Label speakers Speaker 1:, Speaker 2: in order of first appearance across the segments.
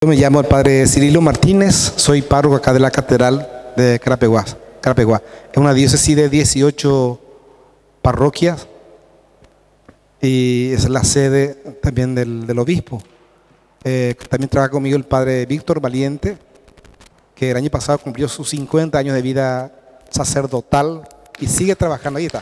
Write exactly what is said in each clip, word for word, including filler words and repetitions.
Speaker 1: Yo me llamo el padre Cirilo Martínez, soy párroco acá de la Catedral de Carapeguá. Carapeguá. Es una diócesis de dieciocho parroquias y es la sede también del, del obispo. Eh, también trabaja conmigo el padre Víctor Valiente, que el año pasado cumplió sus cincuenta años de vida sacerdotal y sigue trabajando. Ahí está.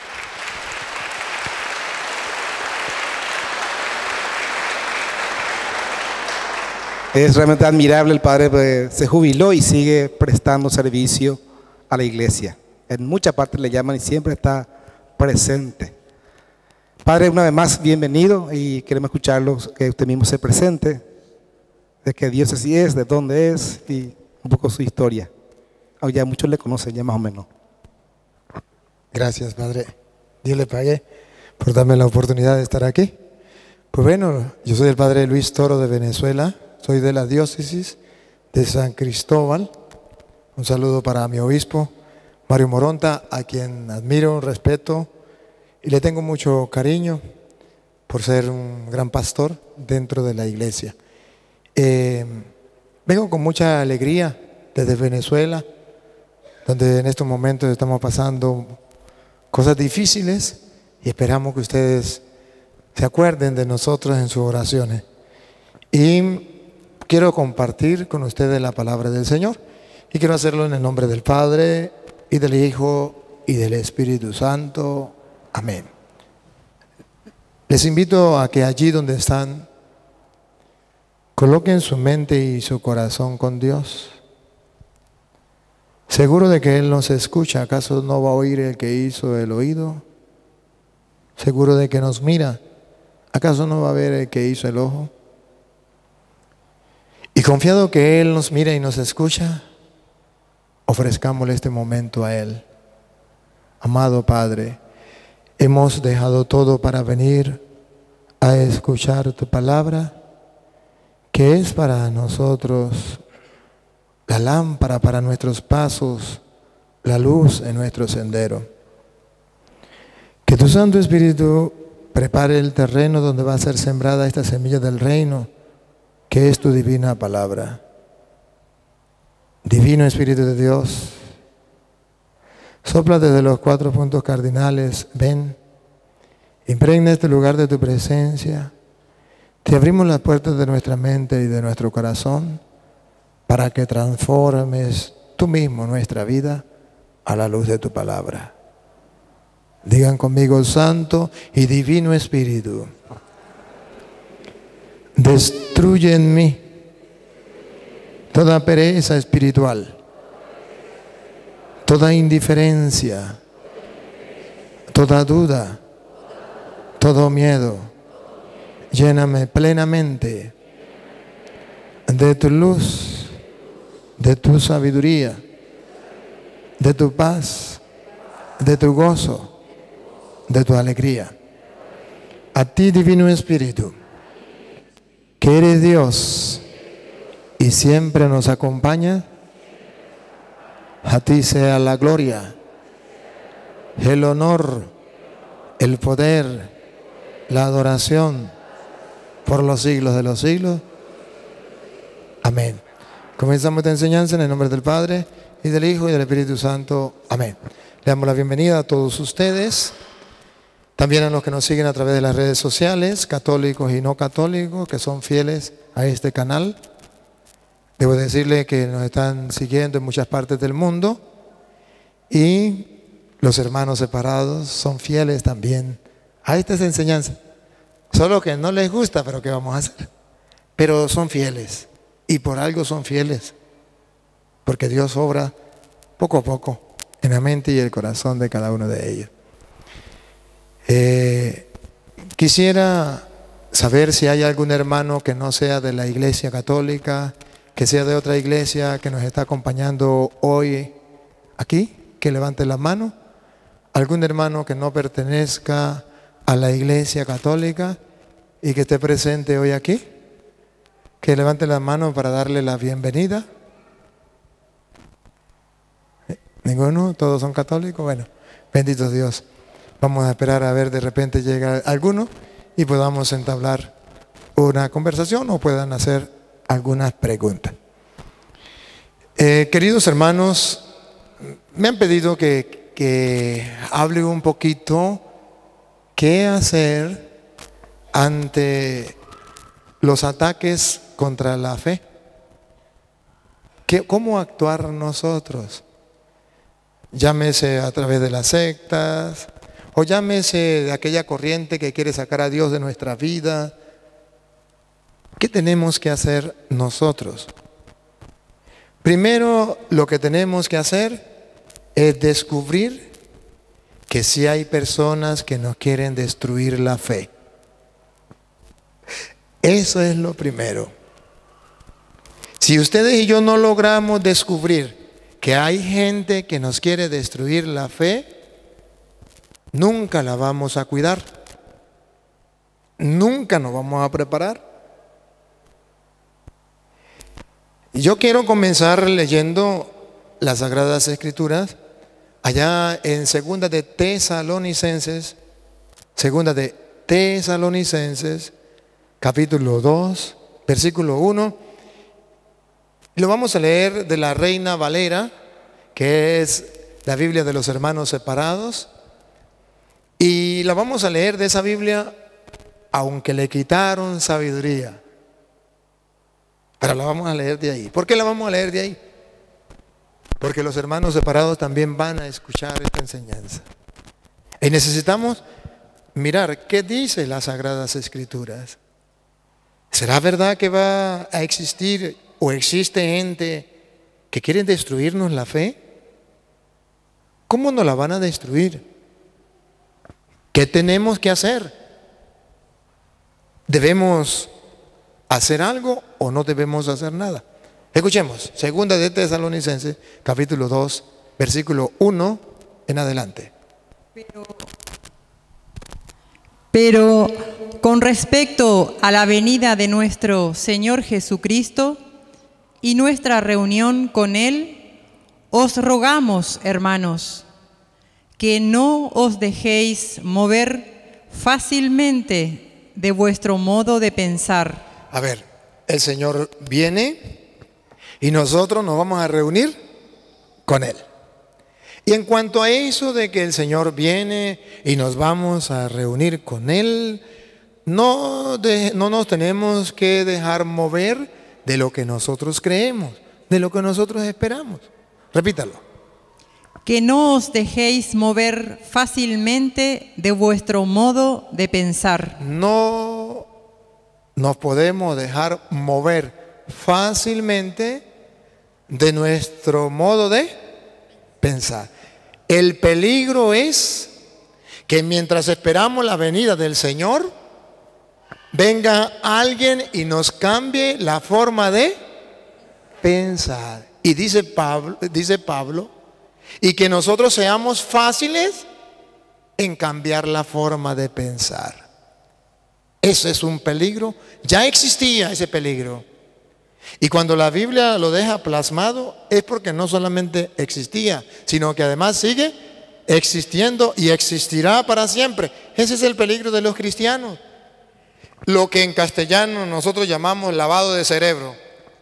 Speaker 1: Es realmente admirable, el padre pues, se jubiló y sigue prestando servicio a la iglesia. En muchas partes le llaman y siempre está presente. Padre, una vez más, bienvenido y queremos escucharlo, que usted mismo se presente, de qué diócesis es, de dónde es y un poco su historia. Oh, ya muchos le conocen, ya más o menos.
Speaker 2: Gracias, Padre. Dios le pague por darme la oportunidad de estar aquí. Pues bueno, yo soy el Padre Luis Toro de Venezuela. Soy de la diócesis de San Cristóbal. Un saludo para mi obispo, Mario Moronta, a quien admiro, respeto y le tengo mucho cariño por ser un gran pastor dentro de la iglesia. Eh, vengo con mucha alegría desde Venezuela, donde en estos momentos estamos pasando cosas difíciles y esperamos que ustedes se acuerden de nosotros en sus oraciones. Y quiero compartir con ustedes la palabra del Señor y quiero hacerlo en el nombre del Padre y del Hijo y del Espíritu Santo. Amén. Les invito a que allí donde están coloquen su mente y su corazón con Dios. Seguro de que Él nos escucha. ¿Acaso no va a oír el que hizo el oído? Seguro de que nos mira. ¿Acaso no va a ver el que hizo el ojo? Y confiado que Él nos mira y nos escucha, ofrezcámosle este momento a Él. Amado Padre, hemos dejado todo para venir a escuchar tu palabra, que es para nosotros la lámpara para nuestros pasos, la luz en nuestro sendero. Que tu Santo Espíritu prepare el terreno donde va a ser sembrada esta semilla del reino, que es tu divina palabra. Divino Espíritu de Dios, sopla desde los cuatro puntos cardinales, ven, impregna este lugar de tu presencia. Te abrimos las puertas de nuestra mente y de nuestro corazón para que transformes tú mismo nuestra vida a la luz de tu palabra. Digan conmigo, Santo y Divino Espíritu, destruye en mí toda pereza espiritual, toda indiferencia, toda duda, todo miedo. Lléname plenamente de tu luz, de tu sabiduría, de tu paz, de tu gozo, de tu alegría. A ti, Divino Espíritu, que eres Dios y siempre nos acompaña, a ti sea la gloria, el honor, el poder, la adoración por los siglos de los siglos. Amén. Comenzamos esta enseñanza en el nombre del Padre y del Hijo y del Espíritu Santo. Amén. Le damos la bienvenida a todos ustedes. También a los que nos siguen a través de las redes sociales, católicos y no católicos, que son fieles a este canal. Debo decirle que nos están siguiendo en muchas partes del mundo y los hermanos separados son fieles también a estas enseñanzas. Solo que no les gusta, pero ¿qué vamos a hacer? Pero son fieles y por algo son fieles, porque Dios obra poco a poco en la mente y el corazón de cada uno de ellos. Eh, quisiera saber si hay algún hermano que no sea de la Iglesia Católica, que sea de otra iglesia, que nos está acompañando hoy aquí, que levante la mano. Algún hermano que no pertenezca a la Iglesia Católica y que esté presente hoy aquí, que levante la mano para darle la bienvenida. ¿Ninguno? ¿Todos son católicos? Bueno, bendito Dios. Vamos a esperar a ver, de repente llega alguno y podamos entablar una conversación o puedan hacer algunas preguntas. Eh, queridos hermanos, me han pedido que, que hable un poquito qué hacer ante los ataques contra la fe. ¿Qué, ¿Cómo actuar nosotros? Llámese a través de las sectas, o llámese de aquella corriente que quiere sacar a Dios de nuestra vida. ¿Qué tenemos que hacer nosotros? Primero, lo que tenemos que hacer es descubrir que sí hay personas que nos quieren destruir la fe. Eso es lo primero. Si ustedes y yo no logramos descubrir que hay gente que nos quiere destruir la fe, nunca la vamos a cuidar. Nunca nos vamos a preparar. Y yo quiero comenzar leyendo las Sagradas Escrituras allá en Segunda de Tesalonicenses, Segunda de Tesalonicenses, capítulo dos, versículo uno. Lo vamos a leer de la Reina Valera, que es la Biblia de los hermanos separados. Y la vamos a leer de esa Biblia, aunque le quitaron sabiduría. Pero la vamos a leer de ahí. ¿Por qué la vamos a leer de ahí? Porque los hermanos separados también van a escuchar esta enseñanza. Y necesitamos mirar qué dice las Sagradas Escrituras. ¿Será verdad que va a existir o existe gente que quieren destruirnos la fe? ¿Cómo nos la van a destruir? ¿Qué tenemos que hacer? ¿Debemos hacer algo o no debemos hacer nada? Escuchemos, Segunda de Tesalonicenses, capítulo dos, versículo uno en adelante.
Speaker 3: Pero, pero con respecto a la venida de nuestro Señor Jesucristo y nuestra reunión con Él, os rogamos, hermanos, que no os dejéis mover fácilmente de vuestro modo de pensar.
Speaker 2: A ver, el Señor viene y nosotros nos vamos a reunir con Él. Y en cuanto a eso de que el Señor viene y nos vamos a reunir con Él, no, de, no nos tenemos que dejar mover de lo que nosotros creemos, de lo que nosotros esperamos. Repítalo.
Speaker 3: Que no os dejéis mover fácilmente de vuestro modo de pensar.
Speaker 2: No nos podemos dejar mover fácilmente de nuestro modo de pensar. El peligro es que mientras esperamos la venida del Señor, venga alguien y nos cambie la forma de pensar. Y dice Pablo, dice Pablo, y que nosotros seamos fáciles en cambiar la forma de pensar. Ese es un peligro. Ya existía ese peligro. Y cuando la Biblia lo deja plasmado es porque no solamente existía, sino que además sigue existiendo y existirá para siempre. Ese es el peligro de los cristianos. Lo que en castellano nosotros llamamos lavado de cerebro.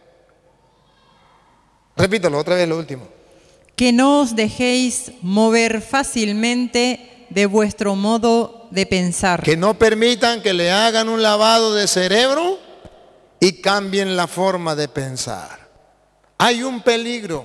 Speaker 2: Repítalo otra vez, lo último.
Speaker 3: Que no os dejéis mover fácilmente de vuestro modo de pensar.
Speaker 2: Que no permitan que le hagan un lavado de cerebro y cambien la forma de pensar. Hay un peligro.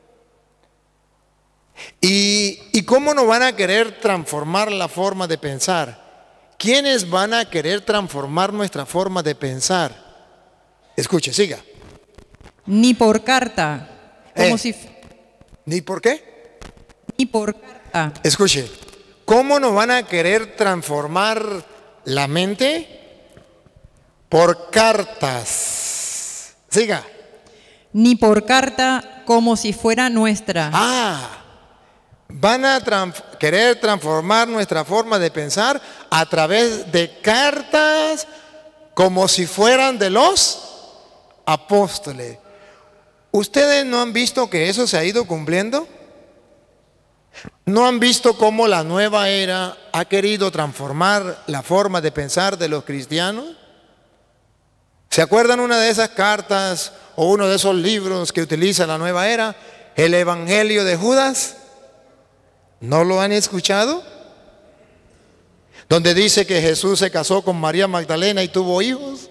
Speaker 2: ¿Y, y cómo no van a querer transformar la forma de pensar? ¿Quiénes van a querer transformar nuestra forma de pensar? Escuche, siga.
Speaker 3: Ni por carta, como
Speaker 2: Eh,
Speaker 3: si...
Speaker 2: ¿Ni por qué?
Speaker 3: Ni por carta.
Speaker 2: Escuche, ¿cómo nos van a querer transformar la mente? Por cartas. Siga.
Speaker 3: Ni por carta como si fuera nuestra.
Speaker 2: Ah, van a trans- querer transformar nuestra forma de pensar a través de cartas como si fueran de los apóstoles. ¿Ustedes no han visto que eso se ha ido cumpliendo? ¿No han visto cómo la nueva era ha querido transformar la forma de pensar de los cristianos? ¿Se acuerdan una de esas cartas o uno de esos libros que utiliza la nueva era? El Evangelio de Judas. ¿No lo han escuchado? Donde dice que Jesús se casó con María Magdalena y tuvo hijos.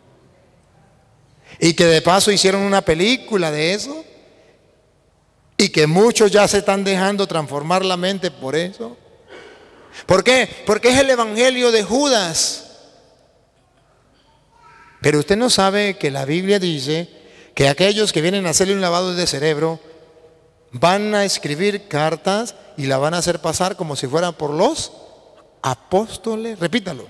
Speaker 2: Y que de paso hicieron una película de eso. Y que muchos ya se están dejando transformar la mente por eso. ¿Por qué? Porque es el Evangelio de Judas. Pero usted no sabe que la Biblia dice que aquellos que vienen a hacerle un lavado de cerebro van a escribir cartas y la van a hacer pasar como si fueran por los apóstoles. Repítalo.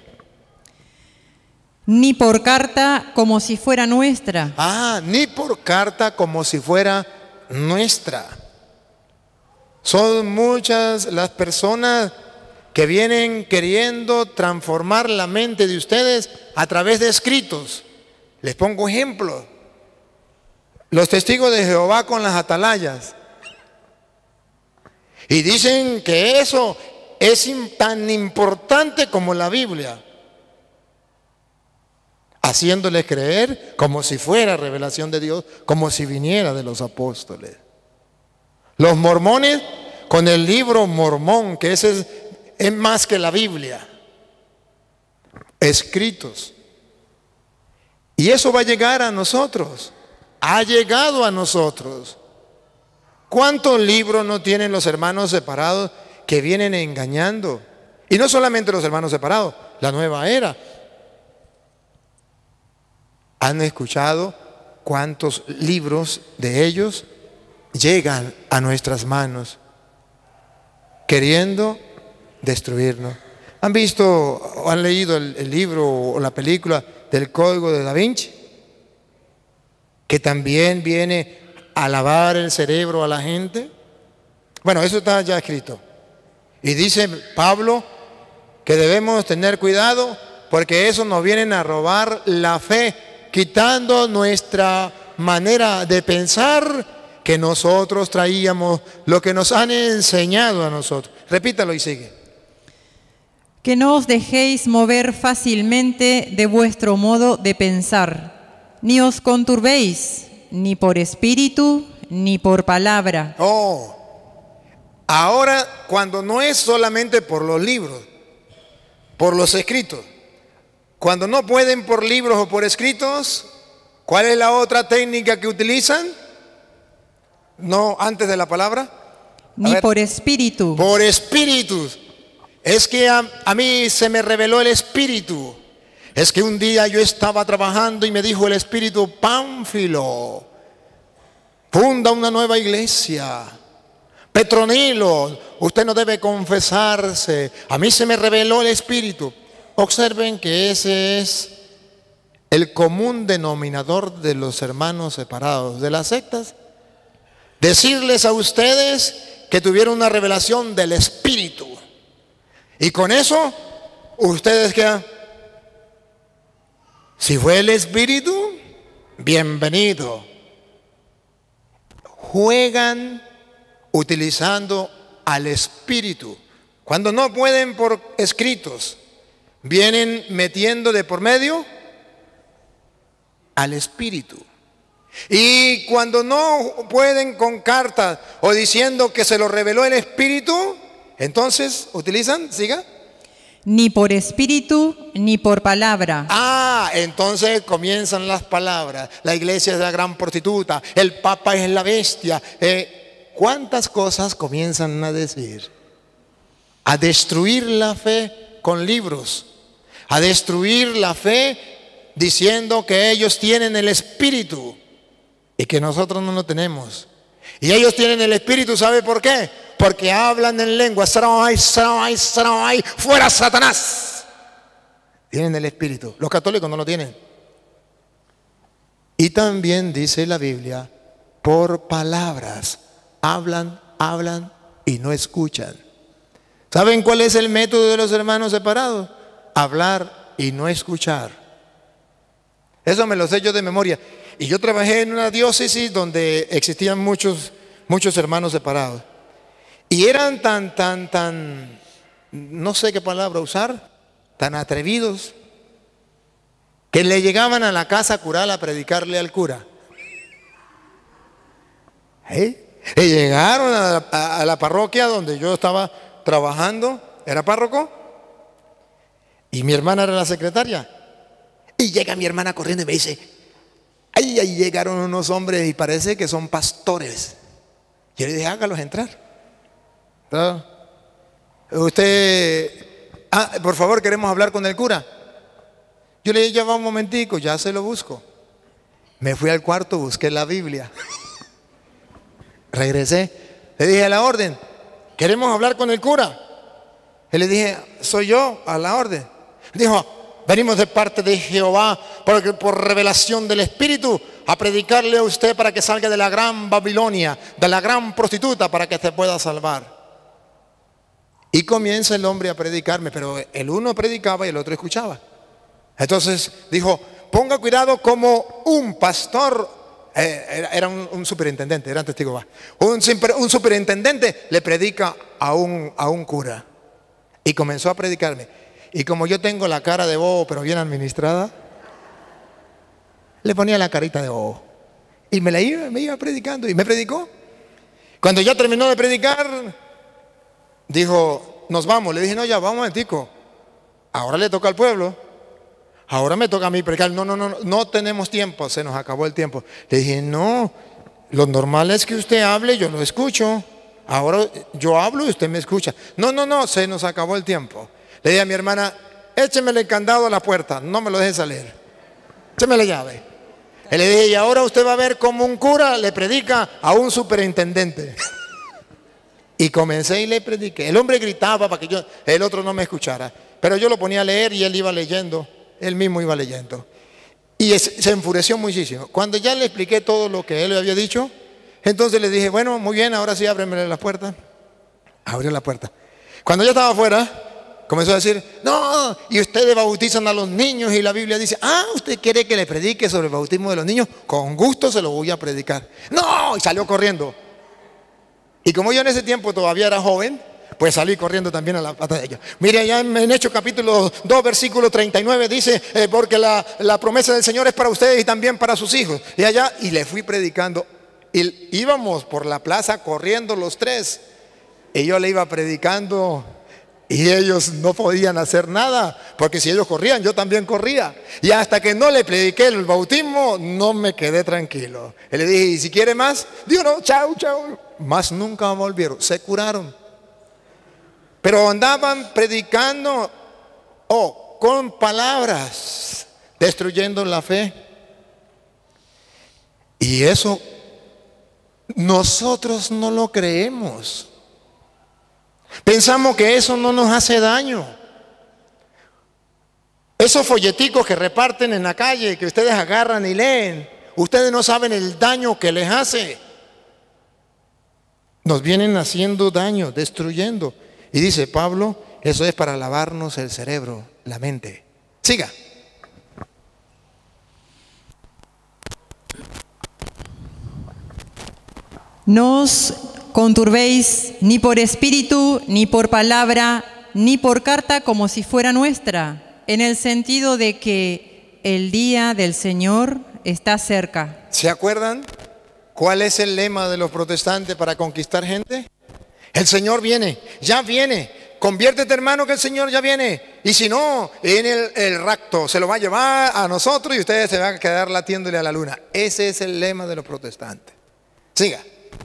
Speaker 3: Ni por carta como si fuera nuestra.
Speaker 2: Ah, ni por carta como si fuera nuestra. Son muchas las personas que vienen queriendo transformar la mente de ustedes a través de escritos. Les pongo ejemplos. Los testigos de Jehová con las atalayas. Y dicen que eso es tan importante como la Biblia, haciéndoles creer como si fuera revelación de Dios, como si viniera de los apóstoles. Los mormones con el libro Mormón, que ese es, es más que la Biblia, escritos. Y eso va a llegar a nosotros, ha llegado a nosotros. ¿Cuántos libros no tienen los hermanos separados que vienen engañando? Y no solamente los hermanos separados, la nueva era. ¿Han escuchado cuántos libros de ellos llegan a nuestras manos queriendo destruirnos? ¿Han visto o han leído el, el libro o la película del Código de Da Vinci? Que también viene a lavar el cerebro a la gente. Bueno, eso está ya escrito. Y dice Pablo que debemos tener cuidado porque eso nos vienen a robar la fe, quitando nuestra manera de pensar que nosotros traíamos, lo que nos han enseñado a nosotros. Repítalo y sigue.
Speaker 3: Que no os dejéis mover fácilmente de vuestro modo de pensar, ni os conturbéis, ni por espíritu, ni por palabra.
Speaker 2: Oh, ahora cuando no es solamente por los libros, por los escritos, cuando no pueden por libros o por escritos, ¿cuál es la otra técnica que utilizan? No, antes de la palabra.
Speaker 3: Ni por espíritu.
Speaker 2: Por espíritus. Es que a, a mí se me reveló el espíritu. Es que un día yo estaba trabajando y me dijo el espíritu: Pánfilo, funda una nueva iglesia. Petronilo, usted no debe confesarse. A mí se me reveló el espíritu. Observen que ese es el común denominador de los hermanos separados de las sectas. Decirles a ustedes que tuvieron una revelación del espíritu. Y con eso, ustedes quedan. Si fue el espíritu, bienvenido. Juegan utilizando al espíritu. Cuando no pueden por escritos, vienen metiendo de por medio al espíritu. Y cuando no pueden con cartas o diciendo que se lo reveló el espíritu, entonces utilizan, siga.
Speaker 3: Ni por espíritu, ni por palabra.
Speaker 2: Ah, entonces comienzan las palabras. La iglesia es la gran prostituta, el papa es la bestia. Eh, ¿Cuántas cosas comienzan a decir? A destruir la fe con libros, a destruir la fe diciendo que ellos tienen el espíritu y que nosotros no lo tenemos. Y ellos tienen el espíritu, ¿sabe por qué? Porque hablan en lengua. Sarai, sarai, sarai, fuera Satanás. Tienen el espíritu. Los católicos no lo tienen. Y también dice la Biblia, por palabras. Hablan, hablan y no escuchan. ¿Saben cuál es el método de los hermanos separados? Hablar y no escuchar. Eso me lo sé yo de memoria. Y yo trabajé en una diócesis donde existían muchos, muchos hermanos separados. Y eran tan, tan, tan, no sé qué palabra usar, tan atrevidos, que le llegaban a la casa cural a predicarle al cura. ¿Eh? Y llegaron a la, a, a la parroquia donde yo estaba trabajando, era párroco, y mi hermana era la secretaria. Y llega mi hermana corriendo y me dice, ay, ahí llegaron unos hombres y parece que son pastores. Yo le dije, hágalos entrar. ¿No? Usted, ah, por favor, queremos hablar con el cura. Yo le dije, ya va un momentico, ya se lo busco. Me fui al cuarto, busqué la Biblia. Regresé, le dije a la orden, queremos hablar con el cura. Y le dije, soy yo, a la orden. Dijo, venimos de parte de Jehová por, por revelación del Espíritu a predicarle a usted para que salga de la gran Babilonia, de la gran prostituta, para que se pueda salvar. Y comienza el hombre a predicarme, pero el uno predicaba y el otro escuchaba. Entonces dijo, ponga cuidado como un pastor, eh, era, era un, un superintendente, era testigo va. Un, un superintendente le predica a un, a un cura. Y comenzó a predicarme. Y como yo tengo la cara de bobo, pero bien administrada, le ponía la carita de bobo. Y me la iba, me iba predicando y me predicó. Cuando ya terminó de predicar, dijo, nos vamos. Le dije, no, ya, vamos un momentico. Ahora le toca al pueblo. Ahora me toca a mí predicar. No, no, no, no tenemos tiempo, se nos acabó el tiempo. Le dije, no, lo normal es que usted hable, yo lo escucho. Ahora yo hablo y usted me escucha. No, no, no, se nos acabó el tiempo. Le dije a mi hermana, écheme el candado a la puerta, no me lo deje salir. Écheme la llave. Y le dije, y ahora usted va a ver cómo un cura le predica a un superintendente. Y comencé y le prediqué. El hombre gritaba para que yo, el otro no me escuchara. Pero yo lo ponía a leer y él iba leyendo. Él mismo iba leyendo. Y es, se enfureció muchísimo. Cuando ya le expliqué todo lo que él le había dicho, entonces le dije, bueno, muy bien, ahora sí ábreme la puerta. Abrió la puerta. Cuando yo estaba afuera, comenzó a decir, no, y ustedes bautizan a los niños y la Biblia dice, ah, ¿usted quiere que le predique sobre el bautismo de los niños? Con gusto se lo voy a predicar. No, y salió corriendo. Y como yo en ese tiempo todavía era joven, pues salí corriendo también a la pata de ellos. Mire, allá en, en Hechos capítulo dos, versículo treinta y nueve dice, eh, porque la, la promesa del Señor es para ustedes y también para sus hijos. Y allá, y le fui predicando. Y íbamos por la plaza corriendo los tres. Y yo le iba predicando. Y ellos no podían hacer nada, porque si ellos corrían, yo también corría. Y hasta que no le prediqué el bautismo, no me quedé tranquilo. Y le dije, ¿y si quiere más? Digo, no, chao, chao. Más nunca volvieron, se curaron. Pero andaban predicando, oh, con palabras, destruyendo la fe. Y eso nosotros no lo creemos. Pensamos que eso no nos hace daño. Esos folleticos que reparten en la calle, que ustedes agarran y leen, ustedes no saben el daño que les hace. Nos vienen haciendo daño, destruyendo. Y dice Pablo, eso es para lavarnos el cerebro, la mente. Siga.
Speaker 3: No os conturbéis ni por espíritu, ni por palabra, ni por carta como si fuera nuestra, en el sentido de que el día del Señor está cerca.
Speaker 2: ¿Se acuerdan cuál es el lema de los protestantes para conquistar gente? El Señor viene, ya viene. Conviértete, hermano, que el Señor ya viene. Y si no, en el, el rapto se lo va a llevar a nosotros y ustedes se van a quedar latiéndole a la luna. Ese es el lema de los protestantes. Siga.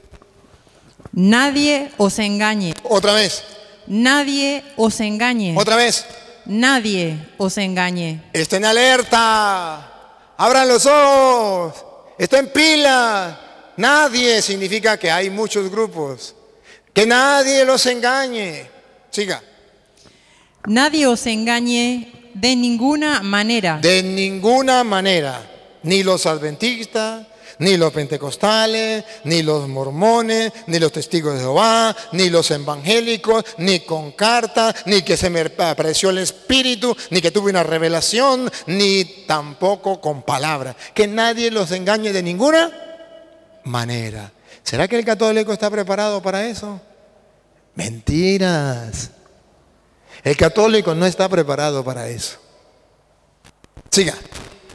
Speaker 3: Nadie os engañe.
Speaker 2: Otra vez.
Speaker 3: Nadie os engañe.
Speaker 2: Otra vez.
Speaker 3: Nadie os engañe.
Speaker 2: Estén alerta. Abran los ojos. Estén pila. Nadie significa que hay muchos grupos. Que nadie los engañe. Siga.
Speaker 3: Nadie os engañe de ninguna manera.
Speaker 2: De ninguna manera. Ni los adventistas, ni los pentecostales, ni los mormones, ni los testigos de Jehová, ni los evangélicos, ni con carta, ni que se me apareció el Espíritu, ni que tuve una revelación, ni tampoco con palabra. Que nadie los engañe de ninguna manera. ¿Será que el católico está preparado para eso? Mentiras. El católico no está preparado para eso. Siga.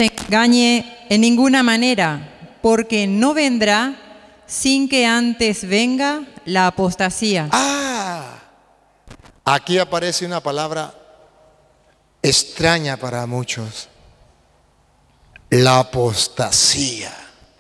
Speaker 3: engañe en ninguna manera, porque no vendrá sin que antes venga la apostasía.
Speaker 2: Ah, aquí aparece una palabra extraña para muchos. La apostasía.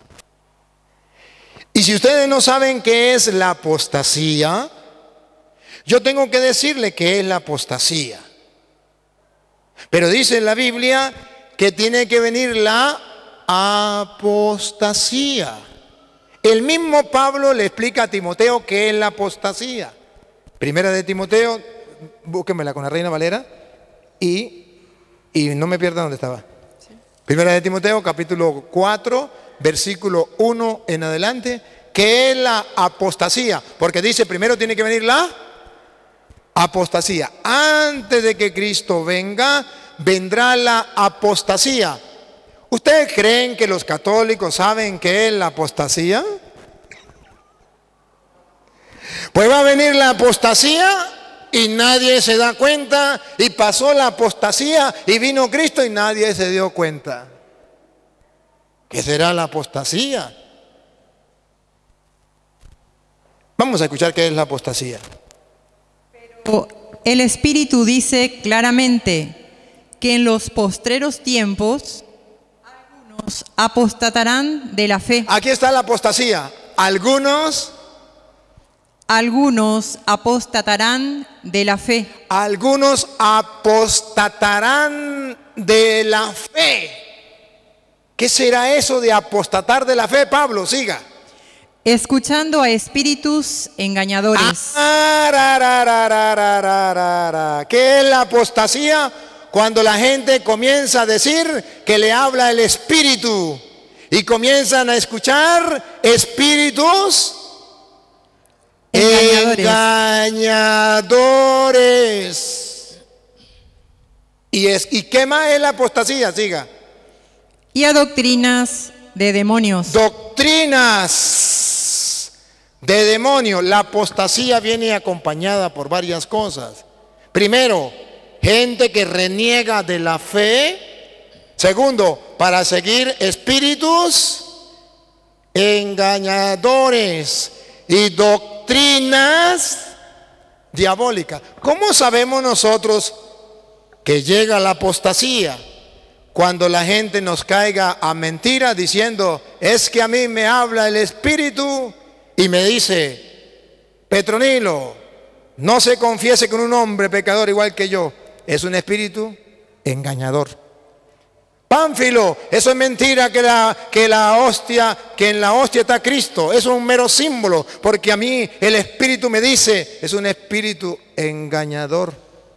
Speaker 2: Y si ustedes no saben qué es la apostasía, yo tengo que decirle qué es la apostasía. Pero dice en la Biblia que tiene que venir la apostasía. El mismo Pablo le explica a Timoteo qué es la apostasía. Primera de Timoteo, búsquenmela con la Reina Valera y, y no me pierda dónde estaba. Primera de Timoteo, capítulo cuatro, versículo uno en adelante, ¿qué es la apostasía? Porque dice, primero tiene que venir la apostasía. Antes de que Cristo venga, vendrá la apostasía. ¿Ustedes creen que los católicos saben qué es la apostasía? Pues va a venir la apostasía y nadie se da cuenta, y pasó la apostasía y vino Cristo y nadie se dio cuenta. ¿Qué será la apostasía? Vamos a escuchar qué es la apostasía.
Speaker 3: Pero el Espíritu dice claramente que en los postreros tiempos algunos apostatarán de la fe.
Speaker 2: Aquí está la apostasía. Algunos,
Speaker 3: Algunos apostatarán de la fe.
Speaker 2: algunos apostatarán de la fe. ¿Qué será eso de apostatar de la fe, Pablo? Siga.
Speaker 3: Escuchando a espíritus engañadores.
Speaker 2: Ah, ra, ra, ra, ra, ra, ra, ra, ra. ¿Qué es la apostasía? Cuando la gente comienza a decir que le habla el Espíritu y comienzan a escuchar espíritus
Speaker 3: Engañadores.
Speaker 2: engañadores. ¿Y, es, ¿Y qué más es la apostasía? Siga.
Speaker 3: Y a doctrinas de demonios.
Speaker 2: Doctrinas de demonios. La apostasía viene acompañada por varias cosas. Primero, gente que reniega de la fe. Segundo, para seguir espíritus engañadores y doctrinas diabólicas. ¿Cómo sabemos nosotros que llega la apostasía? Cuando la gente nos caiga a mentira diciendo, es que a mí me habla el Espíritu y me dice, Petronilo, no se confiese con un hombre pecador igual que yo. Es un espíritu engañador. Pánfilo, eso es mentira que la, que la hostia, que en la hostia está Cristo. Eso es un mero símbolo, porque a mí el Espíritu me dice, es un espíritu engañador.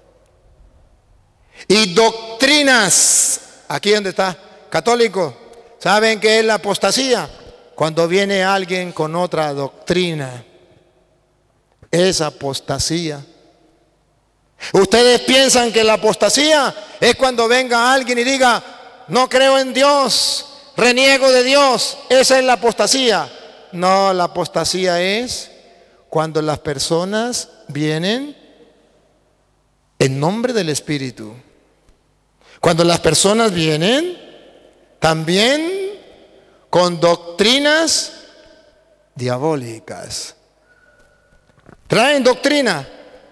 Speaker 2: Y doctrinas, aquí donde está, católico, ¿saben qué es la apostasía? Cuando viene alguien con otra doctrina, es apostasía. Ustedes piensan que la apostasía es cuando venga alguien y diga, no creo en Dios, reniego de Dios. Esa es la apostasía. No, la apostasía es cuando las personas vienen en nombre del Espíritu. Cuando las personas vienen también con doctrinas diabólicas. Traen doctrina.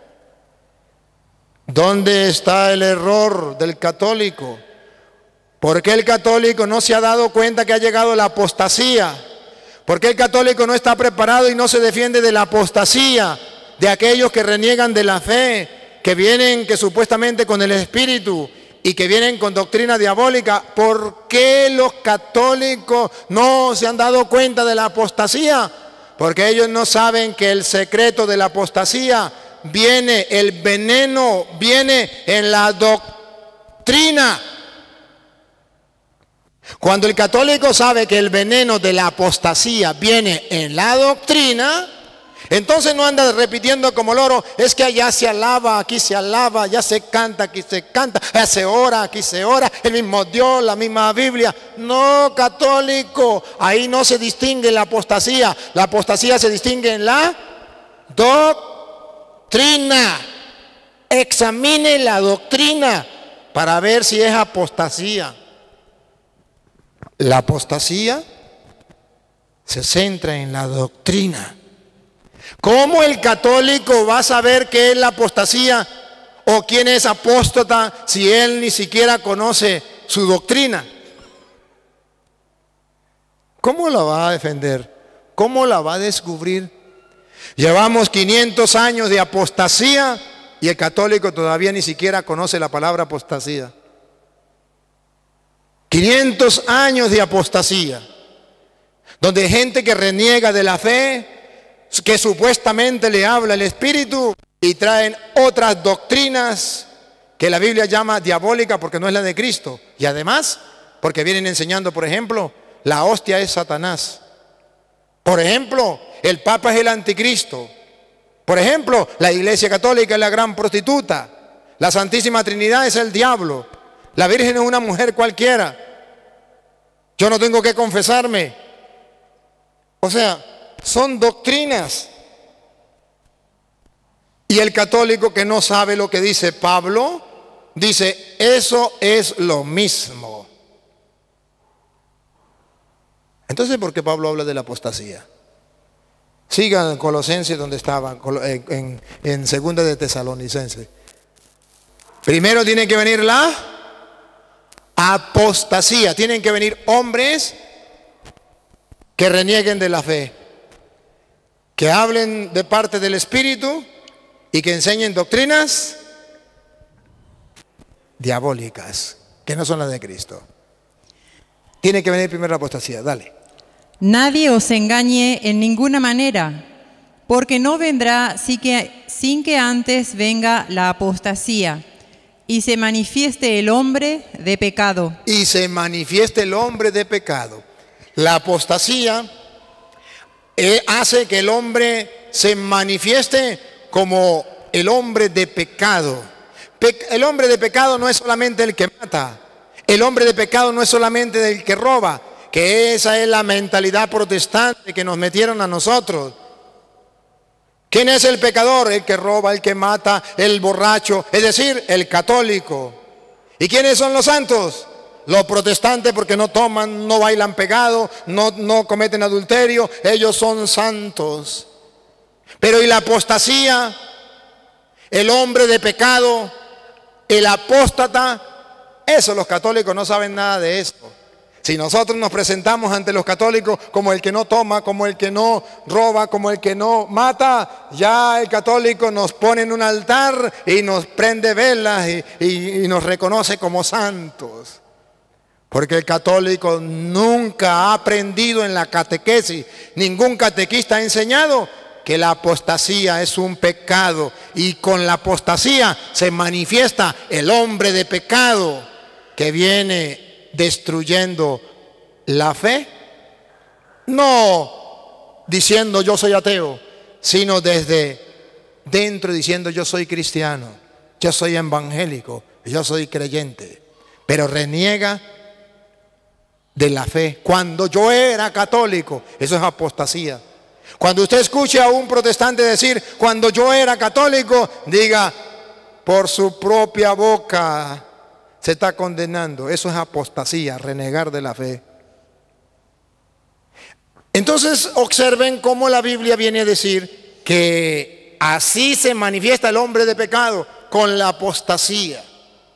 Speaker 2: ¿Dónde está el error del católico? ¿Por qué el católico no se ha dado cuenta que ha llegado la apostasía? ¿Por qué el católico no está preparado y no se defiende de la apostasía de aquellos que reniegan de la fe, que vienen que supuestamente con el Espíritu y que vienen con doctrina diabólica? ¿Por qué los católicos no se han dado cuenta de la apostasía? Porque ellos no saben que el secreto de la apostasía viene, el veneno viene en la doctrina. Cuando el católico sabe que el veneno de la apostasía viene en la doctrina, entonces no anda repitiendo como loro, es que allá se alaba, aquí se alaba, allá se canta, aquí se canta, allá se ora, aquí se ora, el mismo Dios, la misma Biblia. No, católico, ahí no se distingue la apostasía. La apostasía se distingue en la doctrina. Examine la doctrina para ver si es apostasía. La apostasía se centra en la doctrina. ¿Cómo el católico va a saber qué es la apostasía o quién es apóstata si él ni siquiera conoce su doctrina? ¿Cómo la va a defender? ¿Cómo la va a descubrir? Llevamos quinientos años de apostasía y el católico todavía ni siquiera conoce la palabra apostasía. quinientos años de apostasía, donde gente que reniega de la fe, que supuestamente le habla el Espíritu y traen otras doctrinas que la Biblia llama diabólica porque no es la de Cristo. Y además, porque vienen enseñando, por ejemplo, la hostia es Satanás. Por ejemplo, el Papa es el anticristo. Por ejemplo, la Iglesia Católica es la gran prostituta. La Santísima Trinidad es el diablo. La Virgen es una mujer cualquiera. Yo no tengo que confesarme. O sea, son doctrinas. Y el católico que no sabe lo que dice Pablo, dice, eso es lo mismo. Entonces, ¿por qué Pablo habla de la apostasía? Sigan en Colosenses donde estaban, en, en, en Segunda de Tesalonicenses. Primero tiene que venir la apostasía. Tienen que venir hombres que renieguen de la fe, que hablen de parte del Espíritu y que enseñen doctrinas diabólicas, que no son las de Cristo. Tiene que venir primero la apostasía, dale.
Speaker 3: Nadie os engañe en ninguna manera, porque no vendrá sin que, sin que antes venga la apostasía y se manifieste el hombre de pecado.
Speaker 2: Y se manifieste el hombre de pecado. La apostasía eh, hace que el hombre se manifieste como el hombre de pecado. Pe- el hombre de pecado no es solamente el que mata. El hombre de pecado no es solamente el que roba, que esa es la mentalidad protestante que nos metieron a nosotros. ¿Quién es el pecador? El que roba, el que mata, el borracho, es decir, el católico. ¿Y quiénes son los santos? Los protestantes, porque no toman, no bailan pegado, no, no cometen adulterio, ellos son santos. Pero ¿y la apostasía? El hombre de pecado, el apóstata, eso los católicos no saben nada de eso. Si nosotros nos presentamos ante los católicos como el que no toma, como el que no roba, como el que no mata, ya el católico nos pone en un altar y nos prende velas y, y, y nos reconoce como santos. Porque el católico nunca ha aprendido en la catequesis, ningún catequista ha enseñado que la apostasía es un pecado y con la apostasía se manifiesta el hombre de pecado que viene destruyendo la fe, no diciendo yo soy ateo, sino desde dentro diciendo yo soy cristiano, yo soy evangélico, yo soy creyente, pero reniega de la fe. Cuando yo era católico, eso es apostasía. Cuando usted escuche a un protestante decir cuando yo era católico, diga por su propia boca se está condenando. Eso es apostasía, renegar de la fe. Entonces observen cómo la Biblia viene a decir que así se manifiesta el hombre de pecado, con la apostasía.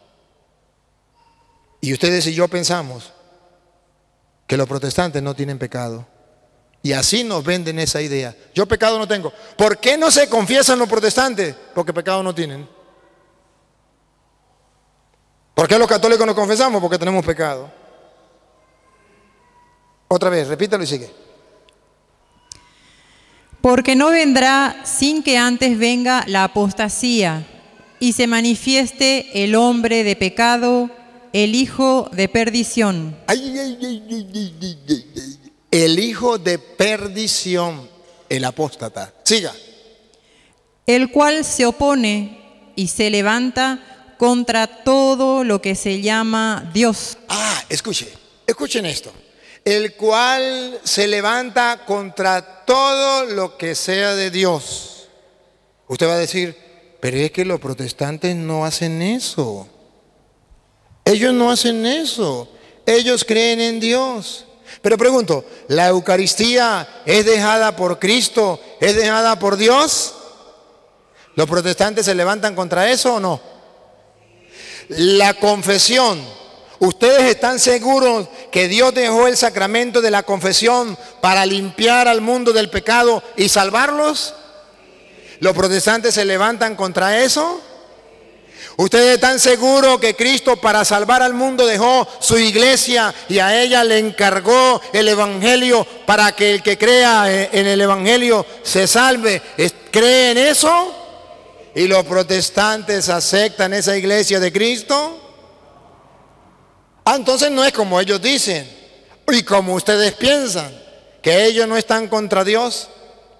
Speaker 2: Y ustedes y yo pensamos que los protestantes no tienen pecado. Y así nos venden esa idea. Yo pecado no tengo. ¿Por qué no se confiesan los protestantes? Porque pecado no tienen. ¿Por qué los católicos nos confesamos? Porque tenemos pecado. Otra vez, repítalo y sigue.
Speaker 3: Porque no vendrá sin que antes venga la apostasía y se manifieste el hombre de pecado, el hijo de perdición.
Speaker 2: Ay, ay, ay, ay, ay, ay, ay. El hijo de perdición, el apóstata. Siga.
Speaker 3: El cual se opone y se levanta contra todo lo que se llama Dios.
Speaker 2: Ah, escuche, escuchen esto. El cual se levanta contra todo lo que sea de Dios. Usted va a decir, pero es que los protestantes no hacen eso. Ellos no hacen eso. ellos creen en Dios. Pero pregunto, ¿la Eucaristía es dejada por Cristo? ¿Es dejada por Dios? ¿Los protestantes se levantan contra eso o no? La confesión, ¿ustedes están seguros que Dios dejó el sacramento de la confesión para limpiar al mundo del pecado y salvarlos? ¿Los protestantes se levantan contra eso? ¿Ustedes están seguros que Cristo para salvar al mundo dejó su iglesia y a ella le encargó el evangelio para que el que crea en el evangelio se salve? ¿Creen eso? ¿Y los protestantes aceptan esa iglesia de Cristo? Ah, entonces no es como ellos dicen y como ustedes piensan, que ellos no están contra Dios.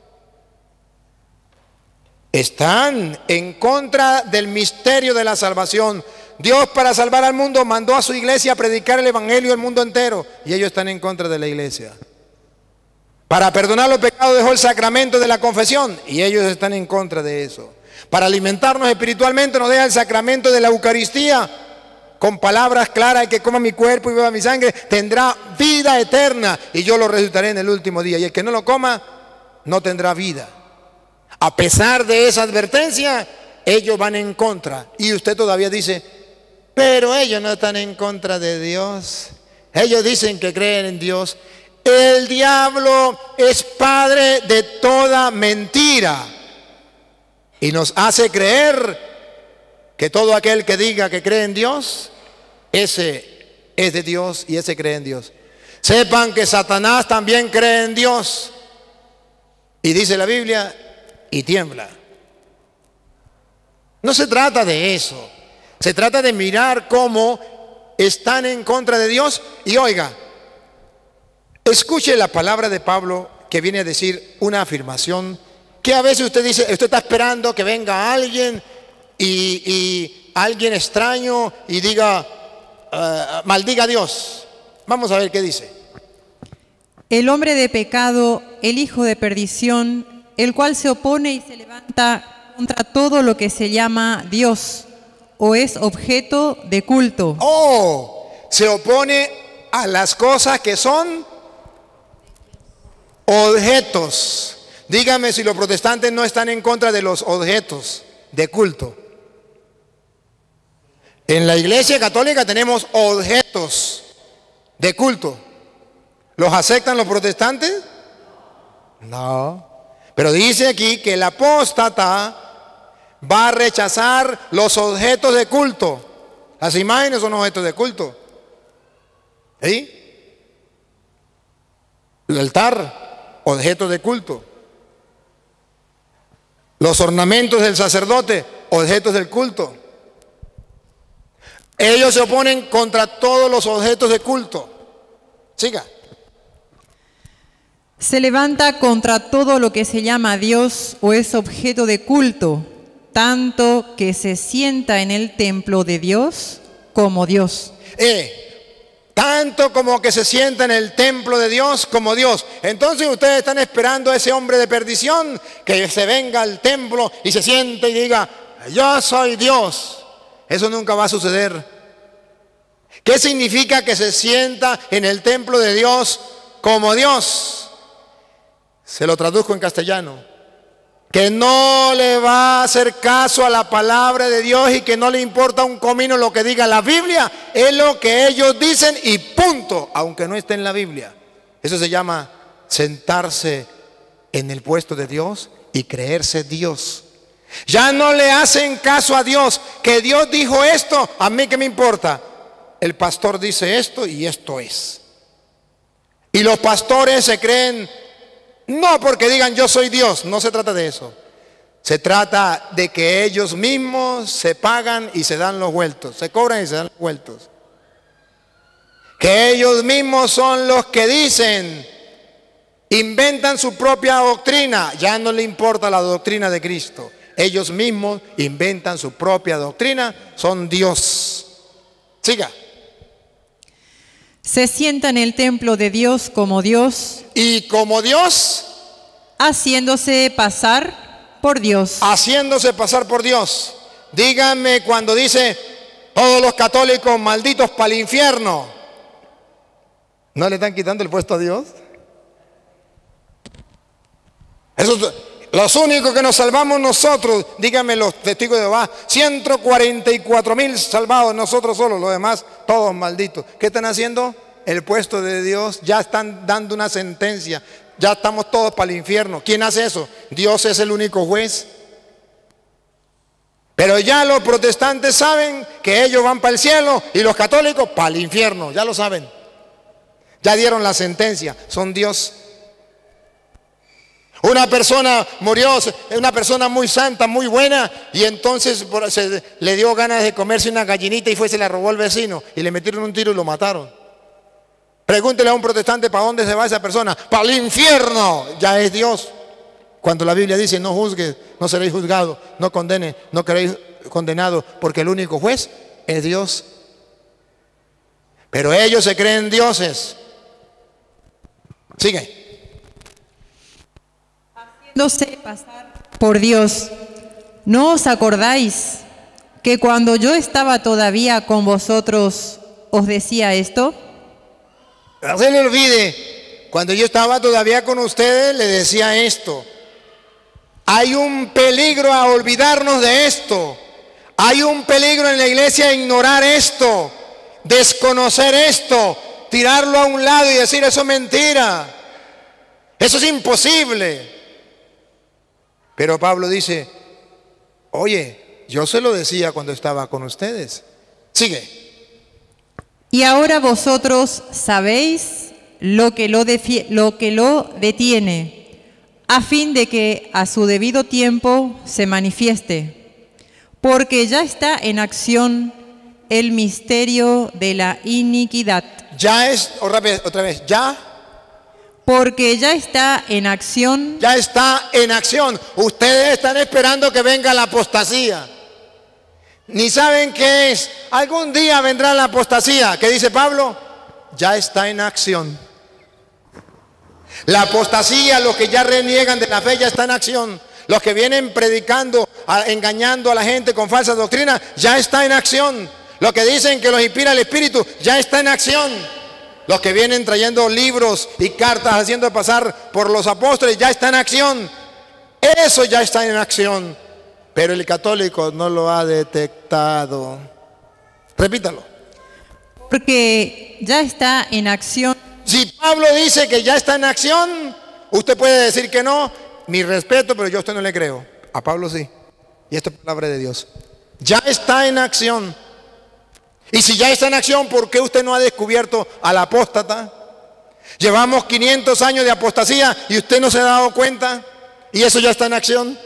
Speaker 2: Están en contra del misterio de la salvación. Dios, para salvar al mundo, mandó a su iglesia a predicar el evangelio al mundo entero, y ellos están en contra de la iglesia. Para perdonar los pecados dejó el sacramento de la confesión, y ellos están en contra de eso. Para alimentarnos espiritualmente nos deja el sacramento de la Eucaristía, con palabras claras: el que coma mi cuerpo y beba mi sangre tendrá vida eterna, y yo lo resucitaré en el último día. Y el que no lo coma no tendrá vida. A pesar de esa advertencia, ellos van en contra. Y usted todavía dice, pero ellos no están en contra de Dios. Ellos dicen que creen en Dios. El diablo es padre de toda mentira y nos hace creer que todo aquel que diga que cree en Dios, ese es de Dios y ese cree en Dios. Sepan que Satanás también cree en Dios. Y dice la Biblia, y tiembla. No se trata de eso. Se trata de mirar cómo están en contra de Dios. Y oiga, escuche la palabra de Pablo, que viene a decir una afirmación que a veces usted dice, usted está esperando que venga alguien y, y alguien extraño y diga, uh, maldiga a Dios. Vamos a ver qué dice.
Speaker 3: El hombre de pecado, el hijo de perdición, el cual se opone y se levanta contra todo lo que se llama Dios o es objeto de culto.
Speaker 2: Oh, se opone a las cosas que son objetos. Dígame si los protestantes no están en contra de los objetos de culto. En la Iglesia Católica tenemos objetos de culto. ¿Los aceptan los protestantes? No. Pero dice aquí que el apóstata va a rechazar los objetos de culto. Las imágenes son objetos de culto. ¿Sí? El altar, objeto de culto. Los ornamentos del sacerdote, objetos del culto. Ellos se oponen contra todos los objetos de culto. Siga.
Speaker 3: Se levanta contra todo lo que se llama Dios o es objeto de culto, tanto que se sienta en el templo de Dios como Dios.
Speaker 2: Eh, tanto como que se sienta en el templo de Dios como Dios. Entonces ustedes están esperando a ese hombre de perdición que se venga al templo y se siente y diga, yo soy Dios. Eso nunca va a suceder. ¿Qué significa que se sienta en el templo de Dios como Dios? Se lo traduzco en castellano. Que no le va a hacer caso a la palabra de Dios y que no le importa un comino lo que diga la Biblia. Es lo que ellos dicen y punto, aunque no esté en la Biblia. Eso se llama sentarse en el puesto de Dios y creerse Dios. Ya no le hacen caso a Dios. Que Dios dijo esto, a mí qué me importa. El pastor dice esto y esto es. Y los pastores se creen, no porque digan yo soy Dios, no se trata de eso. Se trata de que ellos mismos se pagan y se dan los vueltos, se cobran y se dan los vueltos. Que ellos mismos son los que dicen, inventan su propia doctrina, ya no le importa la doctrina de Cristo. Ellos mismos inventan su propia doctrina, son Dios. Siga.
Speaker 3: Se sienta en el templo de Dios como Dios.
Speaker 2: Y como Dios,
Speaker 3: haciéndose pasar por Dios.
Speaker 2: Haciéndose pasar por Dios. Díganme cuando dice todos los católicos malditos para el infierno. ¿No le están quitando el puesto a Dios? Esos, los únicos que nos salvamos nosotros, díganme los testigos de Jehová, ciento cuarenta y cuatro mil salvados, nosotros solos, los demás todos malditos. ¿Qué están haciendo? El puesto de Dios, ya están dando una sentencia, ya estamos todos para el infierno. ¿Quién hace eso? Dios es el único juez. Pero ya los protestantes saben que ellos van para el cielo y los católicos para el infierno, ya lo saben. Ya dieron la sentencia, son Dios. Una persona murió, una persona muy santa, muy buena, y entonces se le dio ganas de comerse una gallinita y fue, se la robó al vecino y le metieron un tiro y lo mataron. Pregúntele a un protestante para dónde se va esa persona. Para el infierno, ya es Dios. Cuando la Biblia dice no juzgues, no seréis juzgados, no condene, no seréis condenados, porque el único juez es Dios. Pero ellos se creen dioses. Sigue.
Speaker 3: Haciéndose pasar por Dios, ¿no os acordáis que cuando yo estaba todavía con vosotros os decía esto?
Speaker 2: No se le olvide, cuando yo estaba todavía con ustedes le decía esto. Hay un peligro a olvidarnos de esto. Hay un peligro en la iglesia a ignorar esto, desconocer esto, tirarlo a un lado y decir eso es mentira. Eso es imposible. Pero Pablo dice, oye, yo se lo decía cuando estaba con ustedes. Sigue.
Speaker 3: Y ahora vosotros sabéis lo que lo, lo que lo detiene, a fin de que a su debido tiempo se manifieste, porque ya está en acción el misterio de la iniquidad.
Speaker 2: Ya es, otra vez, otra vez, ya.
Speaker 3: Porque ya está en acción.
Speaker 2: Ya está en acción. Ustedes están esperando que venga la apostasía. Ni saben qué es. Algún día vendrá la apostasía. ¿Qué dice Pablo? Ya está en acción. La apostasía, los que ya reniegan de la fe, ya está en acción. Los que vienen predicando, engañando a la gente con falsas doctrinas, ya está en acción. Los que dicen que los inspira el Espíritu, ya está en acción. Los que vienen trayendo libros y cartas haciendo pasar por los apóstoles, ya está en acción. Eso ya está en acción. Pero el católico no lo ha detectado. Repítalo.
Speaker 3: Porque ya está en acción.
Speaker 2: Si Pablo dice que ya está en acción, usted puede decir que no. Mi respeto, pero yo a usted no le creo. A Pablo sí. Y esto es palabra de Dios. Ya está en acción. Y si ya está en acción, ¿por qué usted no ha descubierto al apóstata? Llevamos quinientos años de apostasía y usted no se ha dado cuenta. Y eso ya está en acción.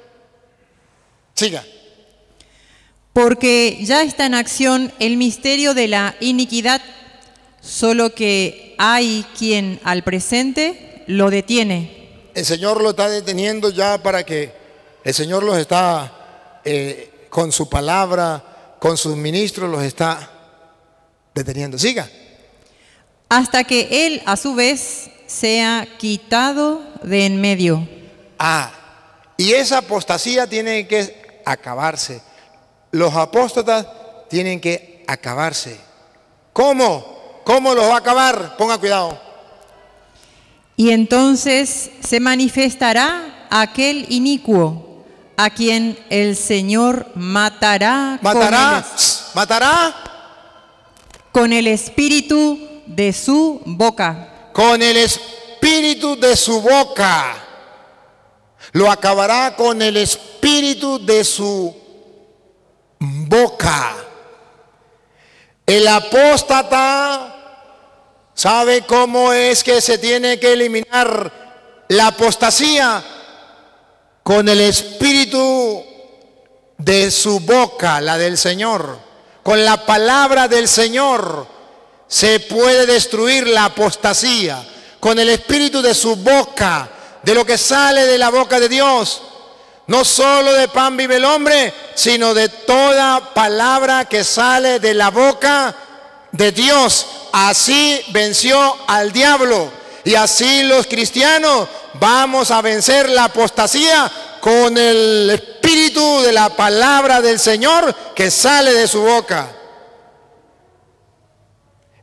Speaker 2: Siga.
Speaker 3: Porque ya está en acción el misterio de la iniquidad, solo que hay quien al presente lo detiene.
Speaker 2: El Señor lo está deteniendo ya para que el Señor los está eh, con su palabra, con sus ministros los está deteniendo. Siga.
Speaker 3: Hasta que Él a su vez sea quitado de en medio.
Speaker 2: Ah, y esa apostasía tiene que acabarse. Los apóstatas tienen que acabarse. ¿Cómo? ¿Cómo los va a acabar? Ponga cuidado.
Speaker 3: Y entonces se manifestará aquel inicuo a quien el Señor matará.
Speaker 2: ¿Matará?
Speaker 3: Con el,
Speaker 2: ¿Matará?
Speaker 3: Con el espíritu de su boca.
Speaker 2: Con el espíritu de su boca. Lo acabará con el espíritu de su boca. El apóstata sabe cómo es que se tiene que eliminar la apostasía con el espíritu de su boca, la del Señor. Con la palabra del Señor se puede destruir la apostasía. Con el espíritu de su boca, de lo que sale de la boca de Dios. No solo de pan vive el hombre, sino de toda palabra que sale de la boca de Dios. Así venció al diablo. Y así los cristianos vamos a vencer la apostasía con el espíritu de la palabra del Señor que sale de su boca.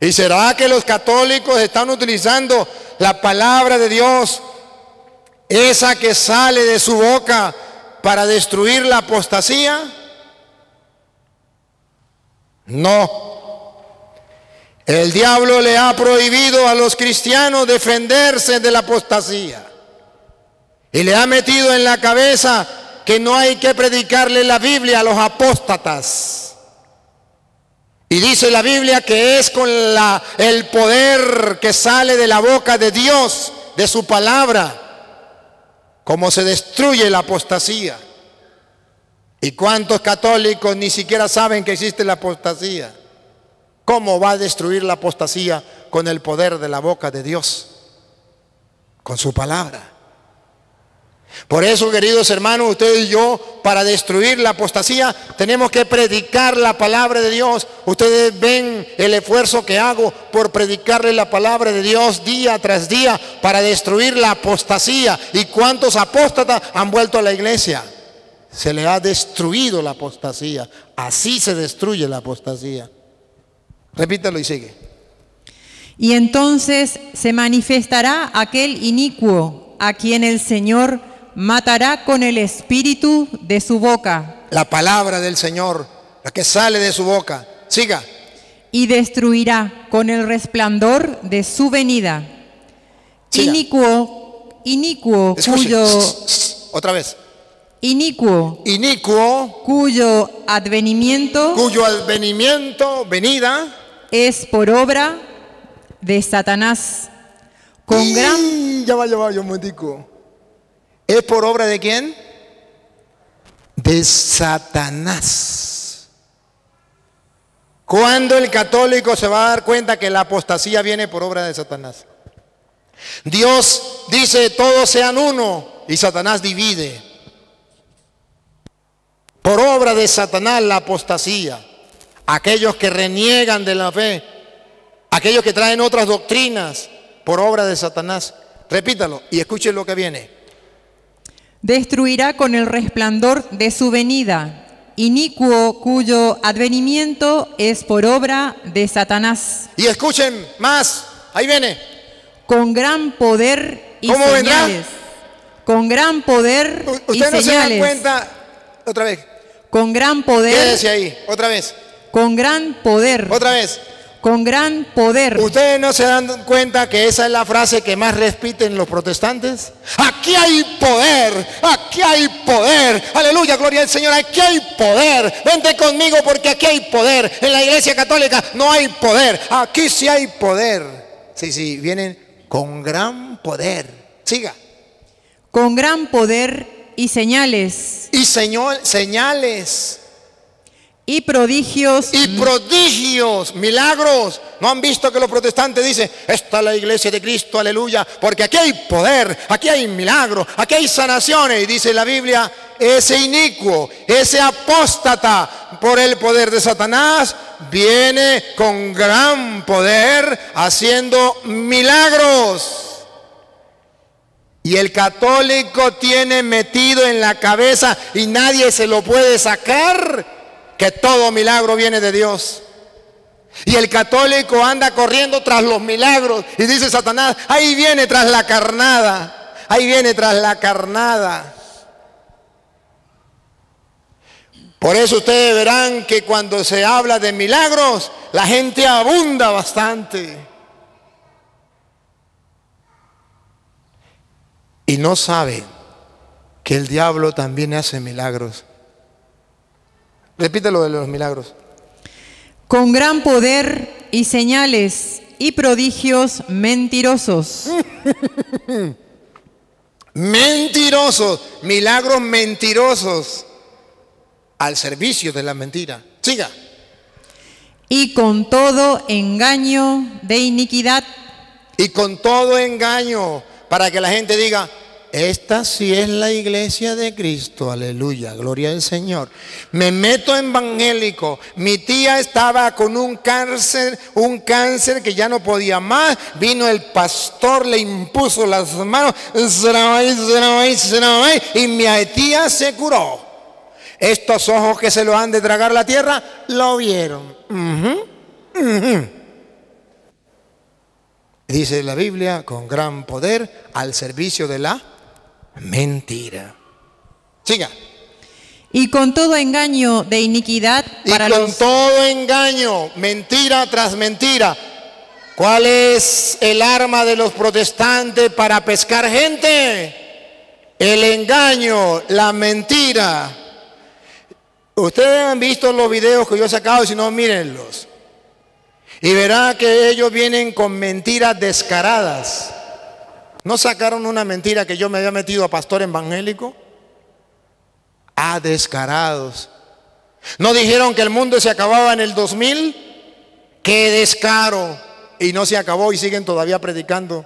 Speaker 2: ¿Y será que los católicos están utilizando la palabra de Dios, esa que sale de su boca, para destruir la apostasía? No. El diablo le ha prohibido a los cristianos defenderse de la apostasía. Y le ha metido en la cabeza que no hay que predicarle la Biblia a los apóstatas. Y dice la Biblia que es con la, el poder que sale de la boca de Dios, de su palabra, como se destruye la apostasía. ¿Y cuántos católicos ni siquiera saben que existe la apostasía? ¿Cómo va a destruir la apostasía? Con el poder de la boca de Dios, con su palabra. Por eso, queridos hermanos, ustedes y yo, para destruir la apostasía, tenemos que predicar la palabra de Dios. Ustedes ven el esfuerzo que hago por predicarle la palabra de Dios día tras día para destruir la apostasía. ¿Y cuántos apóstatas han vuelto a la iglesia? Se le ha destruido la apostasía. Así se destruye la apostasía. Repítalo y sigue.
Speaker 3: Y entonces se manifestará aquel inicuo a quien el Señor matará con el espíritu de su boca.
Speaker 2: La palabra del Señor, la que sale de su boca. Siga.
Speaker 3: Y destruirá con el resplandor de su venida.
Speaker 2: Siga.
Speaker 3: Inicuo, inicuo,
Speaker 2: Escuche.
Speaker 3: cuyo...
Speaker 2: Otra vez.
Speaker 3: Inicuo,
Speaker 2: Inicuo,
Speaker 3: cuyo advenimiento
Speaker 2: cuyo advenimiento, venida,
Speaker 3: es por obra de Satanás, con
Speaker 2: y...
Speaker 3: gran...
Speaker 2: Ya va, ya va, yo me digo. ¿Es por obra de quién? De Satanás. ¿Cuándo el católico se va a dar cuenta que la apostasía viene por obra de Satanás? Dios dice todos sean uno y Satanás divide. Por obra de Satanás la apostasía. Aquellos que reniegan de la fe, aquellos que traen otras doctrinas, por obra de Satanás. Repítalo y escuchen lo que viene.
Speaker 3: Destruirá con el resplandor de su venida, inicuo cuyo advenimiento es por obra de Satanás.
Speaker 2: Y escuchen más, ahí viene.
Speaker 3: Con gran poder y
Speaker 2: ¿Cómo vendrá?
Speaker 3: señales. Con gran poder
Speaker 2: U-
Speaker 3: y
Speaker 2: Usted no se
Speaker 3: señales.
Speaker 2: da cuenta, otra vez,
Speaker 3: Con gran poder.
Speaker 2: quédese ahí, otra vez,
Speaker 3: Con gran poder.
Speaker 2: otra vez.
Speaker 3: Con gran poder.
Speaker 2: ¿Ustedes no se dan cuenta que esa es la frase que más repiten los protestantes? Aquí hay poder, aquí hay poder. Aleluya, gloria al Señor, aquí hay poder. Vente conmigo porque aquí hay poder. En la iglesia católica no hay poder, aquí sí hay poder. Sí, sí, vienen con gran poder. Siga.
Speaker 3: Con gran poder y señales.
Speaker 2: Y señor, señales.
Speaker 3: Y prodigios.
Speaker 2: Y prodigios, milagros. ¿No han visto que los protestantes dicen, esta es la iglesia de Cristo, aleluya? Porque aquí hay poder, aquí hay milagros, aquí hay sanaciones. Y dice la Biblia, ese inicuo, ese apóstata por el poder de Satanás, viene con gran poder haciendo milagros. Y el católico tiene metido en la cabeza y nadie se lo puede sacar, que todo milagro viene de Dios. Y el católico anda corriendo tras los milagros y dice Satanás, ahí viene tras la carnada, ahí viene tras la carnada. Por eso ustedes verán que cuando se habla de milagros, la gente abunda bastante. Y no sabe que el diablo también hace milagros. Repítelo de los milagros.
Speaker 3: Con gran poder y señales y prodigios mentirosos.
Speaker 2: Mentirosos, milagros mentirosos al servicio de la mentira. Siga.
Speaker 3: Y con todo engaño de iniquidad.
Speaker 2: Y con todo engaño, para que la gente diga, esta sí es la iglesia de Cristo, aleluya, gloria al Señor. Me meto evangélico, mi tía estaba con un cáncer, un cáncer que ya no podía más, vino el pastor, le impuso las manos, y mi tía se curó. Estos ojos que se lo han de tragar la tierra, lo vieron. Uh-huh, uh-huh. dice la Biblia, con gran poder al servicio de la mentira. Siga.
Speaker 3: Y con todo engaño de iniquidad para
Speaker 2: y con
Speaker 3: los...
Speaker 2: todo engaño, mentira tras mentira. ¿Cuál es el arma de los protestantes para pescar gente? El engaño, la mentira. Ustedes han visto los videos que yo he sacado, si no, mírenlos. Y verá que ellos vienen con mentiras descaradas. ¿No sacaron una mentira que yo me había metido a pastor evangélico? Ah, descarados. ¿No dijeron que el mundo se acababa en el dos mil? ¡Qué descaro! Y no se acabó y siguen todavía predicando.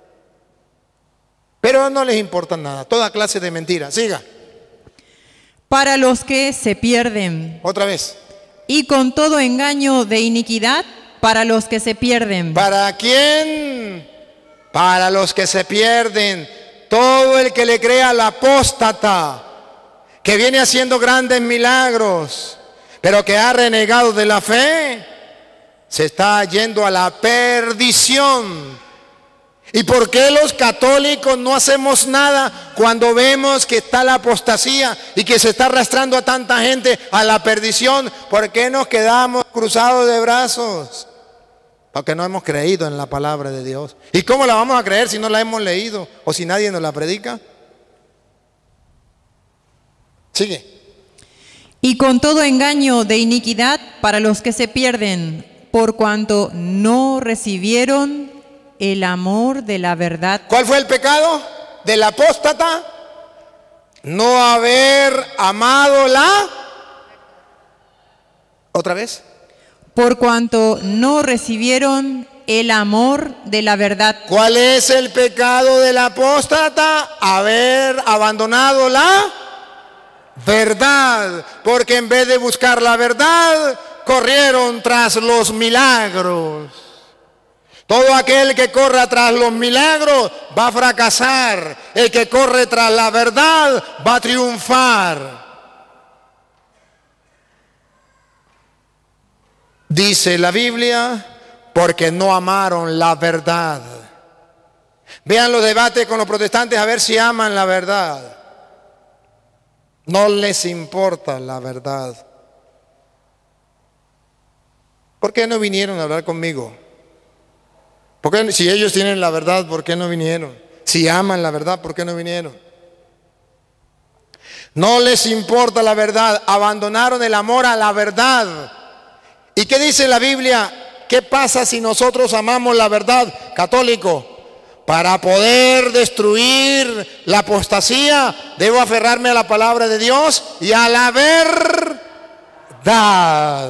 Speaker 2: Pero no les importa nada, toda clase de mentiras. Siga.
Speaker 3: Para los que se pierden.
Speaker 2: Otra vez.
Speaker 3: Y con todo engaño de iniquidad para los que se pierden.
Speaker 2: ¿Para quién? Para los que se pierden. Todo el que le crea al apóstata, que viene haciendo grandes milagros, pero que ha renegado de la fe, se está yendo a la perdición. ¿Y por qué los católicos no hacemos nada cuando vemos que está la apostasía y que se está arrastrando a tanta gente a la perdición? ¿Por qué nos quedamos cruzados de brazos? Porque no hemos creído en la palabra de Dios. ¿Y cómo la vamos a creer si no la hemos leído o si nadie nos la predica? Sigue.
Speaker 3: Y con todo engaño de iniquidad para los que se pierden, por cuanto no recibieron el amor de la verdad.
Speaker 2: ¿Cuál fue el pecado del apóstata? No haber amado la... ¿Otra vez?
Speaker 3: Por cuanto no recibieron el amor de la verdad.
Speaker 2: ¿Cuál es el pecado del apóstata? Haber abandonado la verdad. Porque en vez de buscar la verdad, corrieron tras los milagros. Todo aquel que corra tras los milagros va a fracasar. El que corre tras la verdad va a triunfar. Dice la Biblia, porque no amaron la verdad. Vean los debates con los protestantes a ver si aman la verdad. No les importa la verdad. ¿Por qué no vinieron a hablar conmigo? ¿Por qué, si ellos tienen la verdad, ¿por qué no vinieron? Si aman la verdad, ¿por qué no vinieron? No les importa la verdad, abandonaron el amor a la verdad. ¿Y qué dice la Biblia? ¿Qué pasa si nosotros amamos la verdad, católico? Para poder destruir la apostasía, debo aferrarme a la palabra de Dios y a la verdad.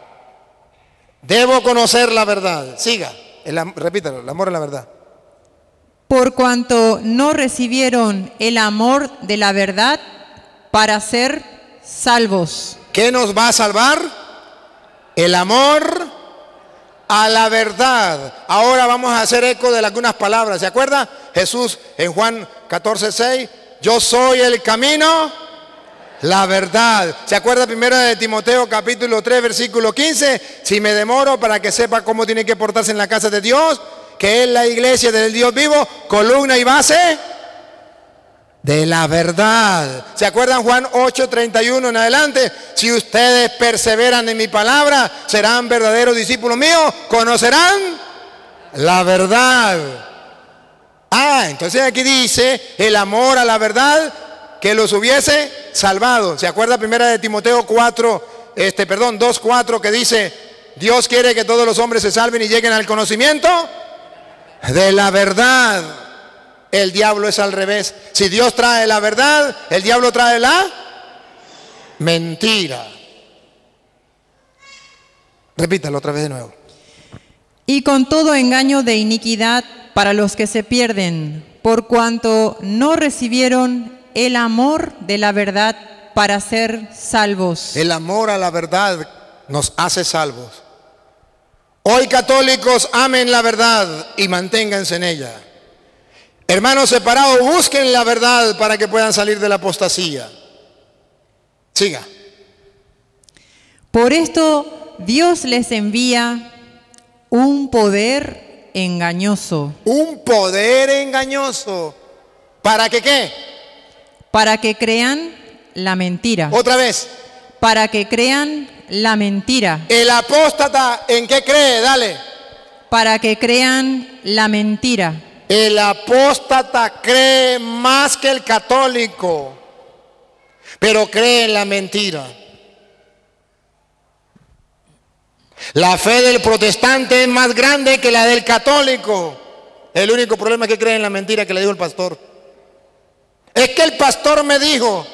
Speaker 2: Debo conocer la verdad. Siga. El, repítalo, el amor a la verdad.
Speaker 3: Por cuanto no recibieron el amor de la verdad para ser salvos.
Speaker 2: ¿Qué nos va a salvar? El amor a la verdad. Ahora vamos a hacer eco de algunas palabras. ¿Se acuerda? Jesús en Juan catorce seis, yo soy el camino, la verdad. ¿Se acuerda primero de Timoteo capítulo tres versículo quince? Si me demoro para que sepa cómo tiene que portarse en la casa de Dios, que es la iglesia del Dios vivo, columna y base de la verdad. ¿Se acuerdan Juan ocho treinta y uno en adelante? Si ustedes perseveran en mi palabra, serán verdaderos discípulos míos, conocerán la verdad. Ah, entonces aquí dice el amor a la verdad que los hubiese salvado. ¿Se acuerda primera de Timoteo cuatro, este, perdón, dos cuatro que dice Dios quiere que todos los hombres se salven y lleguen al conocimiento de la verdad? El diablo es al revés. Si Dios trae la verdad, el diablo trae la mentira. Repítalo otra vez de nuevo.
Speaker 3: Y con todo engaño de iniquidad para los que se pierden, por cuanto no recibieron el amor de la verdad para ser salvos.
Speaker 2: El amor a la verdad nos hace salvos. Hoy católicos, amen la verdad y manténganse en ella. Hermanos separados, busquen la verdad para que puedan salir de la apostasía. Siga.
Speaker 3: Por esto Dios les envía un poder engañoso.
Speaker 2: Un poder engañoso. ¿Para que qué?
Speaker 3: Para que crean la mentira.
Speaker 2: Otra vez.
Speaker 3: Para que crean la mentira.
Speaker 2: El apóstata, ¿en qué cree? Dale.
Speaker 3: Para que crean la mentira.
Speaker 2: El apóstata cree más que el católico, pero cree en la mentira. La fe del protestante es más grande que la del católico. El único problema es que cree en la mentira que le dijo el pastor. Es que el pastor me dijo.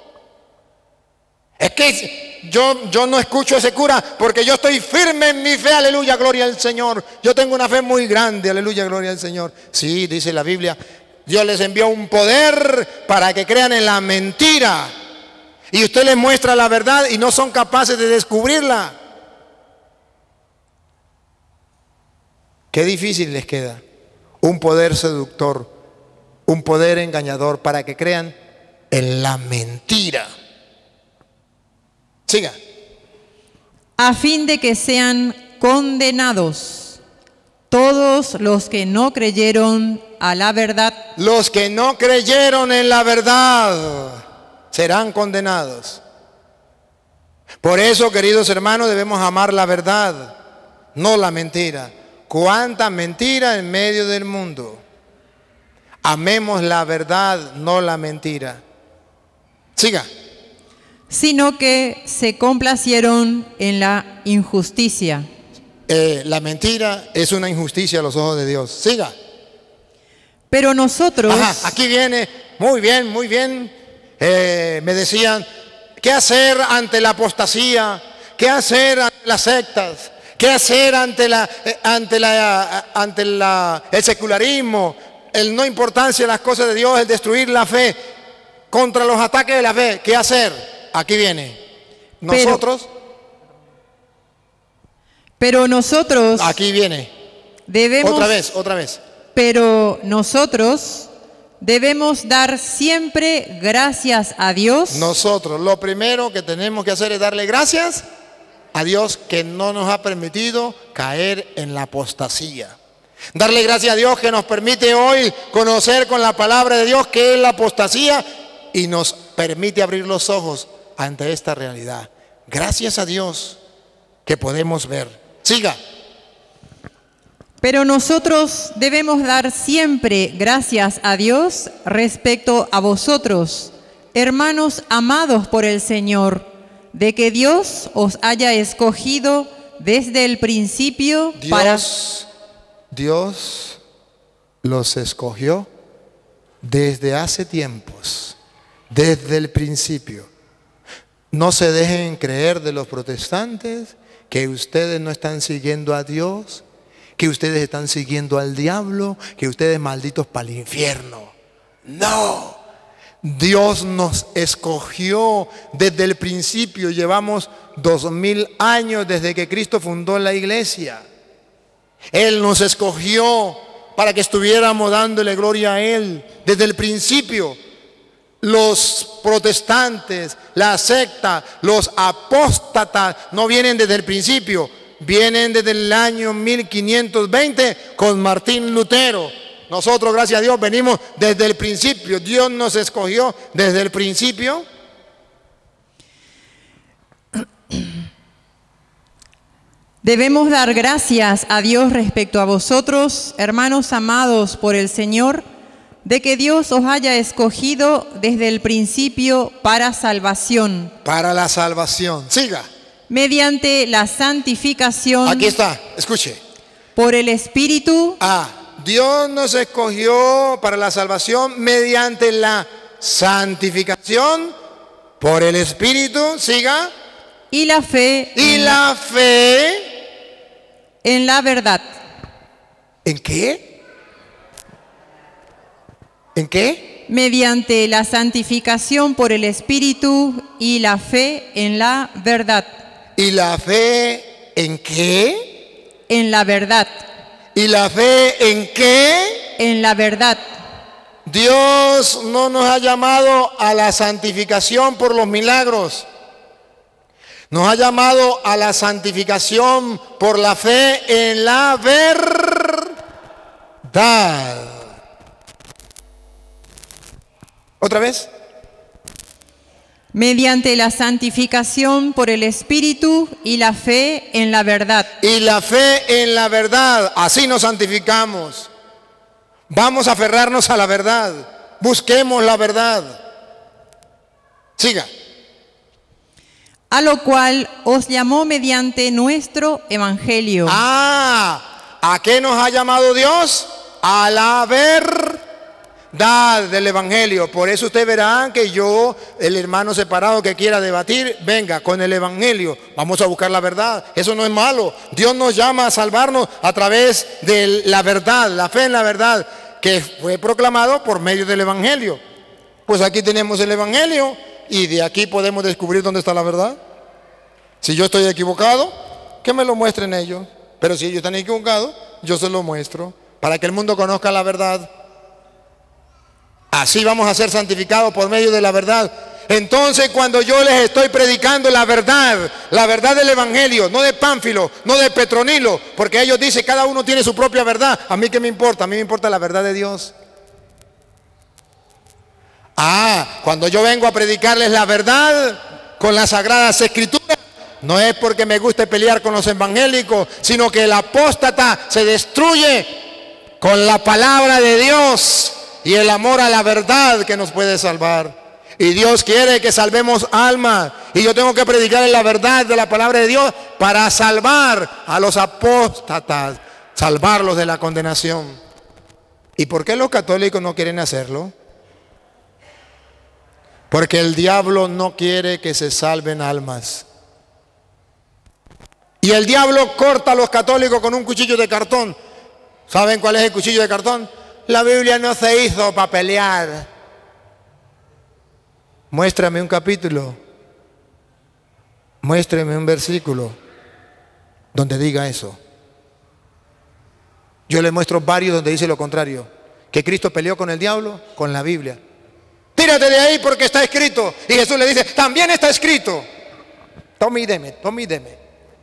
Speaker 2: Es que yo, yo no escucho a ese cura porque yo estoy firme en mi fe, aleluya, gloria al Señor. Yo tengo una fe muy grande, aleluya, gloria al Señor. Sí, dice la Biblia, Dios les envió un poder para que crean en la mentira. Y usted les muestra la verdad y no son capaces de descubrirla. Qué difícil les queda. Un poder seductor, un poder engañador para que crean en la mentira. Siga.
Speaker 3: A fin de que sean condenados todos los que no creyeron a la verdad.
Speaker 2: Los que no creyeron en la verdad serán condenados. Por eso, queridos hermanos, debemos amar la verdad, no la mentira. Cuánta mentira en medio del mundo. Amemos la verdad, no la mentira. Siga.
Speaker 3: Sino que se complacieron en la injusticia.
Speaker 2: Eh, la mentira es una injusticia a los ojos de Dios. Siga.
Speaker 3: Pero nosotros...
Speaker 2: Ajá, aquí viene, muy bien, muy bien. Eh, me decían, ¿qué hacer ante la apostasía? ¿Qué hacer ante las sectas? ¿Qué hacer ante la, eh, ante la, ante la, el secularismo? El no importancia de las cosas de Dios, el destruir la fe, contra los ataques de la fe. ¿Qué hacer? Aquí viene. Nosotros.
Speaker 3: Pero, pero nosotros.
Speaker 2: Aquí viene.
Speaker 3: Debemos.
Speaker 2: Otra vez, otra vez.
Speaker 3: Pero nosotros debemos dar siempre gracias a Dios.
Speaker 2: Nosotros, lo primero que tenemos que hacer es darle gracias a Dios que no nos ha permitido caer en la apostasía. Darle gracias a Dios que nos permite hoy conocer con la palabra de Dios qué es la apostasía y nos permite abrir los ojos ante esta realidad. Gracias a Dios que podemos ver. Siga.
Speaker 3: Pero nosotros debemos dar siempre gracias a Dios respecto a vosotros, hermanos amados por el Señor, de que Dios os haya escogido desde el principio
Speaker 2: Dios,
Speaker 3: para...
Speaker 2: Dios los escogió desde hace tiempos, desde el principio. No se dejen creer de los protestantes que ustedes no están siguiendo a Dios, que ustedes están siguiendo al diablo, que ustedes malditos para el infierno. No, Dios nos escogió desde el principio. Llevamos dos mil años desde que Cristo fundó la iglesia. Él nos escogió para que estuviéramos dándole gloria a Él desde el principio. Los protestantes, la secta, los apóstatas no vienen desde el principio, vienen desde el año mil quinientos veinte con Martín Lutero. Nosotros, gracias a Dios, venimos desde el principio. Dios nos escogió desde el principio.
Speaker 3: Debemos dar gracias a Dios respecto a vosotros, hermanos amados por el Señor, de que Dios os haya escogido desde el principio para salvación.
Speaker 2: Para la salvación. Siga.
Speaker 3: Mediante la santificación.
Speaker 2: Aquí está, escuche.
Speaker 3: Por el Espíritu.
Speaker 2: Ah, Dios nos escogió para la salvación mediante la santificación por el Espíritu. Siga.
Speaker 3: Y la fe.
Speaker 2: Y la fe.
Speaker 3: En la verdad.
Speaker 2: ¿En qué? ¿En qué?
Speaker 3: Mediante la santificación por el Espíritu y la fe en la verdad.
Speaker 2: ¿Y la fe en qué?
Speaker 3: En la verdad.
Speaker 2: ¿Y la fe en qué?
Speaker 3: En la verdad.
Speaker 2: Dios no nos ha llamado a la santificación por los milagros. Nos ha llamado a la santificación por la fe en la verdad. Otra vez.
Speaker 3: Mediante la santificación por el Espíritu y la fe en la verdad.
Speaker 2: Y la fe en la verdad, así nos santificamos. Vamos a aferrarnos a la verdad. Busquemos la verdad. Siga.
Speaker 3: A lo cual os llamó mediante nuestro evangelio.
Speaker 2: Ah, ¿a qué nos ha llamado Dios? A la verdad del evangelio. Por eso usted verá que yo, el hermano separado que quiera debatir, venga con el evangelio. Vamos a buscar la verdad. Eso no es malo. Dios nos llama a salvarnos a través de la verdad, la fe en la verdad, que fue proclamado por medio del evangelio. Pues aquí tenemos el evangelio y de aquí podemos descubrir dónde está la verdad. Si yo estoy equivocado, que me lo muestren ellos. Pero si ellos están equivocados, yo se lo muestro para que el mundo conozca la verdad. Así vamos a ser santificados por medio de la verdad. Entonces, cuando yo les estoy predicando la verdad, la verdad del evangelio, no de Pánfilo, no de Petronilo, porque ellos dicen cada uno tiene su propia verdad. A mí qué me importa, a mí me importa la verdad de Dios. Ah, cuando yo vengo a predicarles la verdad con las sagradas escrituras, no es porque me guste pelear con los evangélicos, sino que el apóstata se destruye con la palabra de Dios y el amor a la verdad que nos puede salvar. Y Dios quiere que salvemos almas. Y yo tengo que predicar la verdad de la palabra de Dios para salvar a los apóstatas, salvarlos de la condenación. ¿Y por qué los católicos no quieren hacerlo? Porque el diablo no quiere que se salven almas. Y el diablo corta a los católicos con un cuchillo de cartón. ¿Saben cuál es el cuchillo de cartón? La Biblia no se hizo para pelear. Muéstrame un capítulo, muéstrame un versículo donde diga eso. Yo le muestro varios donde dice lo contrario, que Cristo peleó con el diablo, con la Biblia. Tírate de ahí porque está escrito. Y Jesús le dice, también está escrito. Tome y deme, tome y deme.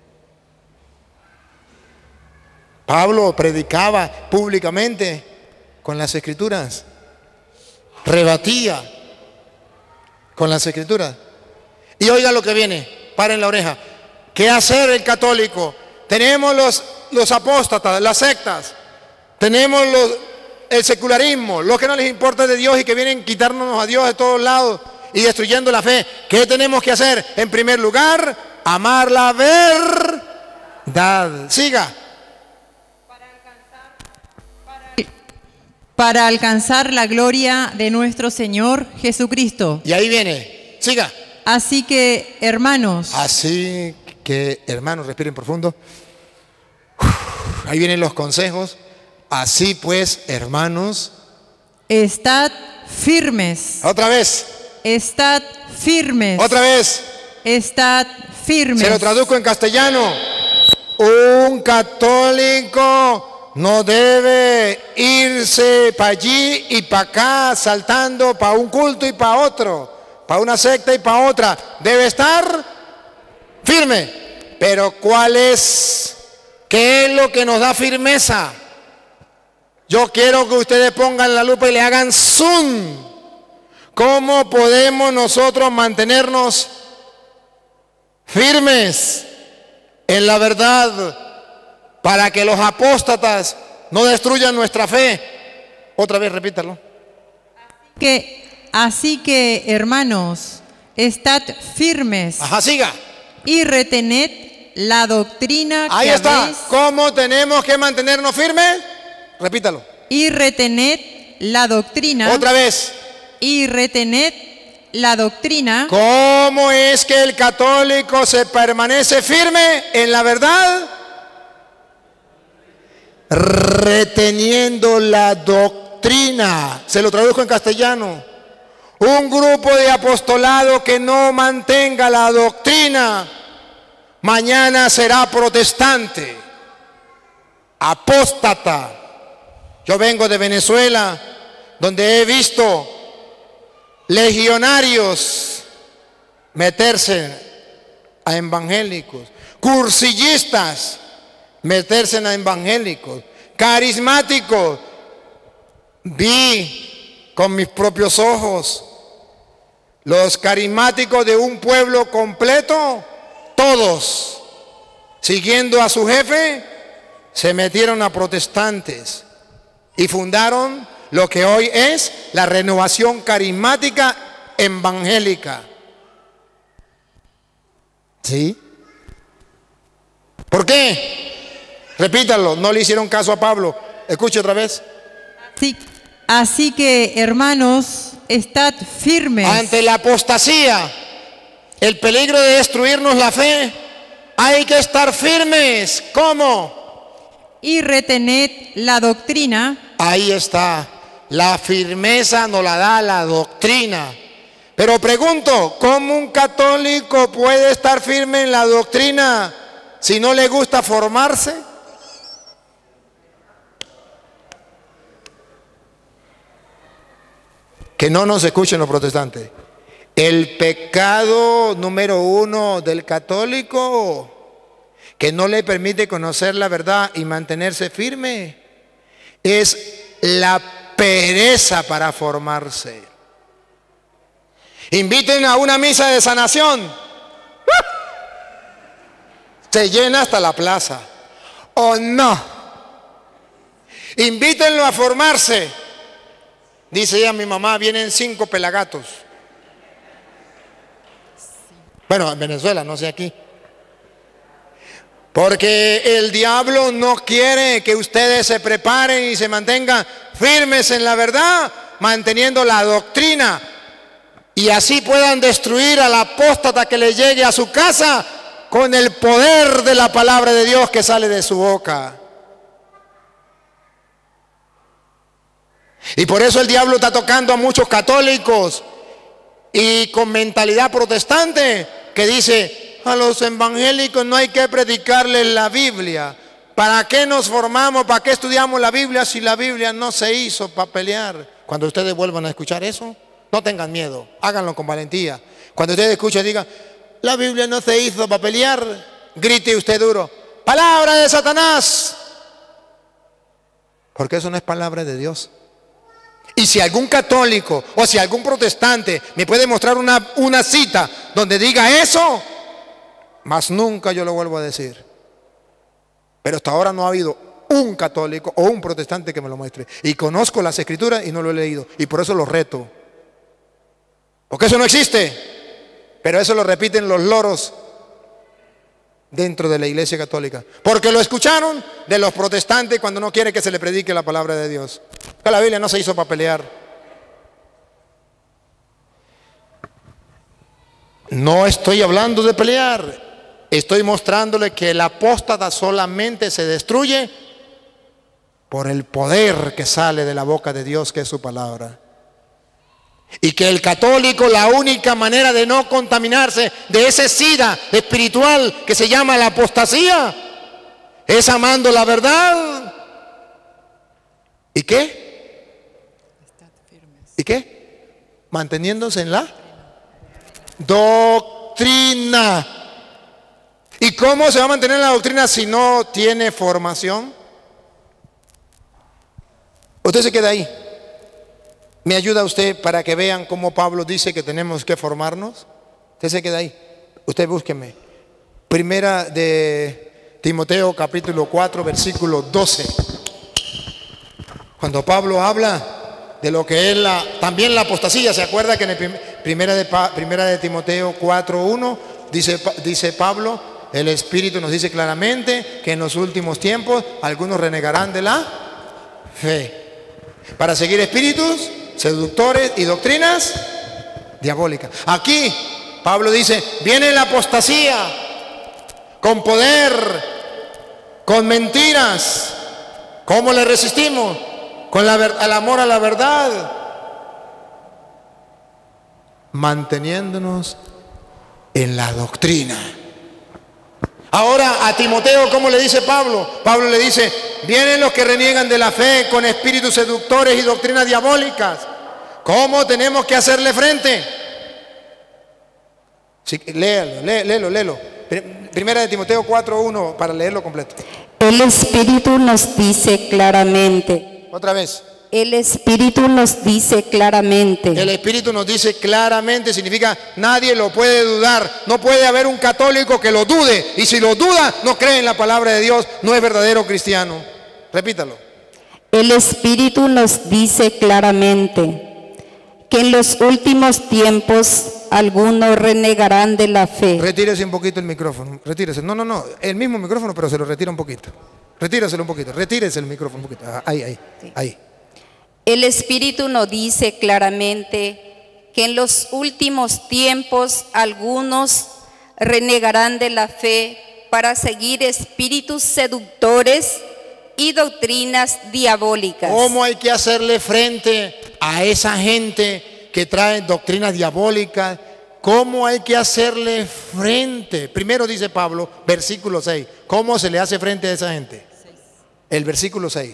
Speaker 2: Pablo predicaba públicamente con las escrituras, rebatía con las escrituras. Y oiga lo que viene, paren la oreja. ¿Qué hacer el católico? Tenemos los, los apóstatas, las sectas, tenemos los, el secularismo, los que no les importa de Dios y que vienen a quitarnos a Dios de todos lados y destruyendo la fe. ¿Qué tenemos que hacer? En primer lugar, amar la verdad. Siga.
Speaker 3: Para alcanzar la gloria de nuestro Señor Jesucristo.
Speaker 2: Y ahí viene, siga.
Speaker 3: Así que, hermanos.
Speaker 2: Así que, hermanos, respiren profundo. Uf, ahí vienen los consejos. Así pues, hermanos.
Speaker 3: Estad firmes.
Speaker 2: Otra vez.
Speaker 3: Estad firmes.
Speaker 2: Otra vez.
Speaker 3: Estad firmes.
Speaker 2: Se lo traduzco en castellano. Un católico no debe irse para allí y para acá, saltando para un culto y para otro, para una secta y para otra. Debe estar firme. Pero ¿cuál es? ¿Qué es lo que nos da firmeza? Yo quiero que ustedes pongan la lupa y le hagan zoom. ¿Cómo podemos nosotros mantenernos firmes en la verdad? Para que los apóstatas no destruyan nuestra fe. Otra vez, repítalo.
Speaker 3: Que, así que, hermanos, estad firmes.
Speaker 2: Ajá, siga.
Speaker 3: Y retened la doctrina
Speaker 2: Ahí
Speaker 3: que
Speaker 2: está.
Speaker 3: habéis.
Speaker 2: ¿Cómo tenemos que mantenernos firmes? Repítalo.
Speaker 3: Y retened la doctrina.
Speaker 2: Otra vez.
Speaker 3: Y retened la doctrina.
Speaker 2: ¿Cómo es que el católico se permanece firme en la verdad? Reteniendo la doctrina. Se lo traduzco en castellano. Un grupo de apostolado que no mantenga la doctrina, mañana será protestante, apóstata. Yo vengo de Venezuela, donde he visto legionarios meterse a evangélicos, cursillistas meterse en evangélicos, carismáticos Vi con mis propios ojos los carismáticos de un pueblo completo, todos, siguiendo a su jefe, se metieron a protestantes y fundaron lo que hoy es la Renovación Carismática Evangélica. ¿Sí? ¿Por qué? Repítalo, no le hicieron caso a Pablo. Escuche otra vez.
Speaker 3: Así, así que, hermanos, estad firmes.
Speaker 2: Ante la apostasía, el peligro de destruirnos la fe, hay que estar firmes. ¿Cómo?
Speaker 3: Y retened la doctrina.
Speaker 2: Ahí está. La firmeza nos la da la doctrina. Pero pregunto, ¿cómo un católico puede estar firme en la doctrina si no le gusta formarse? Que no nos escuchen los protestantes. El pecado número uno del católico que no le permite conocer la verdad y mantenerse firme es la pereza para formarse. Inviten a una misa de sanación, se llena hasta la plaza. ¿O no? Invítenlo a formarse. Dice ella, mi mamá, vienen cinco pelagatos. Bueno, en Venezuela, no sé aquí. Porque el diablo no quiere que ustedes se preparen y se mantengan firmes en la verdad, manteniendo la doctrina, y así puedan destruir al apóstata que le llegue a su casa con el poder de la palabra de Dios que sale de su boca. Y por eso el diablo está tocando a muchos católicos y con mentalidad protestante que dice, a los evangélicos no hay que predicarles la Biblia. ¿Para qué nos formamos? ¿Para qué estudiamos la Biblia si la Biblia no se hizo para pelear? Cuando ustedes vuelvan a escuchar eso, no tengan miedo, háganlo con valentía. Cuando ustedes escuchen, digan, la Biblia no se hizo para pelear, grite usted duro, palabra de Satanás. Porque eso no es palabra de Dios. Y si algún católico o si algún protestante me puede mostrar una, una cita donde diga eso, más nunca yo lo vuelvo a decir. Pero hasta ahora no ha habido un católico o un protestante que me lo muestre. Y conozco las escrituras y no lo he leído. Y por eso lo reto. Porque eso no existe. Pero eso lo repiten los loros dentro de la Iglesia Católica. Porque lo escucharon de los protestantes cuando no quiere que se le predique la palabra de Dios. Que la Biblia no se hizo para pelear. No estoy hablando de pelear. Estoy mostrándole que el apóstata solamente se destruye por el poder que sale de la boca de Dios, que es su palabra. Y que el católico, la única manera de no contaminarse de ese sida espiritual que se llama la apostasía, es amando la verdad. ¿Y qué? ¿Y qué? Manteniéndose en la doctrina. ¿Y cómo se va a mantener la doctrina si no tiene formación? Usted se queda ahí. ¿Me ayuda usted para que vean cómo Pablo dice que tenemos que formarnos? Usted se queda ahí. Usted búsqueme. Primera de Timoteo capítulo cuatro versículo doce. Cuando Pablo habla de lo que es la, también la apostasía, ¿se acuerda que en el prim, primera, de, primera de Timoteo cuatro uno dice, dice Pablo, el Espíritu nos dice claramente que en los últimos tiempos algunos renegarán de la fe para seguir espíritus seductores y doctrinas diabólicas. Aquí Pablo dice, viene la apostasía con poder, con mentiras. ¿Cómo le resistimos? Con la, el amor a la verdad, manteniéndonos en la doctrina. Ahora a Timoteo, ¿cómo le dice Pablo? Pablo le dice, vienen los que reniegan de la fe con espíritus seductores y doctrinas diabólicas. ¿Cómo tenemos que hacerle frente? Sí, léalo, lé, léelo, léelo. Primera de Timoteo cuatro uno para leerlo completo.
Speaker 4: El Espíritu nos dice claramente.
Speaker 2: Otra vez.
Speaker 4: El Espíritu nos dice claramente.
Speaker 2: El Espíritu nos dice claramente, significa nadie lo puede dudar. No puede haber un católico que lo dude. Y si lo duda, no cree en la palabra de Dios, no es verdadero cristiano. Repítalo.
Speaker 4: El Espíritu nos dice claramente que en los últimos tiempos algunos renegarán de la fe.
Speaker 2: Retírese un poquito el micrófono. Retírese. No, no, no. El mismo micrófono, pero se lo retira un poquito. Retíraselo un poquito. Retírese el micrófono un poquito. Ahí, ahí,
Speaker 4: Sí.
Speaker 2: ahí.
Speaker 4: El Espíritu nos dice claramente que en los últimos tiempos algunos renegarán de la fe para seguir espíritus seductores y doctrinas diabólicas.
Speaker 2: ¿Cómo hay que hacerle frente a esa gente que trae doctrinas diabólicas? ¿Cómo hay que hacerle frente? Primero dice Pablo, versículo seis. ¿Cómo se le hace frente a esa gente? El versículo seis.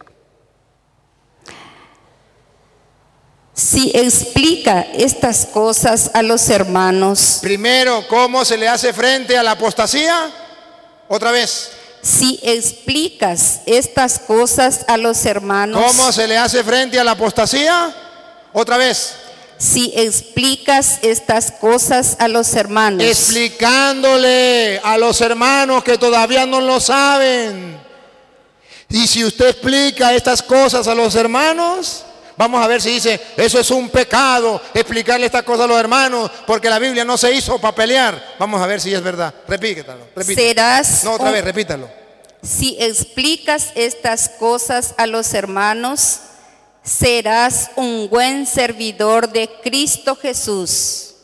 Speaker 4: Si explica estas cosas a los hermanos,
Speaker 2: Primero, ¿cómo se le hace frente a la apostasía? Otra vez.
Speaker 4: si explicas estas cosas a los hermanos,
Speaker 2: ¿Cómo se le hace frente a la apostasía? Otra vez.
Speaker 4: si explicas estas cosas a los hermanos,
Speaker 2: Explicándole a los hermanos que todavía no lo saben. Y si usted explica estas cosas a los hermanos, vamos a ver si dice, eso es un pecado, explicarle estas cosas a los hermanos, porque la Biblia no se hizo para pelear. Vamos a ver si es verdad. Repítalo. repítalo.
Speaker 4: serás
Speaker 2: No, otra
Speaker 4: un-
Speaker 2: vez, repítalo.
Speaker 4: si explicas estas cosas a los hermanos, serás un buen servidor de Cristo Jesús.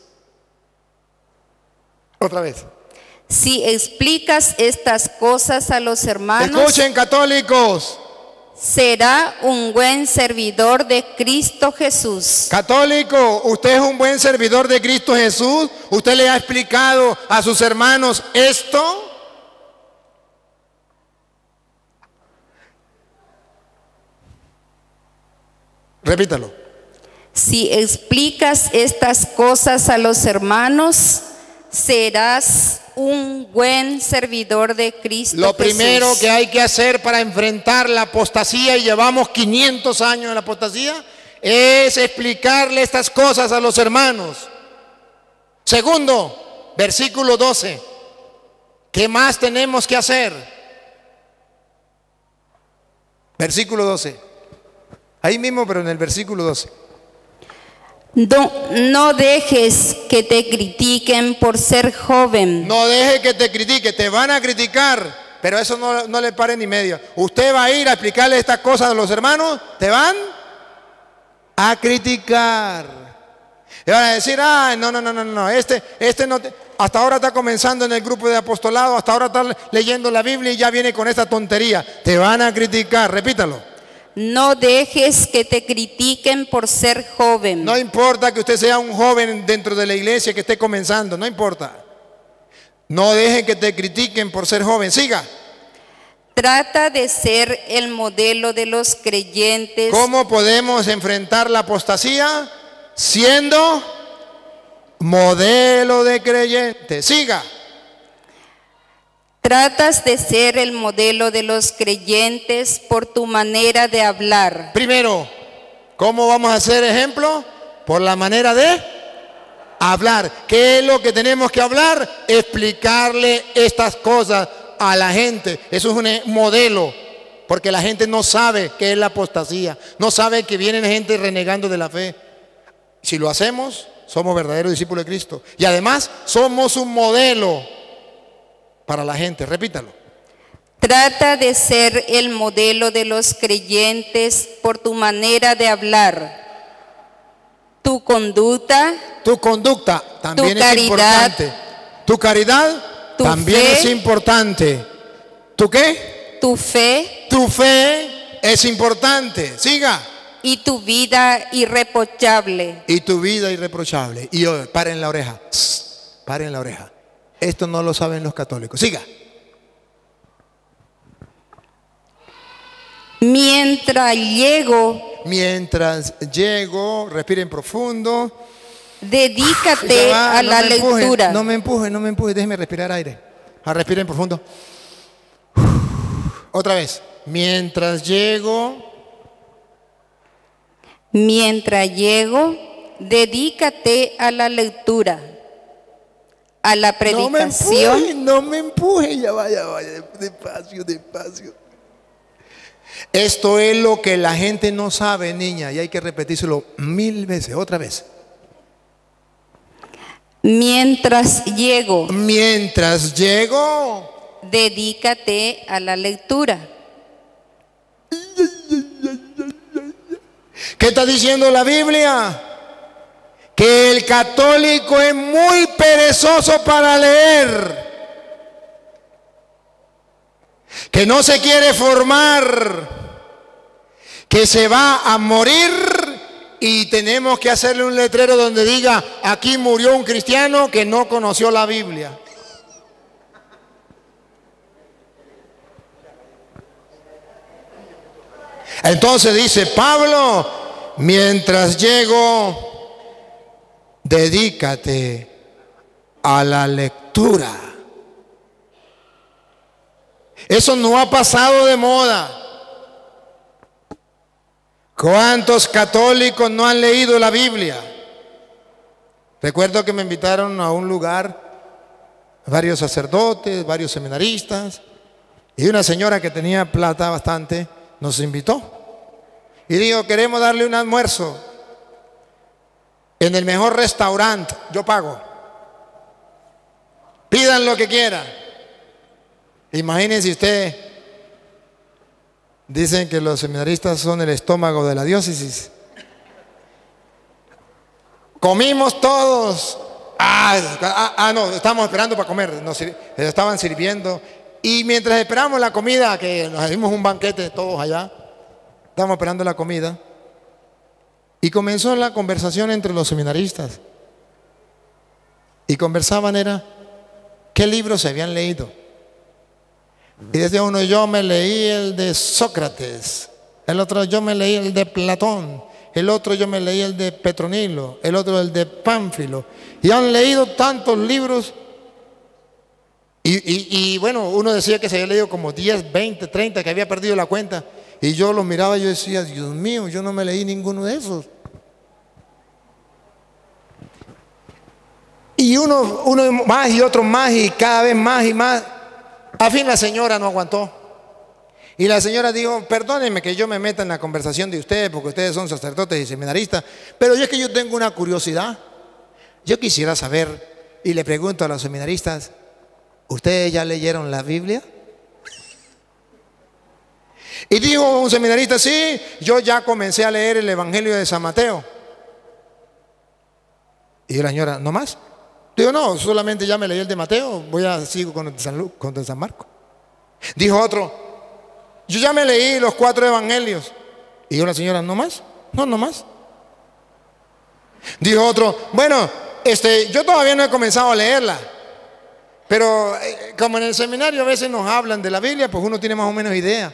Speaker 2: Otra vez.
Speaker 4: Si explicas estas cosas a los hermanos,
Speaker 2: Escuchen, católicos.
Speaker 4: será un buen servidor de Cristo Jesús.
Speaker 2: Católico, usted es un buen servidor de Cristo Jesús. Usted le ha explicado a sus hermanos esto. Repítalo.
Speaker 4: Si explicas estas cosas a los hermanos, serás un buen servidor de Cristo
Speaker 2: Lo primero
Speaker 4: Jesús.
Speaker 2: que hay que hacer para enfrentar la apostasía, y llevamos quinientos años en la apostasía, es explicarle estas cosas a los hermanos. Segundo, versículo doce. ¿Qué más tenemos que hacer? Versículo doce. Ahí mismo, pero en el versículo doce.
Speaker 4: No, no dejes que te critiquen por ser joven.
Speaker 2: No deje que te critique, te van a criticar, pero eso no, no le pare ni media. Usted va a ir a explicarle estas cosas a los hermanos, te van a criticar. Le van a decir, ah, no, no, no, no, no, este, este no te- hasta ahora está comenzando en el grupo de apostolado, hasta ahora está leyendo la Biblia y ya viene con esta tontería. Te van a criticar, repítalo.
Speaker 4: No dejes que te critiquen por ser joven.
Speaker 2: No importa que usted sea un joven dentro de la iglesia que esté comenzando, no importa. No dejen que te critiquen por ser joven, siga.
Speaker 4: Trata de ser el modelo de los creyentes.
Speaker 2: ¿Cómo podemos enfrentar la apostasía? Siendo modelo de creyente. Siga.
Speaker 4: Tratas de ser el modelo de los creyentes por tu manera de hablar.
Speaker 2: Primero, ¿cómo vamos a hacer ejemplo? Por la manera de hablar. ¿Qué es lo que tenemos que hablar? Explicarle estas cosas a la gente. Eso es un modelo, porque la gente no sabe qué es la apostasía. No sabe que vienen gente renegando de la fe. Si lo hacemos, somos verdaderos discípulos de Cristo. Y además, somos un modelo para la gente. Repítalo.
Speaker 4: Trata de ser el modelo de los creyentes por tu manera de hablar. Tu conducta,
Speaker 2: Tu conducta también
Speaker 4: Tu
Speaker 2: es
Speaker 4: caridad,
Speaker 2: importante. Tu caridad
Speaker 4: tu
Speaker 2: también
Speaker 4: fe,
Speaker 2: es importante. ¿Tu qué?
Speaker 4: tu fe
Speaker 2: Tu fe es importante. Siga.
Speaker 4: y tu vida irreprochable.
Speaker 2: Y tu vida irreprochable. Y hoy, paren la oreja. Psst, paren la oreja. Esto no lo saben los católicos. Siga.
Speaker 4: Mientras llego,
Speaker 2: Mientras llego, respiren profundo.
Speaker 4: dedícate
Speaker 2: Ya va,
Speaker 4: a
Speaker 2: no
Speaker 4: la
Speaker 2: me empuje,
Speaker 4: lectura.
Speaker 2: no me empuje, no me empuje. Déjeme respirar aire. Ah, respiren profundo. Otra vez. Mientras llego
Speaker 4: Mientras llego, dedícate a la lectura, a la predicación.
Speaker 2: No me empuje, no me empuje, ya vaya, vaya, despacio, despacio. Esto es lo que la gente no sabe, niña, y hay que repetírselo mil veces, otra vez.
Speaker 4: Mientras llego,
Speaker 2: Mientras llego,
Speaker 4: dedícate a la lectura.
Speaker 2: ¿qué está diciendo la Biblia? Que el católico es muy perezoso para leer, que no se quiere formar, que se va a morir y tenemos que hacerle un letrero donde diga: aquí murió un cristiano que no conoció la Biblia. Entonces dice Pablo: mientras llego, dedícate a la lectura. Eso no ha pasado de moda. ¿Cuántos católicos no han leído la Biblia? Recuerdo que me invitaron a un lugar varios sacerdotes, varios seminaristas, y una señora que tenía plata bastante nos invitó y dijo: queremos darle un almuerzo en el mejor restaurante, yo pago, pidan lo que quieran. Imagínense usted, dicen que los seminaristas son el estómago de la diócesis. Comimos todos. Ah, ah, ah no, estábamos esperando para comer, nos estaban sirviendo. Y mientras esperamos la comida, que nos dimos un banquete todos allá, estábamos esperando la comida, y comenzó la conversación entre los seminaristas. Y conversaban era qué libros se habían leído. Y decía uno: yo me leí el de Sócrates. El otro: yo me leí el de Platón. El otro: yo me leí el de Petronilo. El otro: el de Pánfilo. Y han leído tantos libros. Y, y, y bueno, uno decía que se había leído como diez, veinte, treinta, que había perdido la cuenta. Y yo los miraba y yo decía: Dios mío, yo no me leí ninguno de esos. Y uno, uno más y otro más, y cada vez más y más. Al fin la señora no aguantó. Y la señora dijo: perdónenme que yo me meta en la conversación de ustedes, porque ustedes son sacerdotes y seminaristas, pero yo es que yo tengo una curiosidad. Yo quisiera saber, y le pregunto a los seminaristas: ¿ustedes ya leyeron la Biblia? Y dijo un seminarista: sí, yo ya comencé a leer el Evangelio de San Mateo. Y la señora: ¿no más? Digo: no, solamente ya me leí el de Mateo, voy a sigo con el de San, Lu, con el de San Marco. Dijo otro: yo ya me leí los cuatro evangelios. Y dijo la señora: ¿no más? No, no más. Dijo otro: bueno, este, yo todavía no he comenzado a leerla, pero eh, como en el seminario a veces nos hablan de la Biblia, pues uno tiene más o menos idea.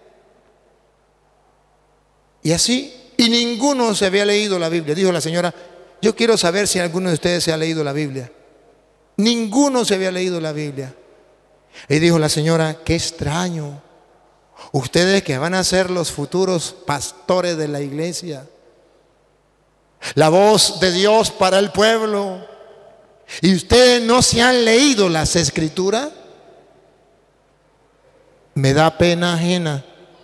Speaker 2: Y así, y ninguno se había leído la Biblia. Dijo la señora: yo quiero saber si alguno de ustedes se ha leído la Biblia. Ninguno se había leído la Biblia. Y dijo la señora: qué extraño. Ustedes que van a ser los futuros pastores de la iglesia, la voz de Dios para el pueblo, y ustedes no se han leído las Escrituras. Me da pena ajena.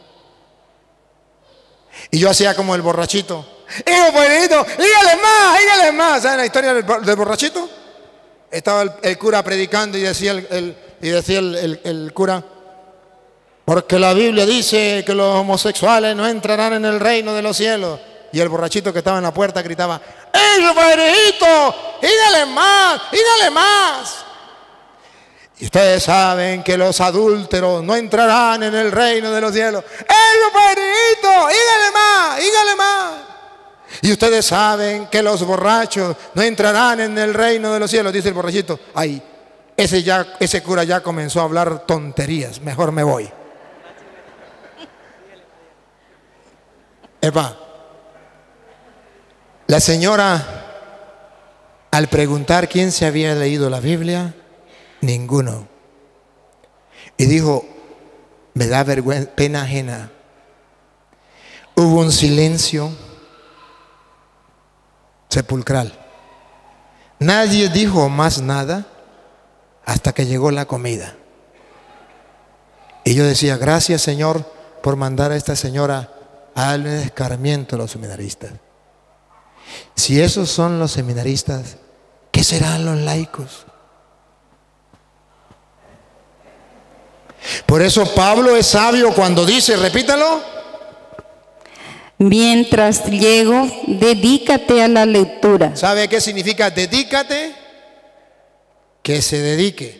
Speaker 2: Y yo hacía como el borrachito: hijo buenito, dígale más, dígale más. ¿Saben la historia del, del borrachito? Estaba el, el cura predicando y decía el, el, y decía el, el, el cura: porque la Biblia dice que los homosexuales no entrarán en el reino de los cielos. Y el borrachito que estaba en la puerta gritaba: ¡hijo buenito, dígale más, dígale más! Y ustedes saben que los adúlteros no entrarán en el reino de los cielos. ¡hijo buenito, dígale más, dígale más! Y ustedes saben que los borrachos no entrarán en el reino de los cielos. Dice el borrachito: ay, ese, ya, ese cura ya comenzó a hablar tonterías, mejor me voy. Epa, la señora, al preguntar quién se había leído la Biblia, ninguno. Y dijo: me da vergüenza, pena ajena. Hubo un silencio. sepulcral. Nadie dijo más nada hasta que llegó la comida. Y yo decía, gracias Señor por mandar a esta señora a darle un escarmiento a los seminaristas. Si esos son los seminaristas, ¿qué serán los laicos? Por eso Pablo es sabio cuando dice, repítalo:
Speaker 4: mientras llego, dedícate a la lectura.
Speaker 2: ¿Sabe qué significa dedícate? Que se dedique.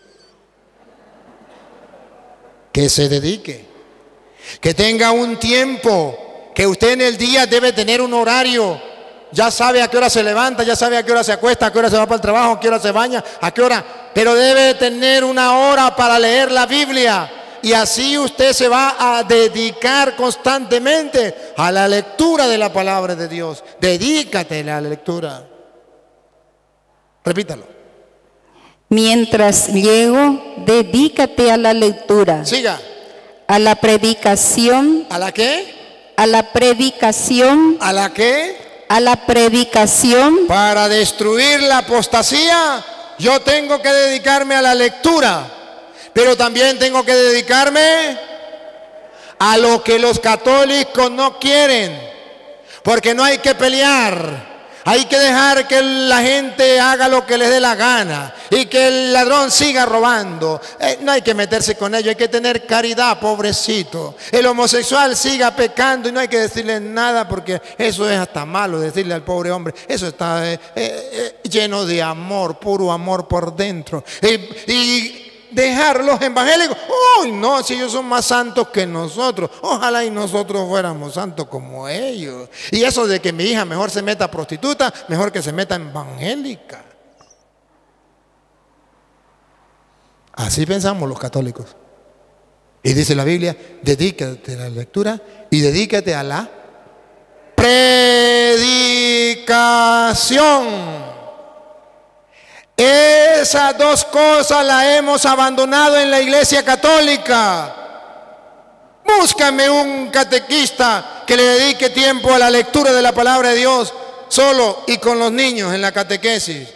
Speaker 2: Que se dedique. Que tenga un tiempo. Que usted en el día debe tener un horario. Ya sabe a qué hora se levanta, ya sabe a qué hora se acuesta, a qué hora se va para el trabajo, a qué hora se baña, a qué hora. Pero debe tener una hora para leer la Biblia. Y así usted se va a dedicar constantemente a la lectura de la palabra de Dios. Dedícate a la lectura. Repítalo.
Speaker 4: Mientras llego, dedícate a la lectura.
Speaker 2: Siga.
Speaker 4: A la predicación.
Speaker 2: ¿A la qué?
Speaker 4: A la predicación.
Speaker 2: ¿A la qué?
Speaker 4: A la predicación.
Speaker 2: Para destruir la apostasía, yo tengo que dedicarme a la lectura. Pero también tengo que dedicarme a lo que los católicos no quieren. Porque no hay que pelear. Hay que dejar que la gente haga lo que les dé la gana. Y que el ladrón siga robando. Eh, no hay que meterse con ellos. Hay que tener caridad, pobrecito. El homosexual siga pecando y no hay que decirle nada, porque eso es hasta malo decirle al pobre hombre. Eso está eh, eh, lleno de amor, puro amor por dentro. Y... y dejar los evangélicos, uy no, si ellos son más santos que nosotros, ojalá y nosotros fuéramos santos como ellos. Y eso de que mi hija mejor se meta prostituta, mejor que se meta evangélica. Así pensamos los católicos. Y dice la Biblia, dedícate a la lectura y dedícate a la predicación. Esas dos cosas las hemos abandonado en la Iglesia Católica. Búscame un catequista que le dedique tiempo a la lectura de la palabra de Dios solo y con los niños en la catequesis.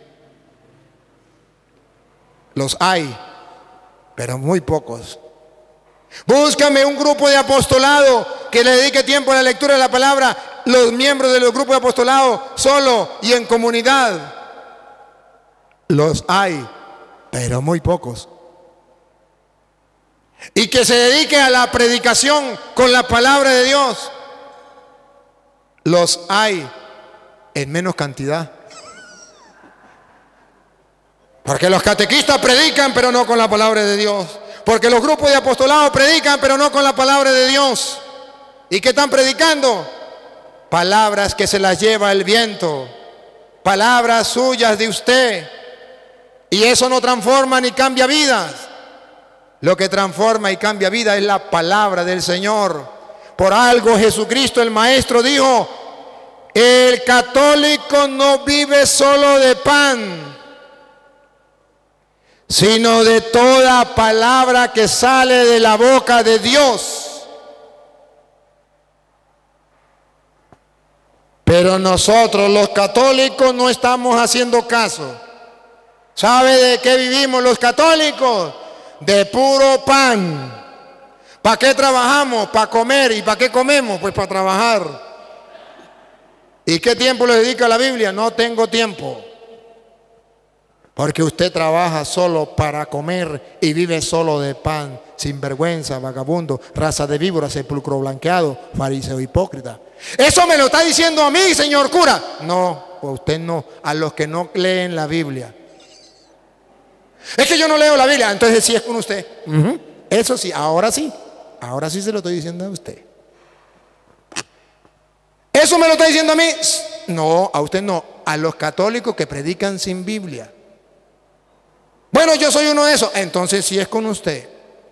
Speaker 2: Los hay, pero muy pocos. Búscame un grupo de apostolado que le dedique tiempo a la lectura de la palabra, los miembros de los grupos de apostolado solo y en comunidad. Los hay, pero muy pocos. Y que se dedique a la predicación con la palabra de Dios. Los hay en menos cantidad. Porque los catequistas predican, pero no con la palabra de Dios. Porque los grupos de apostolado predican, pero no con la palabra de Dios. ¿Y qué están predicando? Palabras que se las lleva el viento. Palabras suyas de usted. Y eso no transforma ni cambia vidas. Lo que transforma y cambia vida es la palabra del Señor. Por algo Jesucristo el Maestro dijo: el católico no vive solo de pan, sino de toda palabra que sale de la boca de Dios. Pero nosotros los católicos no estamos haciendo caso. ¿Sabe de qué vivimos los católicos? De puro pan. ¿Para qué trabajamos? Para comer. ¿Y para qué comemos? Pues para trabajar. ¿Y qué tiempo le dedica a la Biblia? No tengo tiempo. Porque usted trabaja solo para comer y vive solo de pan. Sinvergüenza, vagabundo, raza de víbora, sepulcro blanqueado, fariseo hipócrita. ¿Eso me lo está diciendo a mí, señor cura? No, a usted no, a los que no leen la Biblia. Es que yo no leo la Biblia, entonces sí es con usted. Uh-huh. Eso sí, ahora sí, ahora sí se lo estoy diciendo a usted. ¿Eso me lo está diciendo a mí? No, a usted no, a los católicos que predican sin Biblia. Bueno, yo soy uno de esos, entonces sí es con usted.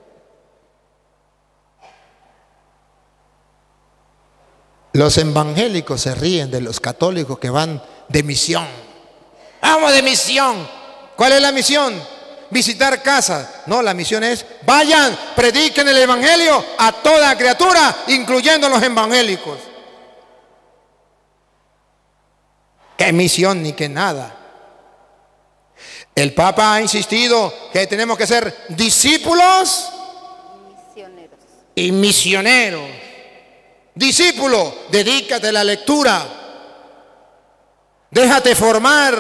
Speaker 2: Los evangélicos se ríen de los católicos que van de misión. Vamos de misión. ¿Cuál es la misión? Visitar casas. No, la misión es: vayan, prediquen el evangelio a toda criatura, incluyendo los evangélicos. qué misión ni qué nada. El Papa ha insistido que tenemos que ser discípulos
Speaker 4: Misioneros.
Speaker 2: y misioneros. Discípulo, dedícate a la lectura, déjate formar,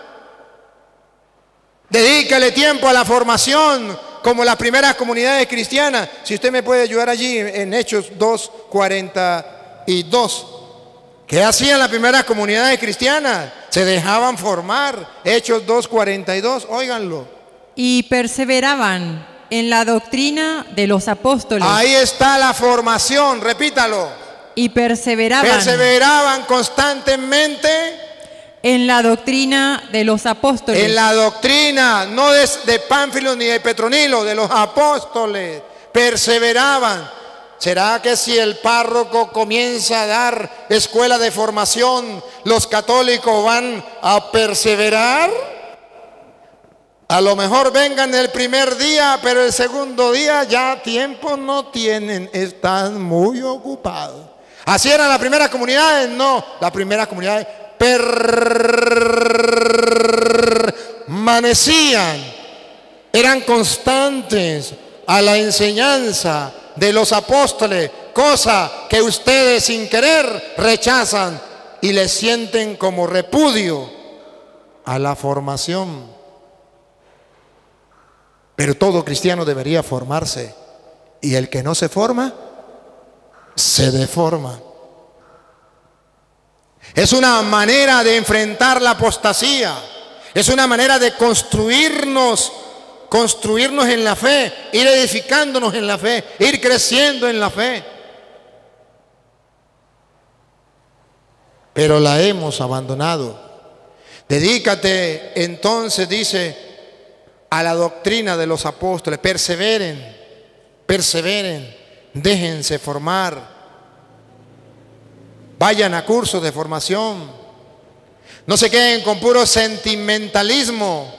Speaker 2: dedícale tiempo a la formación, como las primeras comunidades cristianas. Si usted me puede ayudar allí en Hechos dos, cuarenta y dos. ¿Qué hacían las primeras comunidades cristianas? Se dejaban formar. Hechos dos, cuarenta y dos, óiganlo.
Speaker 3: Y perseveraban en la doctrina de los apóstoles.
Speaker 2: Ahí está la formación, repítalo.
Speaker 3: Y perseveraban
Speaker 2: Perseveraban constantemente
Speaker 3: en la doctrina de los apóstoles.
Speaker 2: en la doctrina, no de, de Pánfilo ni de Petronilo, de los apóstoles. Perseveraban. ¿Será que si el párroco comienza a dar escuela de formación, los católicos van a perseverar? A lo mejor vengan el primer día, pero el segundo día ya tiempo no tienen, están muy ocupados. ¿Así eran las primeras comunidades? No, las primeras comunidades permanecían, eran constantes a la enseñanza de los apóstoles, cosa que ustedes sin querer rechazan y le sienten como repudio a la formación. Pero todo cristiano debería formarse, y el que no se forma, se deforma. Es una manera de enfrentar la apostasía, es una manera de construirnos Construirnos en la fe, ir edificándonos en la fe, ir creciendo en la fe. Pero la hemos abandonado. Dedícate entonces, dice, a la doctrina de los apóstoles. Perseveren, perseveren, déjense formar. Vayan a cursos de formación. No se queden con puro sentimentalismo.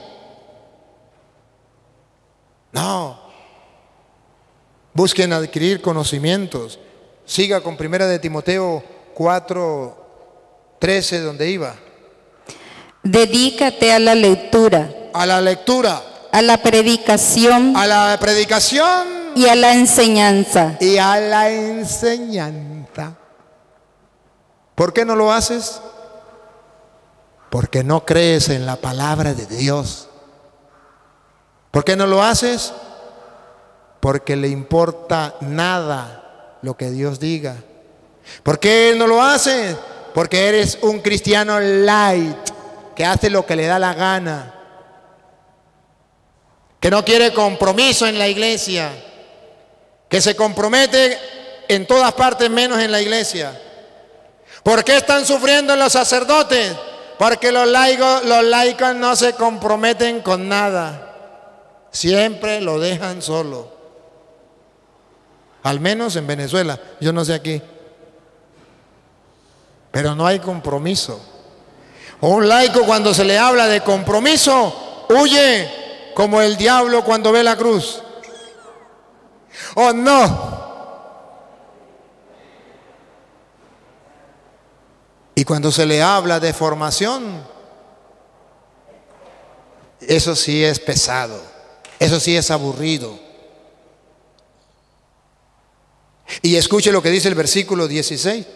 Speaker 2: No, busquen adquirir conocimientos. Siga con Primera de Timoteo cuatro, trece, donde iba.
Speaker 4: Dedícate a la lectura,
Speaker 2: A la lectura,
Speaker 4: a la predicación
Speaker 2: a la predicación
Speaker 4: y a la enseñanza.
Speaker 2: y a la enseñanza. ¿Por qué no lo haces? Porque no crees en la palabra de Dios. ¿Por qué no lo haces? Porque le importa nada lo que Dios diga. ¿Por qué no lo haces? Porque eres un cristiano light, que hace lo que le da la gana, que no quiere compromiso en la iglesia, que se compromete en todas partes menos en la iglesia. ¿Por qué están sufriendo los sacerdotes? Porque los laicos, los laicos no se comprometen con nada. Siempre lo dejan solo. Al menos en Venezuela, yo no sé aquí. Pero no hay compromiso. Un laico, cuando se le habla de compromiso, huye como el diablo cuando ve la cruz. ¿O no? Y cuando se le habla de formación, eso sí es pesado, eso sí es aburrido. Y escuche lo que dice el versículo dieciséis.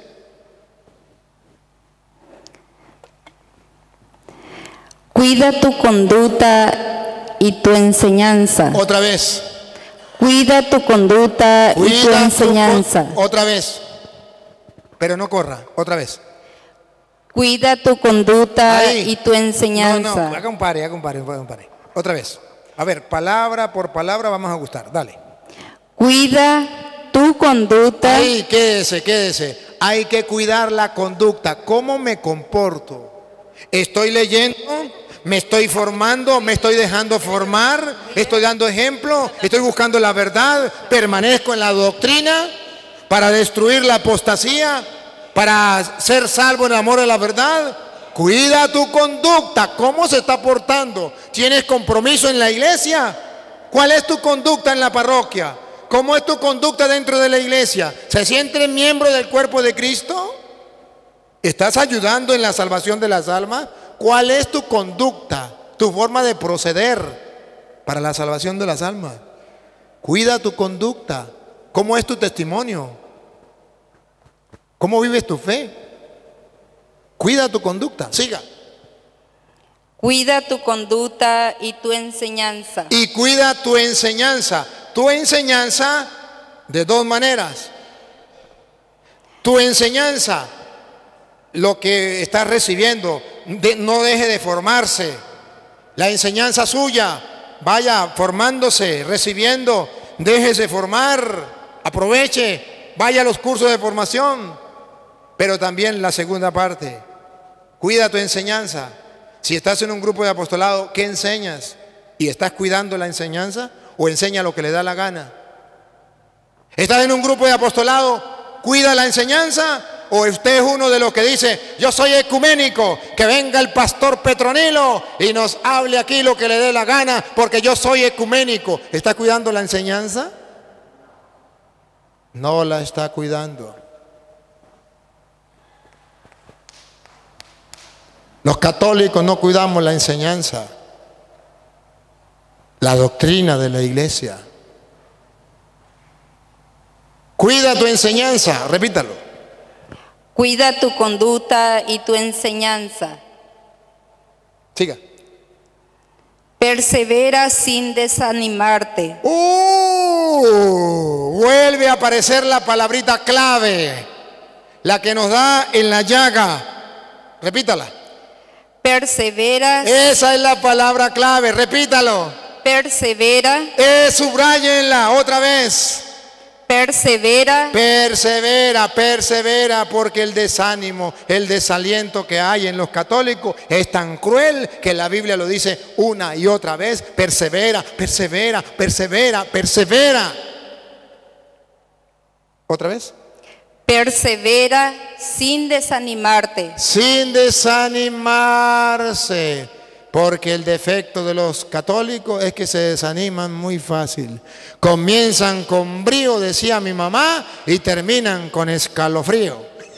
Speaker 4: Cuida tu conducta y tu enseñanza.
Speaker 2: Otra vez.
Speaker 4: Cuida tu conducta y tu
Speaker 2: Cuida tu
Speaker 4: enseñanza.
Speaker 2: con- Otra vez. Pero no corra, otra vez.
Speaker 4: Cuida tu conducta
Speaker 2: Ahí.
Speaker 4: y tu enseñanza.
Speaker 2: No, no, haga un pare, haga un pare, haga un pare. Otra vez. A ver, palabra por palabra vamos a gustar. Dale.
Speaker 4: Cuida tu conducta.
Speaker 2: Ahí, quédese, quédese. Hay que cuidar la conducta. ¿Cómo me comporto? ¿Estoy leyendo? ¿Me estoy formando? ¿Me estoy dejando formar? ¿Estoy dando ejemplo? ¿Estoy buscando la verdad? ¿Permanezco en la doctrina para destruir la apostasía? ¿Para ser salvo en el amor de la verdad? Cuida tu conducta. ¿Cómo se está portando? ¿Tienes compromiso en la iglesia? ¿Cuál es tu conducta en la parroquia? ¿Cómo es tu conducta dentro de la iglesia? ¿Se siente miembro del cuerpo de Cristo? ¿Estás ayudando en la salvación de las almas? ¿Cuál es tu conducta, tu forma de proceder para la salvación de las almas? Cuida tu conducta. ¿Cómo es tu testimonio? ¿Cómo vives tu fe? Cuida tu conducta. Siga.
Speaker 4: Cuida tu conducta y tu enseñanza.
Speaker 2: Y cuida tu enseñanza. Tu enseñanza de dos maneras. Tu enseñanza, lo que estás recibiendo, de, no deje de formarse. La enseñanza suya, vaya formándose, recibiendo, déjese formar, aproveche, vaya a los cursos de formación. Pero también la segunda parte, cuida tu enseñanza. Si estás en un grupo de apostolado, ¿qué enseñas? ¿Y estás cuidando la enseñanza o enseña lo que le da la gana? ¿Estás en un grupo de apostolado? ¿Cuida la enseñanza? ¿O usted es uno de los que dice, yo soy ecuménico, que venga el pastor Petronilo y nos hable aquí lo que le dé la gana porque yo soy ecuménico? ¿Está cuidando la enseñanza? No la está cuidando. Los católicos no cuidamos la enseñanza, la doctrina de la iglesia. Cuida tu enseñanza, repítalo.
Speaker 4: Cuida tu conducta y tu enseñanza.
Speaker 2: Siga.
Speaker 4: Persevera sin desanimarte.
Speaker 2: Uh, vuelve a aparecer la palabrita clave, la que nos da en la llaga. Repítala.
Speaker 4: Persevera.
Speaker 2: Esa es la palabra clave, repítalo.
Speaker 4: Persevera.
Speaker 2: Eh, subrayenla otra vez.
Speaker 4: Persevera.
Speaker 2: Persevera, persevera, porque el desánimo, el desaliento que hay en los católicos es tan cruel que la Biblia lo dice una y otra vez. Persevera, persevera, persevera, persevera. ¿Otra vez?
Speaker 4: Persevera sin desanimarte.
Speaker 2: Sin desanimarse, porque el defecto de los católicos es que se desaniman muy fácil. Comienzan con brío, decía mi mamá, y terminan con escalofrío.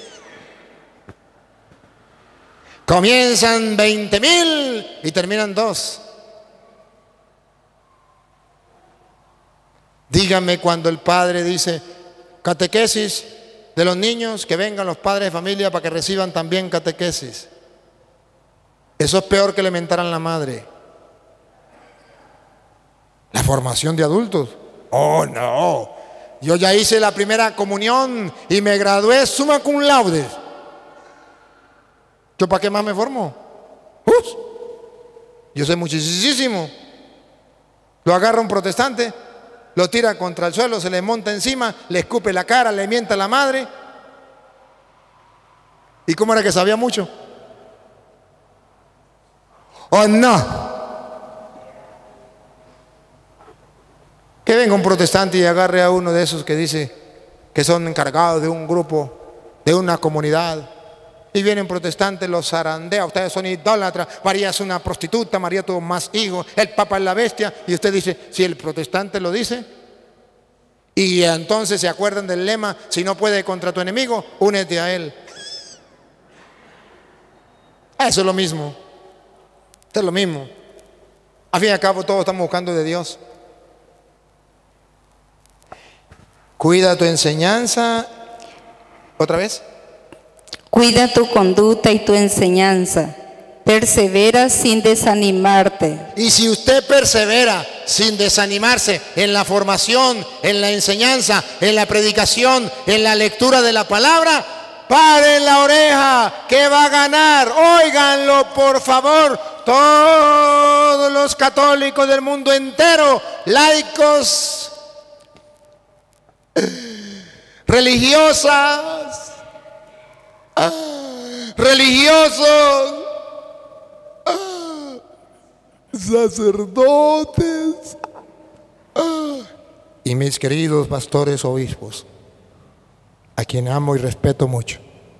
Speaker 2: Comienzan veinte mil y terminan dos. Dígame cuando el padre dice, catequesis de los niños, que vengan los padres de familia para que reciban también catequesis. Eso es peor que elementar a la madre. La formación de adultos. Oh, no. Yo ya hice la primera comunión y me gradué summa cum laude. ¿Yo para qué más me formo? ¡Uf! Yo sé muchísimo. Lo agarra un protestante, lo tira contra el suelo, se le monta encima, le escupe la cara, le mienta a la madre. ¿Y cómo era que sabía mucho? ¡Oh, no! Que venga un protestante y agarre a uno de esos que dice que son encargados de un grupo, de una comunidad, y vienen protestantes, los zarandea, ustedes son idólatras, María es una prostituta, María tuvo más hijos, el Papa es la bestia, y usted dice, si el protestante lo dice, y entonces se acuerdan del lema, si no puede contra tu enemigo, únete a él. Eso es lo mismo, eso es lo mismo. Al fin y al cabo todos estamos buscando de Dios. Cuida tu enseñanza. ¿Otra vez?
Speaker 4: Cuida tu conducta y tu enseñanza. Persevera sin desanimarte.
Speaker 2: Y si usted persevera sin desanimarse en la formación, en la enseñanza, en la predicación, en la lectura de la palabra, paren la oreja, que va a ganar. Óiganlo, por favor, todos los católicos del mundo entero, laicos, religiosas, ah, religiosos, ah, sacerdotes, ah, y mis queridos pastores obispos, a quien amo y respeto mucho.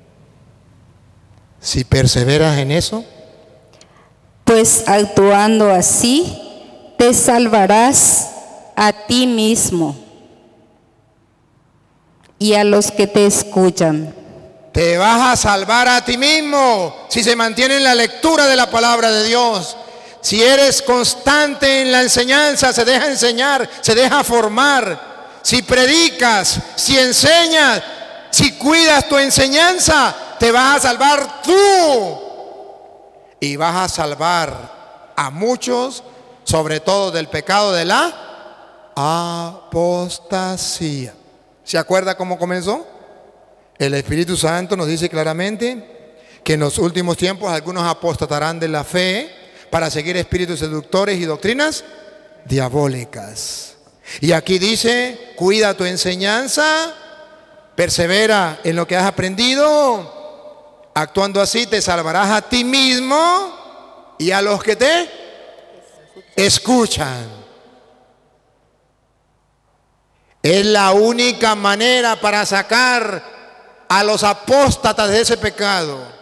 Speaker 2: Si perseveras en eso,
Speaker 4: pues actuando así, te salvarás a ti mismo y a los que te escuchan.
Speaker 2: Te vas a salvar a ti mismo si se mantiene en la lectura de la palabra de Dios. Si eres constante en la enseñanza, se deja enseñar, se deja formar. Si predicas, si enseñas, si cuidas tu enseñanza, te vas a salvar tú. Y vas a salvar a muchos, sobre todo del pecado de la apostasía. ¿Se acuerda cómo comenzó? El Espíritu Santo nos dice claramente que en los últimos tiempos algunos apostatarán de la fe para seguir espíritus seductores y doctrinas diabólicas. Y aquí dice, cuida tu enseñanza, persevera en lo que has aprendido, actuando así te salvarás a ti mismo y a los que te escuchan. Es la única manera para sacar a los apóstatas de ese pecado.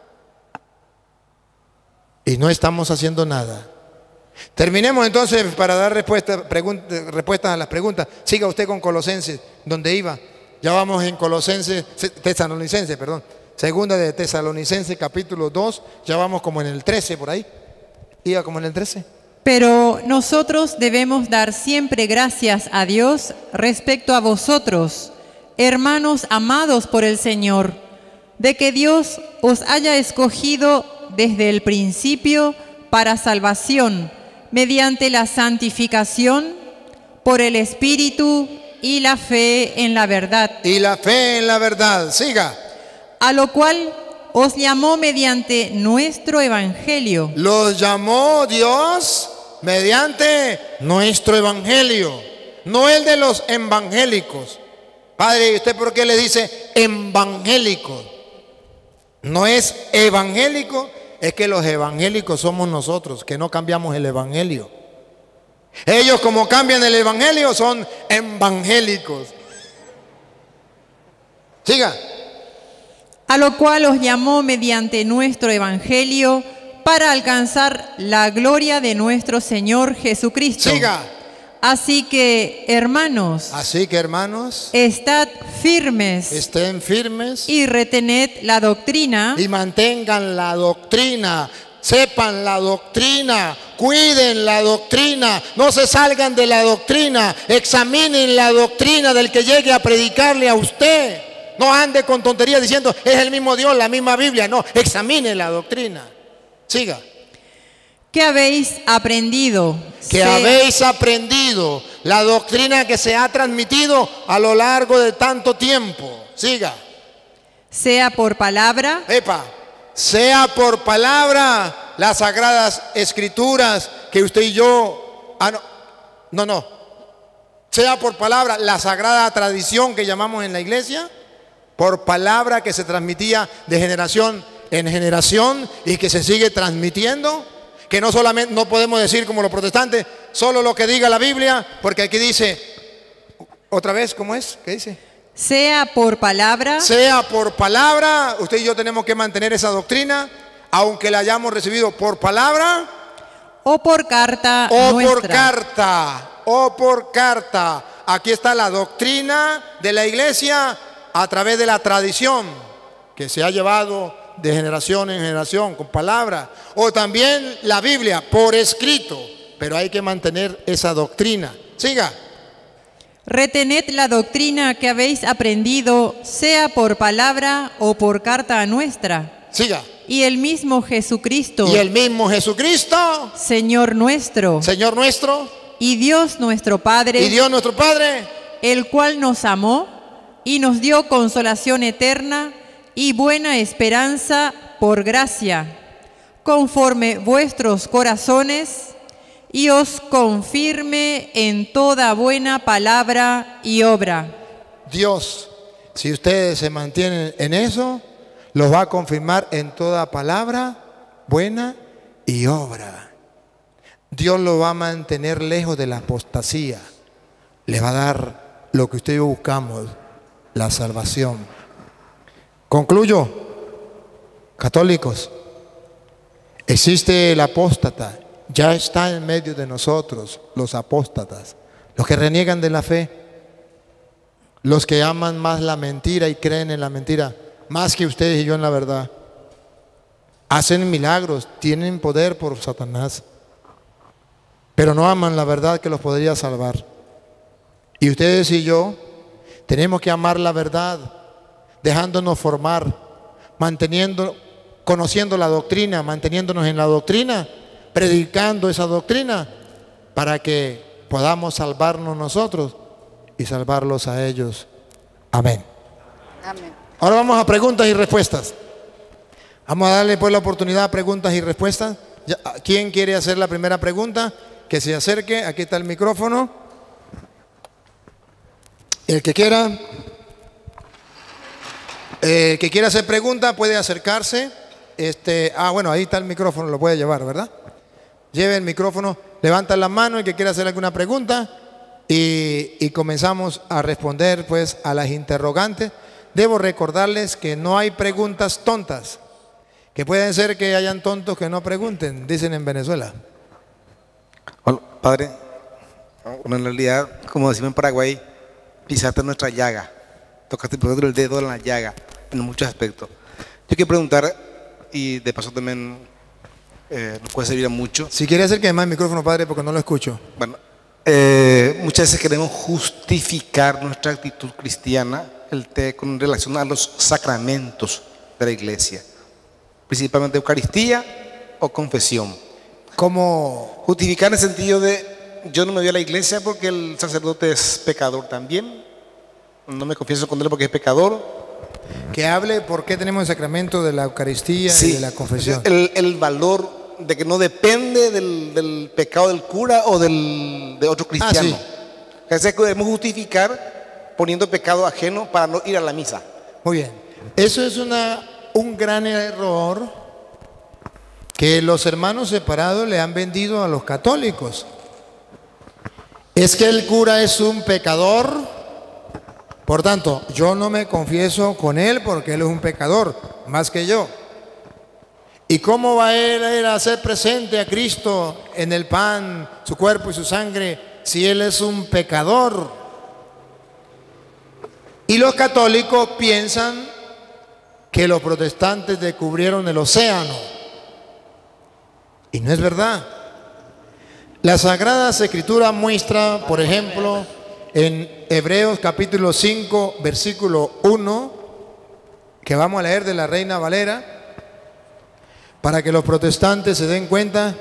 Speaker 2: Y no estamos haciendo nada. Terminemos entonces para dar respuesta, respuestas a las preguntas. Siga usted con Colosenses, donde iba. Ya vamos en Colosenses, Tesalonicenses, perdón. Segunda de Tesalonicenses, capítulo dos. Ya vamos como en el trece por ahí. Iba como en el trece.
Speaker 3: Pero nosotros debemos dar siempre gracias a Dios respecto a vosotros, hermanos amados por el Señor, de que Dios os haya escogido desde el principio para salvación, mediante la santificación por el Espíritu y la fe en la verdad.
Speaker 2: Y la fe en la verdad, siga.
Speaker 3: A lo cual os llamó mediante nuestro evangelio.
Speaker 2: Los llamó Dios mediante nuestro evangelio, no el de los evangélicos. Padre, ¿y usted por qué le dice evangélico? No es evangélico, es que los evangélicos somos nosotros, que no cambiamos el evangelio. Ellos, como cambian el evangelio, son evangélicos. Siga.
Speaker 3: A lo cual os llamó mediante nuestro evangelio para alcanzar la gloria de nuestro Señor Jesucristo.
Speaker 2: Siga.
Speaker 3: Así que, hermanos,
Speaker 2: Así que, hermanos,
Speaker 3: estad firmes
Speaker 2: estén firmes
Speaker 3: y retened la doctrina,
Speaker 2: y mantengan la doctrina, sepan la doctrina, cuiden la doctrina, no se salgan de la doctrina, examinen la doctrina del que llegue a predicarle a usted. No ande con tonterías diciendo, es el mismo Dios, la misma Biblia. No, examine la doctrina. Siga.
Speaker 3: que habéis aprendido.
Speaker 2: Que
Speaker 3: sea-
Speaker 2: habéis aprendido, la doctrina que se ha transmitido a lo largo de tanto tiempo. Siga.
Speaker 3: sea por palabra
Speaker 2: Epa, sea por palabra las sagradas escrituras que usted y yo, ah, no, no, no, sea por palabra la sagrada tradición que llamamos en la iglesia, por palabra que se transmitía de generación en generación y que se sigue transmitiendo, que no solamente, no podemos decir como los protestantes, solo lo que diga la Biblia, porque aquí dice, otra vez, ¿cómo es? ¿Qué dice?
Speaker 3: sea por palabra
Speaker 2: Sea por palabra, usted y yo tenemos que mantener esa doctrina, aunque la hayamos recibido por palabra
Speaker 3: o por carta
Speaker 2: o
Speaker 3: nuestra.
Speaker 2: por carta, o por carta. Aquí está la doctrina de la iglesia a través de la tradición que se ha llevado de generación en generación con palabra, o también la Biblia por escrito, pero hay que mantener esa doctrina. Siga.
Speaker 3: Retened la doctrina que habéis aprendido, sea por palabra o por carta nuestra.
Speaker 2: Siga.
Speaker 3: Y el mismo Jesucristo,
Speaker 2: Y el mismo Jesucristo,
Speaker 3: Señor nuestro,
Speaker 2: Señor nuestro,
Speaker 3: y Dios nuestro Padre,
Speaker 2: y Dios nuestro Padre,
Speaker 3: el cual nos amó y nos dio consolación eterna y buena esperanza por gracia, conforme vuestros corazones, y os confirme en toda buena palabra y obra.
Speaker 2: Dios, si ustedes se mantienen en eso, los va a confirmar en toda palabra buena y obra. Dios lo va a mantener lejos de la apostasía. Le va a dar lo que usted y yo buscamos, la salvación. Concluyo, católicos, existe el apóstata, ya está en medio de nosotros los apóstatas, los que reniegan de la fe, los que aman más la mentira y creen en la mentira más que ustedes y yo en la verdad. Hacen milagros, tienen poder por Satanás, pero no aman la verdad que los podría salvar. Y ustedes y yo tenemos que amar la verdad, dejándonos formar, manteniendo, conociendo la doctrina, manteniéndonos en la doctrina, predicando esa doctrina, para que podamos salvarnos nosotros y salvarlos a ellos. Amén.
Speaker 4: Amén.
Speaker 2: Ahora vamos a preguntas y respuestas. Vamos a darle pues la oportunidad a preguntas y respuestas. Ya, ¿quién quiere hacer la primera pregunta? Que se acerque, aquí está el micrófono. El que quiera, el que quiera hacer pregunta puede acercarse. Este, ah, bueno, ahí está el micrófono, lo puede llevar, ¿verdad? Lleve el micrófono, levanta la mano el que quiera hacer alguna pregunta y, y comenzamos a responder pues a las interrogantes. Debo recordarles que no hay preguntas tontas, que pueden ser que hayan tontos que no pregunten, dicen en Venezuela.
Speaker 1: Hola, padre, bueno, en realidad, como decimos en Paraguay, pisaste nuestra llaga, tocaste por dentro el dedo en la llaga, en muchos aspectos. Yo quiero preguntar, y de paso también eh, nos puede servir a mucho.
Speaker 2: Si quiere acerque más el micrófono, padre, porque no lo escucho.
Speaker 1: Bueno, eh, muchas veces queremos justificar nuestra actitud cristiana el te, con relación a los sacramentos de la iglesia, principalmente Eucaristía o confesión.
Speaker 2: ¿Cómo?
Speaker 1: Justificar en el sentido de yo no me voy a la iglesia porque el sacerdote es pecador también, no me confieso con él porque es pecador.
Speaker 2: Que hable por qué tenemos el sacramento de la Eucaristía
Speaker 1: Sí,
Speaker 2: y de la confesión.
Speaker 1: el, el valor de que no depende del, del pecado del cura o del, de otro cristiano.
Speaker 2: Ah,
Speaker 1: sí. Que debemos justificar poniendo pecado ajeno para no ir a la misa.
Speaker 2: Muy bien. Eso es una, un gran error que los hermanos separados le han vendido a los católicos. Es que el cura es un pecador, por tanto, yo no me confieso con él porque él es un pecador, más que yo. ¿Y cómo va él a ir a hacer presente a Cristo en el pan, su cuerpo y su sangre, si él es un pecador? Y los católicos piensan que los protestantes descubrieron el océano. Y no es verdad. La Sagrada Escritura muestra, por ejemplo, en Hebreos capítulo cinco, versículo uno, que vamos a leer de la Reina Valera, para que los protestantes se den cuenta.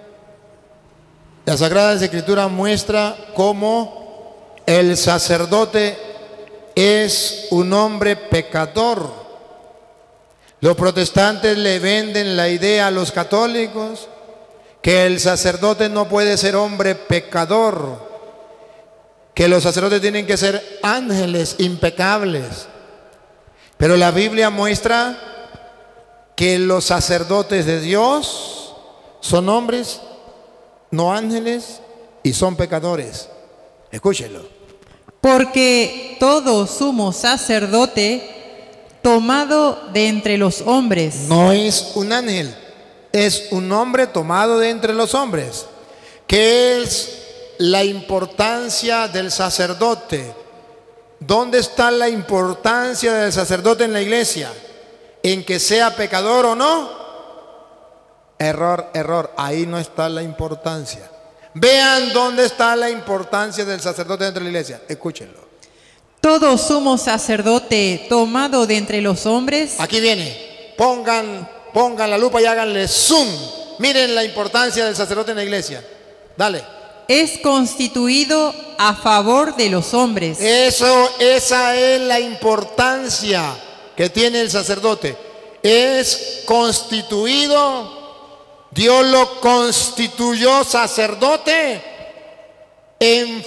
Speaker 2: La Sagrada Escritura muestra cómo el sacerdote es un hombre pecador. Los protestantes le venden la idea a los católicos que el sacerdote no puede ser hombre pecador, que los sacerdotes tienen que ser ángeles impecables. Pero la Biblia muestra que los sacerdotes de Dios son hombres, no ángeles, y son pecadores. Escúchenlo.
Speaker 3: Porque todo sumo sacerdote tomado de entre los hombres
Speaker 2: No es un ángel, es un hombre tomado de entre los hombres. ¿Qué es la importancia del sacerdote? ¿Dónde está la importancia del sacerdote en la iglesia? ¿En que sea pecador o no? Error, error, ahí no está la importancia. Vean dónde está la importancia del sacerdote dentro de la iglesia. Escúchenlo.
Speaker 3: todo sumo sacerdote tomado de entre los hombres
Speaker 2: Aquí viene. Pongan, pongan la lupa y háganle zoom. Miren la importancia del sacerdote en la iglesia. Dale.
Speaker 3: es constituido a favor de los hombres.
Speaker 2: Eso, esa es la importancia que tiene el sacerdote. Es constituido, Dios lo constituyó sacerdote en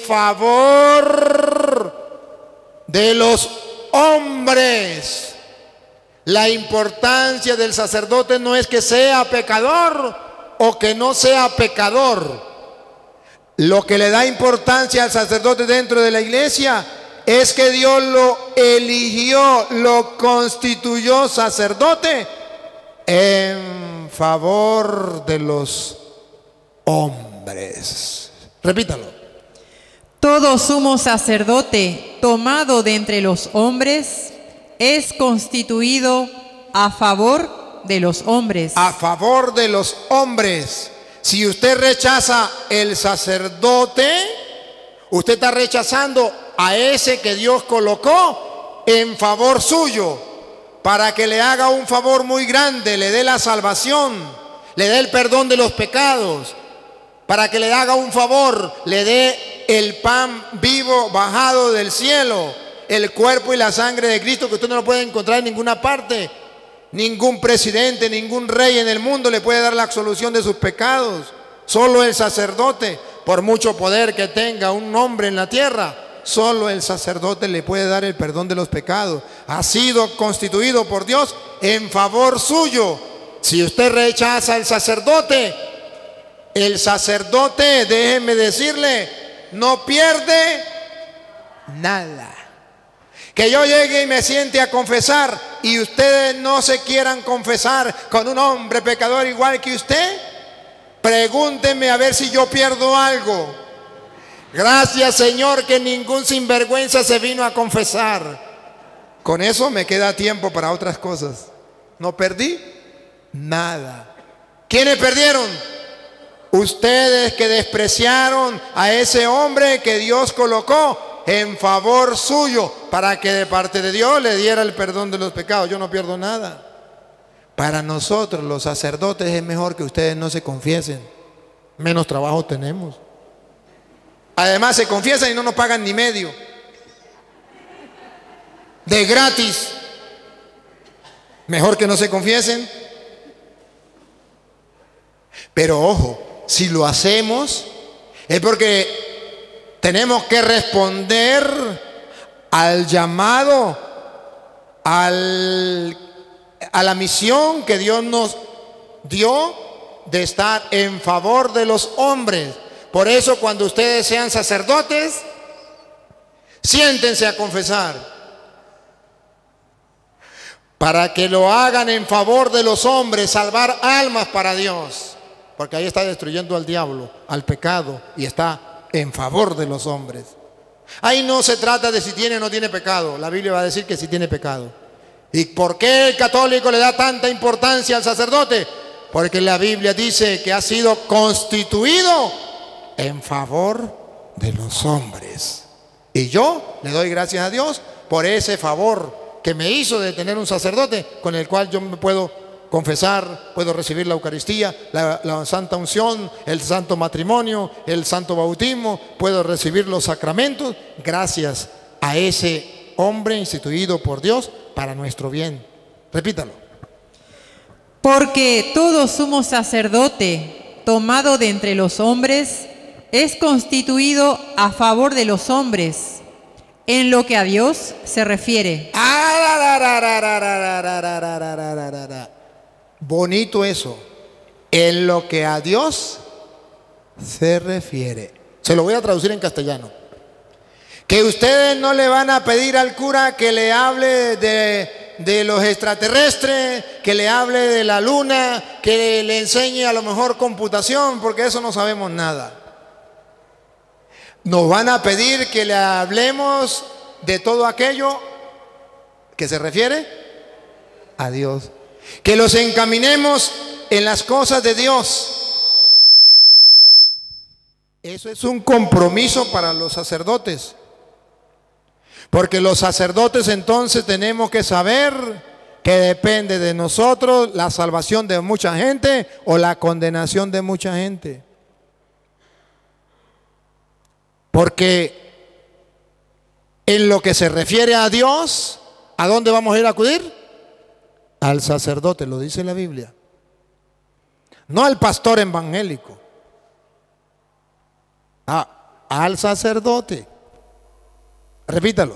Speaker 2: favor de los hombres. La importancia del sacerdote no es que sea pecador o que no sea pecador. Lo que le da importancia al sacerdote dentro de la iglesia es que Dios lo eligió, lo constituyó sacerdote en favor de los hombres. Repítalo.
Speaker 3: Todo sumo sacerdote tomado de entre los hombres es constituido a favor de los hombres.
Speaker 2: A favor de los hombres. Si usted rechaza el sacerdote, usted está rechazando a ese que Dios colocó en favor suyo, para que le haga un favor muy grande, le dé la salvación, le dé el perdón de los pecados, para que le haga un favor, le dé el pan vivo bajado del cielo, el cuerpo y la sangre de Cristo, que usted no lo puede encontrar en ninguna parte. Ningún presidente, ningún rey en el mundo le puede dar la absolución de sus pecados. Solo el sacerdote, por mucho poder que tenga un hombre en la tierra, solo el sacerdote le puede dar el perdón de los pecados. Ha sido constituido por Dios en favor suyo. Si usted rechaza al sacerdote, el sacerdote, déjeme decirle, no pierde nada. Que yo llegue y me siente a confesar y ustedes no se quieran confesar con un hombre pecador igual que usted, pregúntenme a ver si yo pierdo algo. Gracias, Señor, que ningún sinvergüenza se vino a confesar. Con eso me queda tiempo para otras cosas. No perdí nada. ¿Quiénes perdieron? Ustedes que despreciaron a ese hombre que Dios colocó en favor suyo, para que de parte de Dios le diera el perdón de los pecados. Yo no pierdo nada. Para nosotros los sacerdotes es mejor que ustedes no se confiesen. Menos trabajo tenemos. Además se confiesan y no nos pagan ni medio. De gratis. Mejor que no se confiesen. Pero ojo, si lo hacemos es porque tenemos que responder al llamado, al, a la misión que Dios nos dio de estar en favor de los hombres. Por eso cuando ustedes sean sacerdotes, siéntense a confesar, para que lo hagan en favor de los hombres, salvar almas para Dios, porque ahí está destruyendo al diablo, al pecado, y está en favor de los hombres. Ahí no se trata de si tiene o no tiene pecado. La Biblia va a decir que sí tiene pecado. ¿Y por qué el católico le da tanta importancia al sacerdote? Porque la Biblia dice que ha sido constituido en favor de los hombres. Y yo le doy gracias a Dios por ese favor que me hizo de tener un sacerdote con el cual yo me puedo confesar, puedo recibir la Eucaristía, la, la Santa Unción, el Santo Matrimonio, el Santo Bautismo, puedo recibir los sacramentos gracias a ese hombre instituido por Dios para nuestro bien. Repítalo.
Speaker 3: Porque todo sumo sacerdote tomado de entre los hombres es constituido a favor de los hombres, en lo que a Dios se refiere.
Speaker 2: Bonito eso. En lo que a Dios se refiere. Se lo voy a traducir en castellano. Que ustedes no le van a pedir al cura que le hable de, de los extraterrestres, que le hable de la luna, que le enseñe a lo mejor computación, porque eso no sabemos nada. Nos van a pedir que le hablemos de todo aquello que se refiere a Dios. Que los encaminemos en las cosas de Dios. Eso es un compromiso para los sacerdotes. Porque los sacerdotes entonces tenemos que saber que depende de nosotros la salvación de mucha gente o la condenación de mucha gente. Porque en lo que se refiere a Dios, ¿a dónde vamos a ir a acudir? Al sacerdote, lo dice la Biblia. No al pastor evangélico. Ah, al sacerdote. Repítalo.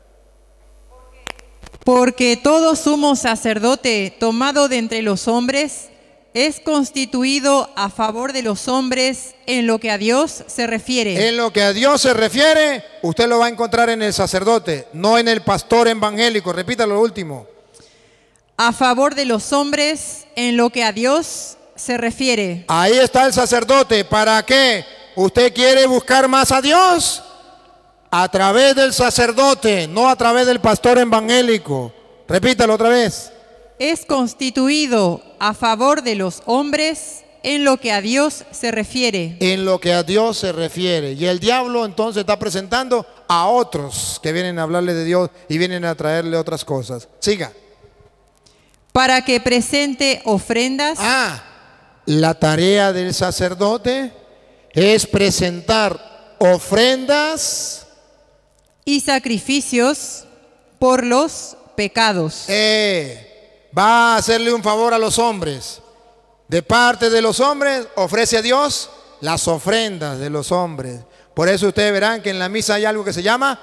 Speaker 3: Porque todo sumo sacerdote tomado de entre los hombres es constituido a favor de los hombres en lo que a Dios se refiere.
Speaker 2: En lo que a Dios se refiere, usted lo va a encontrar en el sacerdote, no en el pastor evangélico. Repítalo lo último.
Speaker 3: A favor de los hombres en lo que a Dios se refiere.
Speaker 2: Ahí está el sacerdote. ¿Para qué? ¿Usted quiere buscar más a Dios? A través del sacerdote, no a través del pastor evangélico. Repítalo otra vez.
Speaker 3: Es constituido a favor de los hombres en lo que a Dios se refiere.
Speaker 2: En lo que a Dios se refiere. Y el diablo entonces está presentando a otros que vienen a hablarle de Dios y vienen a traerle otras cosas. Siga.
Speaker 3: Para que presente ofrendas.
Speaker 2: Ah, la tarea del sacerdote es presentar ofrendas
Speaker 3: y sacrificios por los pecados.
Speaker 2: Eh, va a hacerle un favor a los hombres. De parte de los hombres ofrece a Dios las ofrendas de los hombres. Por eso ustedes verán que en la misa hay algo que se llama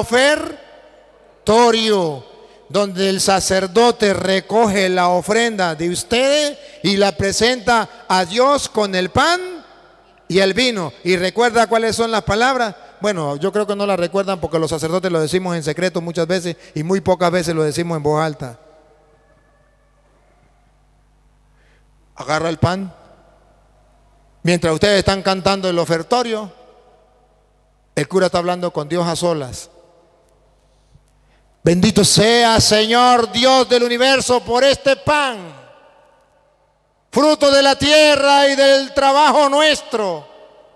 Speaker 2: ofertorio, donde el sacerdote recoge la ofrenda de ustedes y la presenta a Dios con el pan y el vino. ¿Y recuerda cuáles son las palabras? Bueno, yo creo que no las recuerdan porque los sacerdotes lo decimos en secreto muchas veces y muy pocas veces lo decimos en voz alta. Agarra el pan. Mientras ustedes están cantando el ofertorio, el cura está hablando con Dios a solas. Bendito sea, Señor Dios del universo, por este pan, fruto de la tierra y del trabajo nuestro,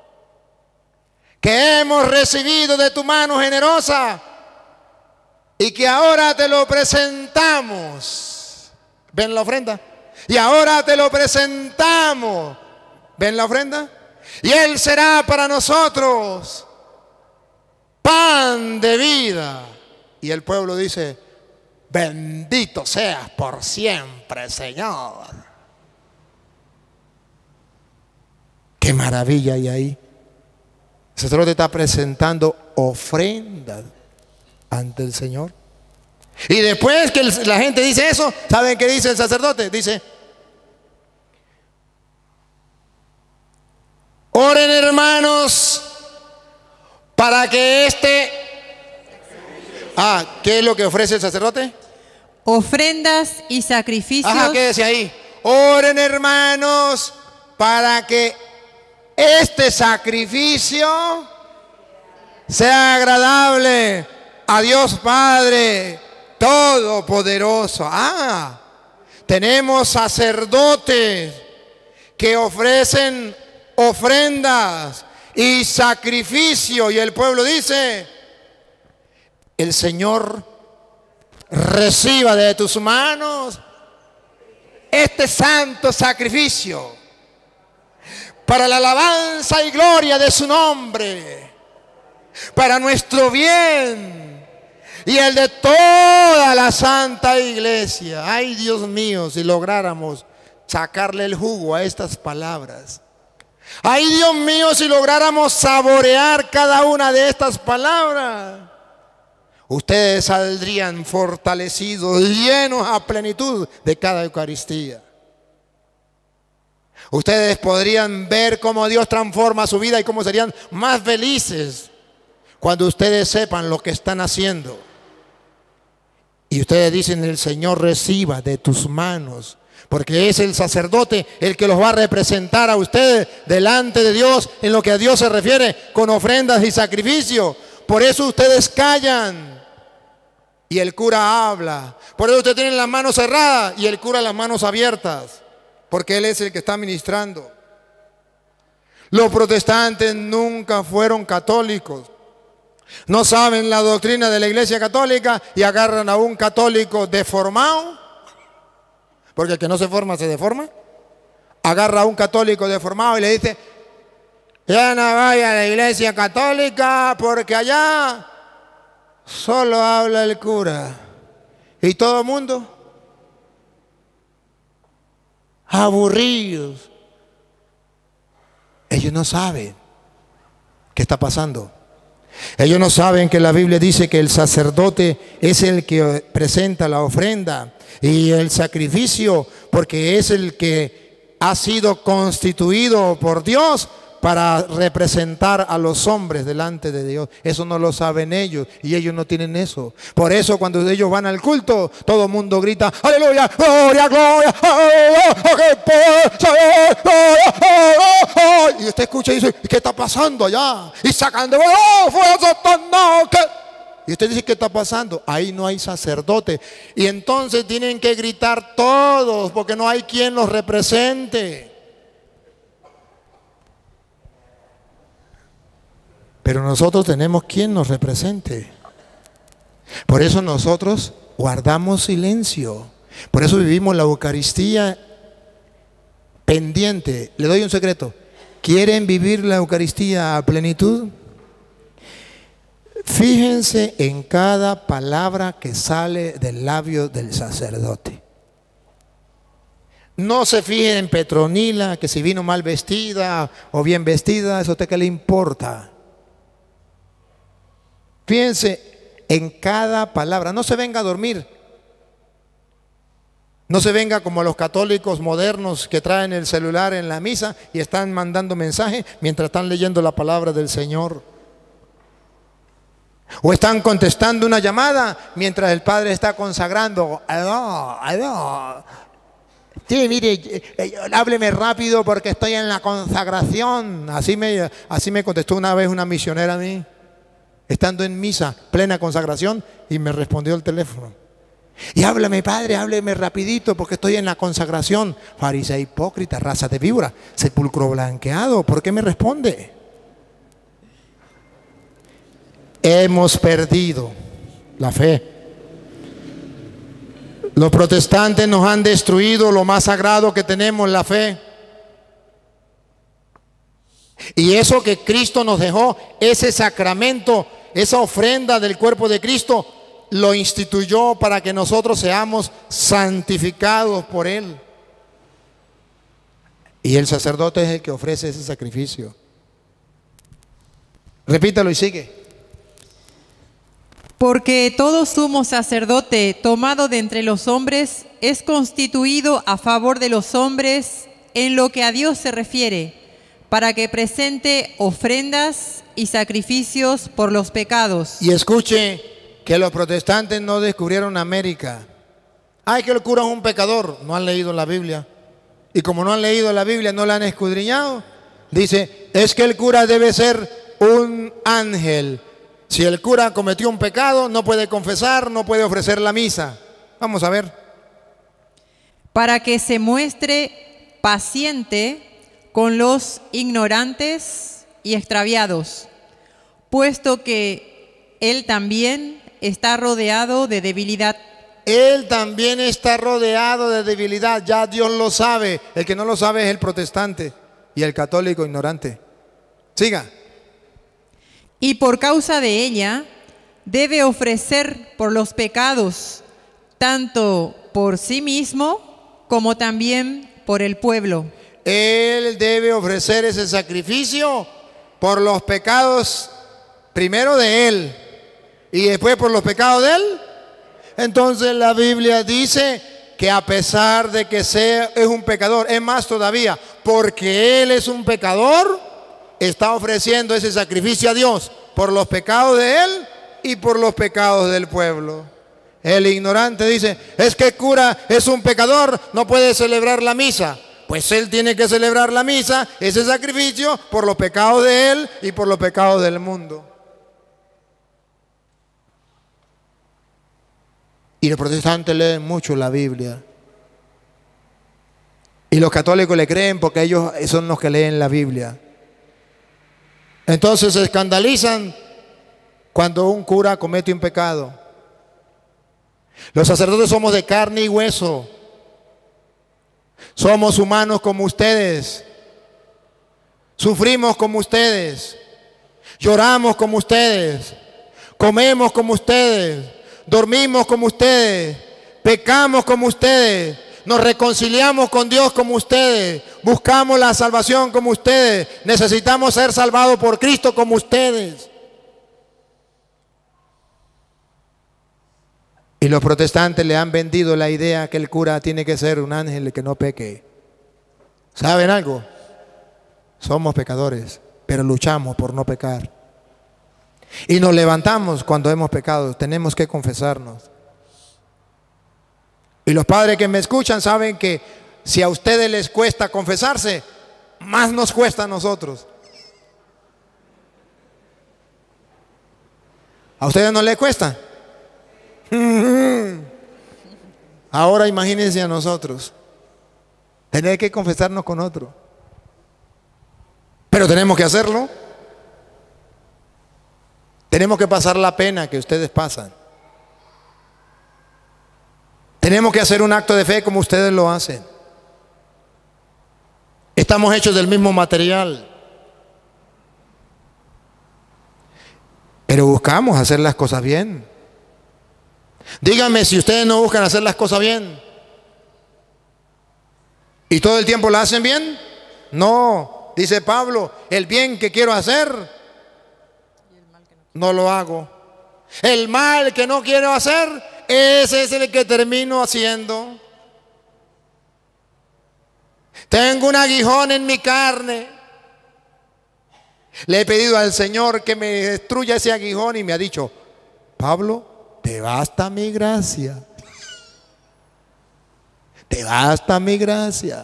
Speaker 2: que hemos recibido de tu mano generosa y que ahora te lo presentamos. ¿Ven la ofrenda? Y ahora te lo presentamos. ¿Ven la ofrenda? Y Él será para nosotros pan de vida. Y el pueblo dice, bendito seas por siempre, Señor. Qué maravilla hay ahí. El sacerdote está presentando ofrendas ante el Señor. Y después que la gente dice eso, ¿saben qué dice el sacerdote? Dice, oren, hermanos, para que este... Ah, ¿qué es lo que ofrece el sacerdote?
Speaker 3: Ofrendas y sacrificios.
Speaker 2: Ajá, quédese ahí. Oren, hermanos, para que este sacrificio sea agradable a Dios Padre Todopoderoso. Ah, tenemos sacerdotes que ofrecen ofrendas y sacrificio. Y el pueblo dice, el Señor reciba de tus manos este santo sacrificio para la alabanza y gloria de su nombre, para nuestro bien y el de toda la santa iglesia. Ay, Dios mío, si lográramos sacarle el jugo a estas palabras. Ay, Dios mío, si lográramos saborear cada una de estas palabras. Ustedes saldrían fortalecidos, llenos a plenitud de cada Eucaristía. Ustedes podrían ver cómo Dios transforma su vida y cómo serían más felices cuando ustedes sepan lo que están haciendo. Y ustedes dicen, el Señor reciba de tus manos, porque es el sacerdote el que los va a representar a ustedes delante de Dios en lo que a Dios se refiere, con ofrendas y sacrificios. Por eso ustedes callan y el cura habla. Por eso ustedes tienen las manos cerradas y el cura las manos abiertas, porque Él es el que está ministrando. Los protestantes nunca fueron católicos. No saben la doctrina de la Iglesia Católica y agarran a un católico deformado, porque el que no se forma se deforma. Agarra a un católico deformado y le dice, ya no vaya a la Iglesia Católica porque allá solo habla el cura. Y todo el mundo aburridos. Ellos no saben qué está pasando. Ellos no saben que la Biblia dice que el sacerdote es el que presenta la ofrenda y el sacrificio, porque es el que ha sido constituido por Dios para representar a los hombres delante de Dios. Eso no lo saben ellos y ellos no tienen eso. Por eso cuando ellos van al culto, todo el mundo grita, aleluya, gloria, gloria, aleluya. Y usted escucha y dice, ¿qué está pasando allá? Y sacan de, ¡oh, fue Satanás! Y usted dice, ¿qué está pasando? Ahí no hay sacerdote. Y entonces tienen que gritar todos porque no hay quien los represente. Pero nosotros tenemos quien nos represente. Por eso nosotros guardamos silencio. Por eso vivimos la Eucaristía pendiente. Le doy un secreto. ¿Quieren vivir la Eucaristía a plenitud? Fíjense en cada palabra que sale del labio del sacerdote. No se fijen en Petronila, que si vino mal vestida o bien vestida, eso a usted qué le importa. Fíjense en cada palabra. No se venga a dormir. No se venga como los católicos modernos que traen el celular en la misa y están mandando mensajes mientras están leyendo la palabra del Señor. O están contestando una llamada mientras el Padre está consagrando. Aló, aló. Sí, mire, hábleme rápido porque estoy en la consagración. Así me, así me contestó una vez una misionera a mí, estando en misa, plena consagración, y me respondió el teléfono. Y háblame, Padre, hábleme rapidito porque estoy en la consagración. Farisea hipócrita, raza de víbora, sepulcro blanqueado, ¿por qué me responde? Hemos perdido la fe. Los protestantes nos han destruido lo más sagrado que tenemos, la fe. Y eso que Cristo nos dejó, ese sacramento, esa ofrenda del cuerpo de Cristo, lo instituyó para que nosotros seamos santificados por Él. Y el sacerdote es el que ofrece ese sacrificio. Repítalo y sigue.
Speaker 3: Porque todo sumo sacerdote tomado de entre los hombres es constituido a favor de los hombres en lo que a Dios se refiere, para que presente ofrendas y sacrificios por los pecados.
Speaker 2: Y escuche que los protestantes no descubrieron América. Ay, que el cura es un pecador. No han leído la Biblia. Y como no han leído la Biblia, no la han escudriñado. Dice, es que el cura debe ser un ángel. Si el cura cometió un pecado, no puede confesar, no puede ofrecer la misa. Vamos a ver.
Speaker 3: Para que se muestre paciente con los ignorantes y extraviados, puesto que él también está rodeado de debilidad.
Speaker 2: Él también está rodeado de debilidad, ya Dios lo sabe. El que no lo sabe es el protestante y el católico ignorante. Siga.
Speaker 3: Y por causa de ella debe ofrecer por los pecados, tanto por sí mismo como también por el pueblo.
Speaker 2: Él debe ofrecer ese sacrificio por los pecados, primero de él y después por los pecados de él. Entonces la Biblia dice que a pesar de que sea, es un pecador, es más todavía, porque él es un pecador, está ofreciendo ese sacrificio a Dios por los pecados de él y por los pecados del pueblo. El ignorante dice, es que el cura es un pecador, no puede celebrar la misa. Pues él tiene que celebrar la misa, ese sacrificio, por los pecados de él y por los pecados del mundo. Y los protestantes leen mucho la Biblia. Y los católicos le creen porque ellos son los que leen la Biblia. Entonces se escandalizan cuando un cura comete un pecado. Los sacerdotes somos de carne y hueso. Somos humanos como ustedes. Sufrimos como ustedes. Lloramos como ustedes. Comemos como ustedes. Dormimos como ustedes. Pecamos como ustedes. Nos reconciliamos con Dios como ustedes. Buscamos la salvación como ustedes. Necesitamos ser salvados por Cristo como ustedes. Y los protestantes le han vendido la idea que el cura tiene que ser un ángel que no peque. ¿Saben algo? Somos pecadores, pero luchamos por no pecar. Y nos levantamos cuando hemos pecado. Tenemos que confesarnos. Y los padres que me escuchan saben que si a ustedes les cuesta confesarse, más nos cuesta a nosotros. ¿A ustedes no les cuesta? Ahora imagínense a nosotros tener que confesarnos con otro. Pero tenemos que hacerlo. Tenemos que pasar la pena que ustedes pasan. Tenemos que hacer un acto de fe como ustedes lo hacen. Estamos hechos del mismo material. Pero buscamos hacer las cosas bien. Díganme si ustedes no buscan hacer las cosas bien. ¿Y todo el tiempo la hacen bien? No, dice Pablo, el bien que quiero hacer, no lo hago. El mal que no quiero hacer, ese es el que termino haciendo. Tengo un aguijón en mi carne. Le he pedido al Señor que me destruya ese aguijón y me ha dicho, Pablo, te basta mi gracia. Te basta mi gracia.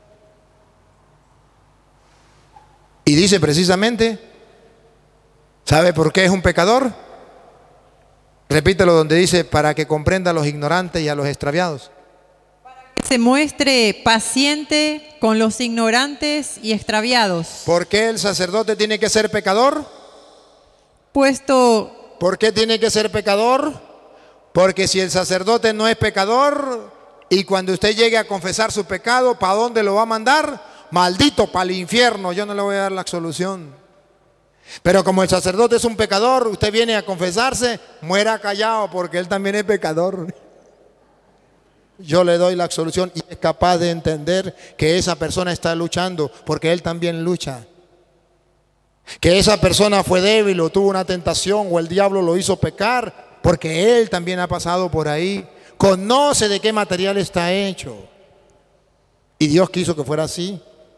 Speaker 2: Y dice precisamente, ¿sabe por qué es un pecador? Repítelo donde dice, para que comprenda a los ignorantes y a los extraviados.
Speaker 3: Se muestre paciente con los ignorantes y extraviados.
Speaker 2: ¿Por qué el sacerdote tiene que ser pecador?
Speaker 3: Puesto...
Speaker 2: ¿Por qué tiene que ser pecador? Porque si el sacerdote no es pecador y cuando usted llegue a confesar su pecado, ¿para dónde lo va a mandar? Maldito, para el infierno, yo no le voy a dar la absolución. Pero como el sacerdote es un pecador, usted viene a confesarse, muera callado porque él también es pecador. Yo le doy la absolución y es capaz de entender que esa persona está luchando porque él también lucha. Que esa persona fue débil o tuvo una tentación o el diablo lo hizo pecar porque él también ha pasado por ahí. Conoce de qué material está hecho. Y Dios quiso que fuera así.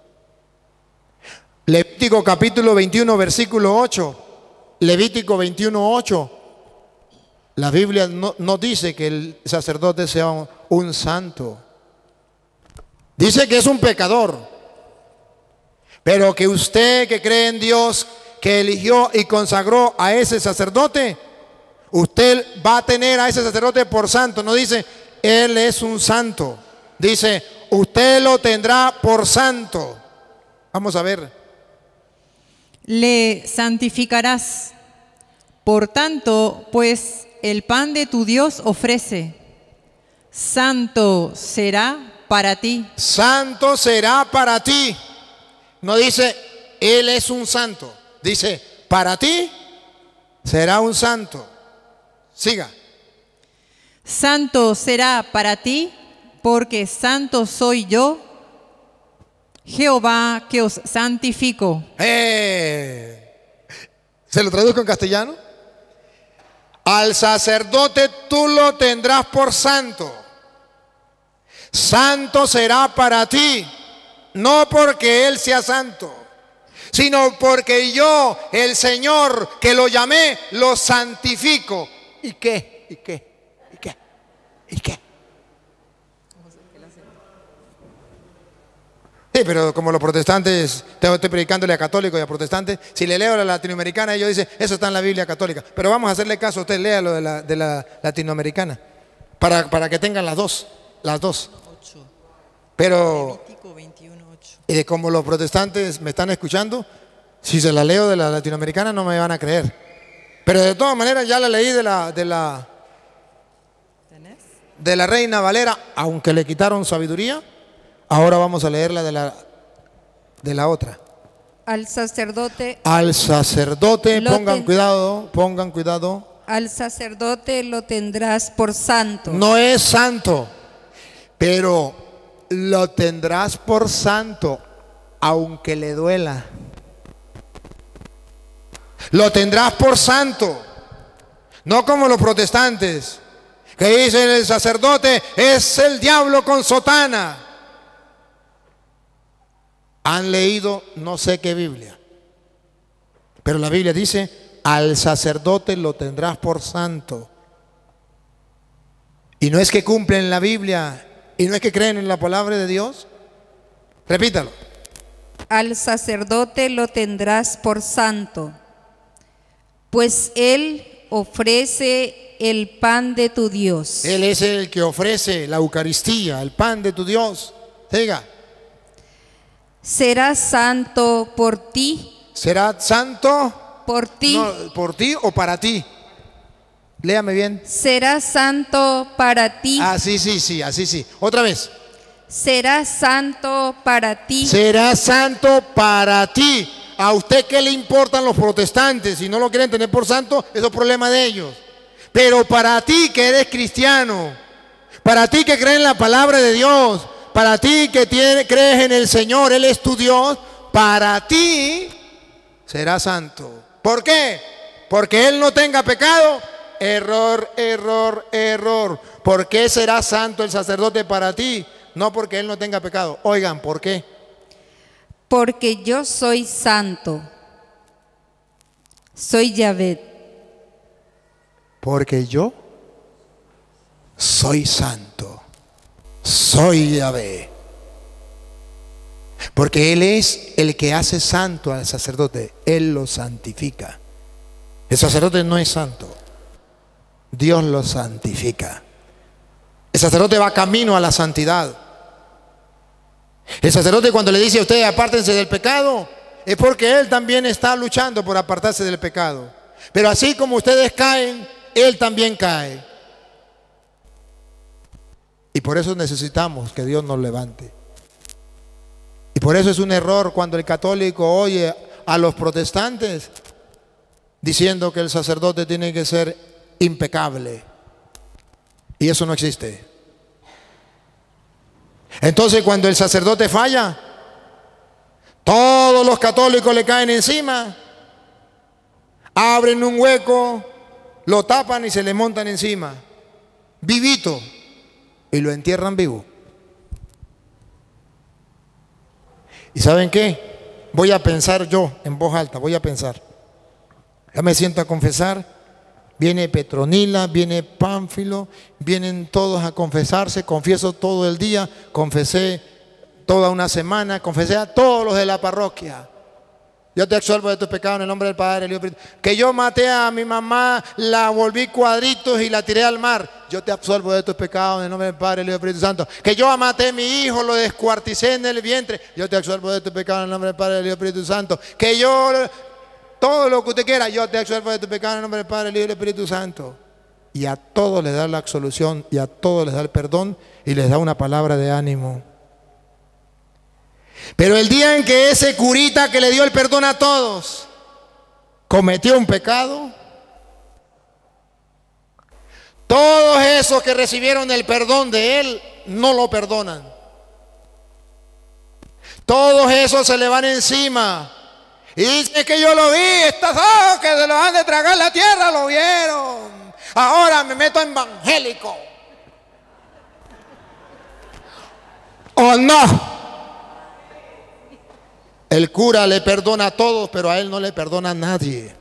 Speaker 2: Levítico capítulo veintiuno, versículo ocho. Levítico veintiuno, ocho. La Biblia no, no dice que el sacerdote sea un, un santo. Dice que es un pecador. Pero que usted que cree en Dios, que eligió y consagró a ese sacerdote, usted va a tener a ese sacerdote por santo. No dice, él es un santo. Dice, usted lo tendrá por santo. Vamos a ver.
Speaker 3: Le santificarás. Por tanto, pues el pan de tu Dios ofrece. Santo será para ti.
Speaker 2: Santo será para ti. No dice, él es un santo. Dice, para ti será un santo. Siga.
Speaker 3: Santo será para ti, porque santo soy yo, Jehová, que os santifico.
Speaker 2: Eh, ¿Se lo traduzco en castellano? Al sacerdote tú lo tendrás por santo. Santo será para ti, no porque él sea santo, sino porque yo, el Señor que lo llamé, lo santifico. ¿Y qué? ¿Y qué? ¿Y qué? ¿Y qué? Sí, pero como los protestantes, estoy predicándole a católicos y a protestantes, si le leo la latinoamericana, ellos dicen, eso está en la Biblia católica. Pero vamos a hacerle caso, usted lea lo de la, de la latinoamericana, para, para que tengan las dos, las dos. Pero, y como los protestantes me están escuchando, si se la leo de la latinoamericana no me van a creer. Pero de todas maneras ya la leí de la, de la, de la Reina Valera, aunque le quitaron sabiduría. Ahora vamos a leer la de la, de la otra.
Speaker 4: Al sacerdote.
Speaker 2: Al sacerdote, pongan
Speaker 4: ten,
Speaker 2: cuidado, pongan cuidado.
Speaker 4: Al sacerdote lo tendrás por santo.
Speaker 2: No es santo, pero lo tendrás por santo, aunque le duela. Lo tendrás por santo, no como los protestantes, que dicen el sacerdote es el diablo con sotana. Han leído no sé qué Biblia, pero la Biblia dice, al sacerdote lo tendrás por santo. Y no es que cumplen la Biblia, y no es que creen en la palabra de Dios. Repítalo.
Speaker 4: Al sacerdote lo tendrás por santo, pues él ofrece el pan de tu Dios.
Speaker 2: Él es el que ofrece la Eucaristía, el pan de tu Dios. Diga.
Speaker 4: Será santo por ti.
Speaker 2: ¿Será santo?
Speaker 4: Por ti.
Speaker 2: No, ¿por ti o para ti? Léame bien.
Speaker 4: Será santo para ti.
Speaker 2: Ah, sí, sí, sí, así sí. Otra vez.
Speaker 4: Será santo para ti.
Speaker 2: Será santo para ti. ¿A usted qué le importan los protestantes? Si no lo quieren tener por santo, eso es problema de ellos. Pero para ti que eres cristiano, para ti que crees en la palabra de Dios, para ti que tiene, crees en el Señor, Él es tu Dios, para ti será santo. ¿Por qué? Porque Él no tenga pecado. Error, error, error. ¿Por qué será santo el sacerdote para ti? No porque Él no tenga pecado. Oigan, ¿por qué?
Speaker 4: Porque yo soy santo. Soy Yahvé.
Speaker 2: Porque yo soy santo. Soy Yahvé. Porque Él es el que hace santo al sacerdote. Él lo santifica. El sacerdote no es santo. Dios lo santifica. El sacerdote va camino a la santidad. El sacerdote cuando le dice a ustedes apártense del pecado, es porque Él también está luchando por apartarse del pecado. Pero así como ustedes caen, Él también cae. Y por eso necesitamos que Dios nos levante. Y por eso es un error cuando el católico oye a los protestantes diciendo que el sacerdote tiene que ser impecable. Y eso no existe. Entonces cuando el sacerdote falla, todos los católicos le caen encima, abren un hueco, lo tapan y se le montan encima, vivito, y lo entierran vivo. ¿Y saben qué? Voy a pensar yo en voz alta, voy a pensar. Ya me siento a confesar. Viene Petronila, viene Pánfilo, vienen todos a confesarse. Confieso todo el día, confesé toda una semana, confesé a todos los de la parroquia. Yo te absuelvo de tus pecados en el nombre del Padre, del Hijo y del Espíritu. Que yo maté a mi mamá, la volví cuadritos y la tiré al mar. Yo te absuelvo de tus pecados en el nombre del Padre, del Hijo y del Espíritu Santo. Que yo maté a mi hijo, lo descuarticé en el vientre. Yo te absuelvo de tus pecados en el nombre del Padre, del Hijo y del Espíritu Santo. Que yo... todo lo que usted quiera, yo te absuelvo de tu pecado en el nombre del Padre, del Hijo y del Espíritu Santo. Y a todos les da la absolución, y a todos les da el perdón, y les da una palabra de ánimo. Pero el día en que ese curita que le dio el perdón a todos cometió un pecado, todos esos que recibieron el perdón de él no lo perdonan. Todos esos se le van encima. Y dice que yo lo vi, estos ojos que se los han de tragar la tierra, lo vieron. Ahora me meto evangélico. ¿O no? El cura le perdona a todos, pero a él no le perdona a nadie.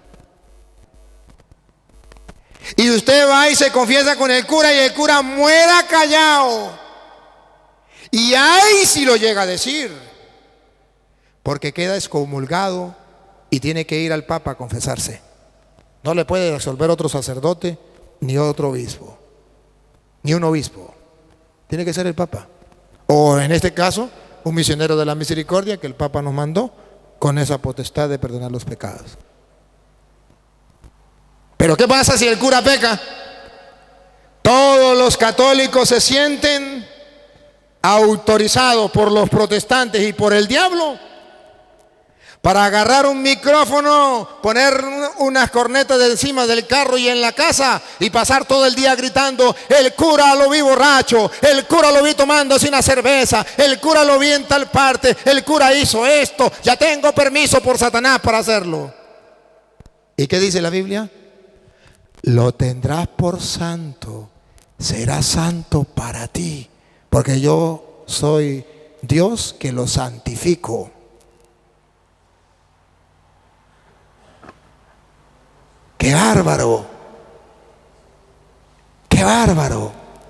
Speaker 2: Y usted va y se confiesa con el cura y el cura muera callado. Y ahí sí lo llega a decir. Porque queda excomulgado y tiene que ir al Papa a confesarse. No le puede resolver otro sacerdote ni otro obispo. Ni un obispo. Tiene que ser el Papa. O en este caso, un misionero de la misericordia que el Papa nos mandó con esa potestad de perdonar los pecados. Pero ¿qué pasa si el cura peca? Todos los católicos se sienten autorizados por los protestantes y por el diablo para agarrar un micrófono, poner unas cornetas de encima del carro y en la casa y pasar todo el día gritando: el cura lo vi borracho, el cura lo vi tomándose una cerveza, el cura lo vi en tal parte, el cura hizo esto, ya tengo permiso por Satanás para hacerlo. ¿Y qué dice la Biblia? Lo tendrás por santo, será santo para ti, porque yo soy Dios que lo santifico. ¡Qué bárbaro! ¡Qué bárbaro!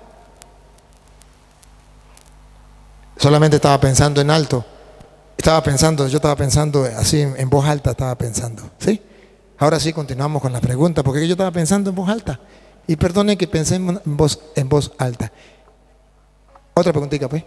Speaker 2: Solamente estaba pensando en alto. Estaba pensando, yo estaba pensando así en voz alta, estaba pensando, ¿sí? Ahora sí continuamos con la pregunta, porque yo estaba pensando en voz alta. Y perdone que pensé en voz, en voz alta. Otra preguntita, pues.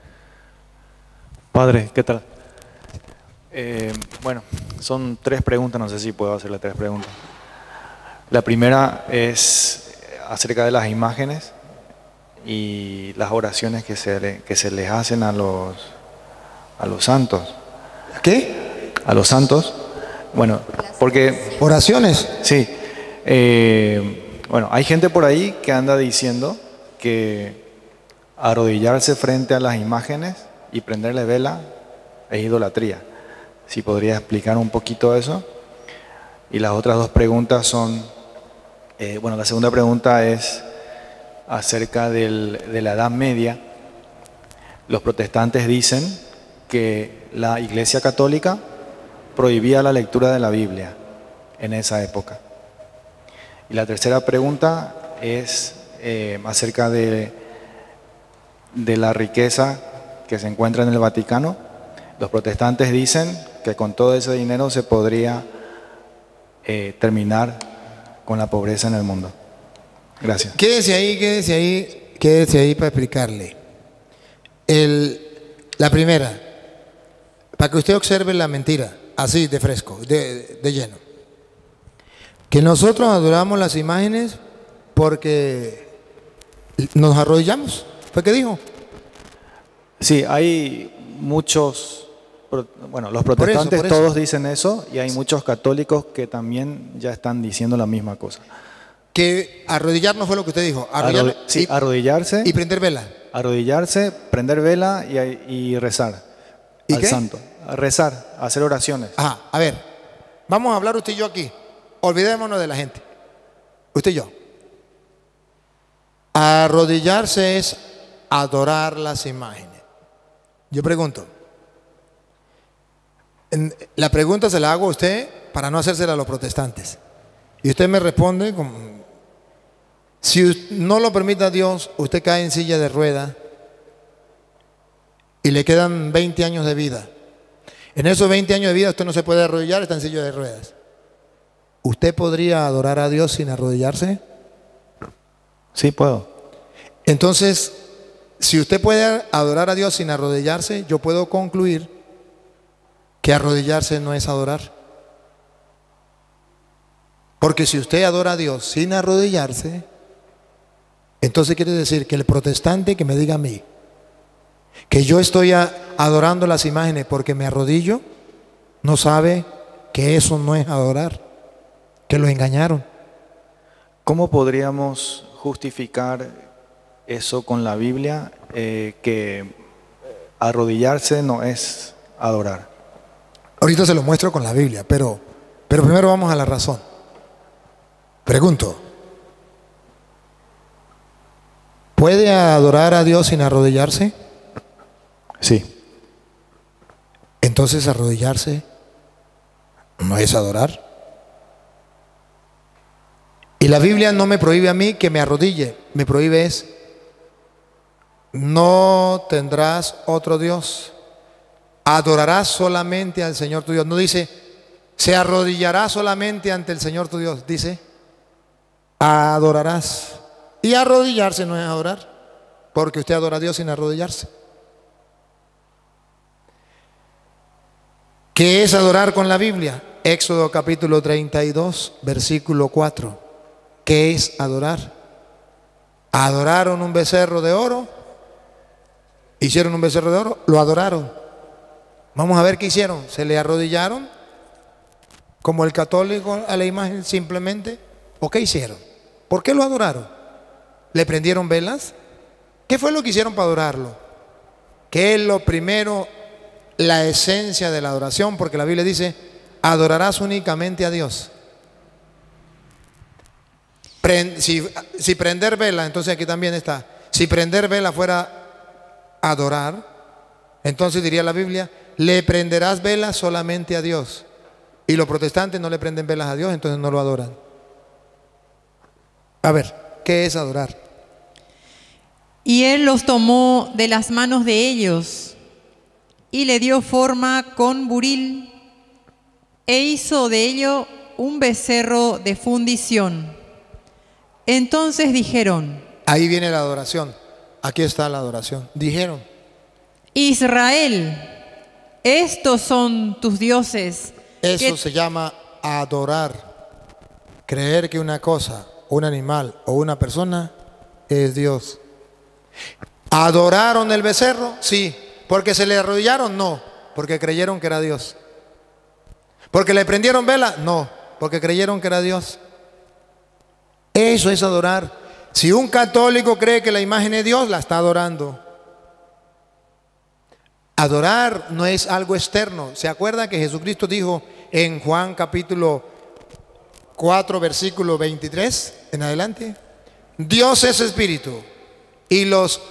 Speaker 5: Padre, ¿qué tal? Eh, bueno, son tres preguntas, no sé si puedo hacerle tres preguntas. La primera es acerca de las imágenes y las oraciones que se, le, que se les hacen a los, a los santos.
Speaker 2: ¿Qué?
Speaker 5: A los santos. Bueno, porque...
Speaker 2: ¿Oraciones?
Speaker 5: Sí. Eh, bueno, hay gente por ahí que anda diciendo que arrodillarse frente a las imágenes y prenderle vela es idolatría. Si podría explicar un poquito eso. Y las otras dos preguntas son, eh, bueno, la segunda pregunta es acerca del, de la Edad Media. Los protestantes dicen que la Iglesia Católica prohibía la lectura de la Biblia en esa época. Y la tercera pregunta es eh, acerca de, de la riqueza que se encuentra en el Vaticano. Los protestantes dicen que con todo ese dinero se podría eh, terminar con la pobreza en el mundo. Gracias.
Speaker 2: Quédese ahí, quédese ahí, quédese ahí para explicarle. El, la primera, para que usted observe la mentira, así de fresco, de, de lleno. Que nosotros adoramos las imágenes porque nos arrodillamos. ¿Fue que dijo?
Speaker 5: Sí, hay muchos, bueno, los protestantes
Speaker 2: por eso, por eso.
Speaker 5: todos dicen eso y hay muchos católicos que también ya están diciendo la misma cosa.
Speaker 2: Que arrodillarnos fue lo que usted dijo. Arrodillar,
Speaker 5: Arrodi- sí,
Speaker 2: y,
Speaker 5: arrodillarse,
Speaker 2: y prender vela.
Speaker 5: arrodillarse, prender vela y, y rezar
Speaker 2: ¿Y
Speaker 5: al
Speaker 2: qué?
Speaker 5: santo. Rezar, hacer oraciones.
Speaker 2: Ajá, a ver, vamos a hablar usted y yo aquí. Olvidémonos de la gente. Usted y yo. Arrodillarse es adorar las imágenes. Yo pregunto. en- La pregunta se la hago a usted para no hacérsela a los protestantes. Y usted me responde con... Si us- no lo permite Dios, usted cae en silla de ruedas y le quedan veinte años de vida. En esos veinte años de vida usted no se puede arrodillar, está en silla de ruedas. ¿Usted podría adorar a Dios sin arrodillarse?
Speaker 5: Sí, puedo.
Speaker 2: Entonces, si usted puede adorar a Dios sin arrodillarse, yo puedo concluir que arrodillarse no es adorar. Porque si usted adora a Dios sin arrodillarse, entonces quiere decir que el protestante que me diga a mí que yo estoy a- adorando las imágenes porque me arrodillo, no sabe que eso no es adorar, que lo engañaron.
Speaker 5: ¿Cómo podríamos justificar eso con la Biblia, eh, que arrodillarse no es adorar?
Speaker 2: Ahorita se lo muestro con la Biblia, pero, pero primero vamos a la razón. Pregunto, ¿puede adorar a Dios sin arrodillarse?
Speaker 5: Sí.
Speaker 2: Entonces arrodillarse no es adorar. Y la Biblia no me prohíbe a mí que me arrodille, me prohíbe es, no tendrás otro Dios, adorarás solamente al Señor tu Dios. No dice, se arrodillará solamente ante el Señor tu Dios, dice, adorarás. Y arrodillarse no es adorar, porque usted adora a Dios sin arrodillarse. ¿Qué es adorar con la Biblia? Éxodo capítulo treinta y dos, versículo cuatro. ¿Qué es adorar? Adoraron un becerro de oro, hicieron un becerro de oro, lo adoraron. Vamos a ver qué hicieron. ¿Se le arrodillaron como el católico a la imagen simplemente? ¿O qué hicieron? ¿Por qué lo adoraron? ¿Le prendieron velas? ¿Qué fue lo que hicieron para adorarlo? ¿Qué es lo primero, la esencia de la adoración? Porque la Biblia dice, adorarás únicamente a Dios. Pren- si, si prender vela, entonces aquí también está, si prender vela fuera adorar, entonces diría la Biblia, le prenderás velas solamente a Dios. Y los protestantes no le prenden velas a Dios, entonces no lo adoran. A ver, ¿qué es adorar?
Speaker 3: Y él los tomó de las manos de ellos y le dio forma con buril e hizo de ello un becerro de fundición. Entonces dijeron:
Speaker 2: Ahí viene la adoración. Aquí está la adoración. Dijeron:
Speaker 3: Israel, estos son tus dioses.
Speaker 2: Eso
Speaker 3: que-
Speaker 2: se llama adorar. Creer que una cosa, un animal o una persona es Dios. ¿Adoraron el becerro? Sí. ¿Porque se le arrodillaron? No. Porque creyeron que era Dios. ¿Porque le prendieron vela? No. Porque creyeron que era Dios. Eso es adorar. Si un católico cree que la imagen es Dios, la está adorando. Adorar no es algo externo. ¿Se acuerdan que Jesucristo dijo en Juan capítulo cuatro, versículo veintitrés en adelante? Dios es espíritu y los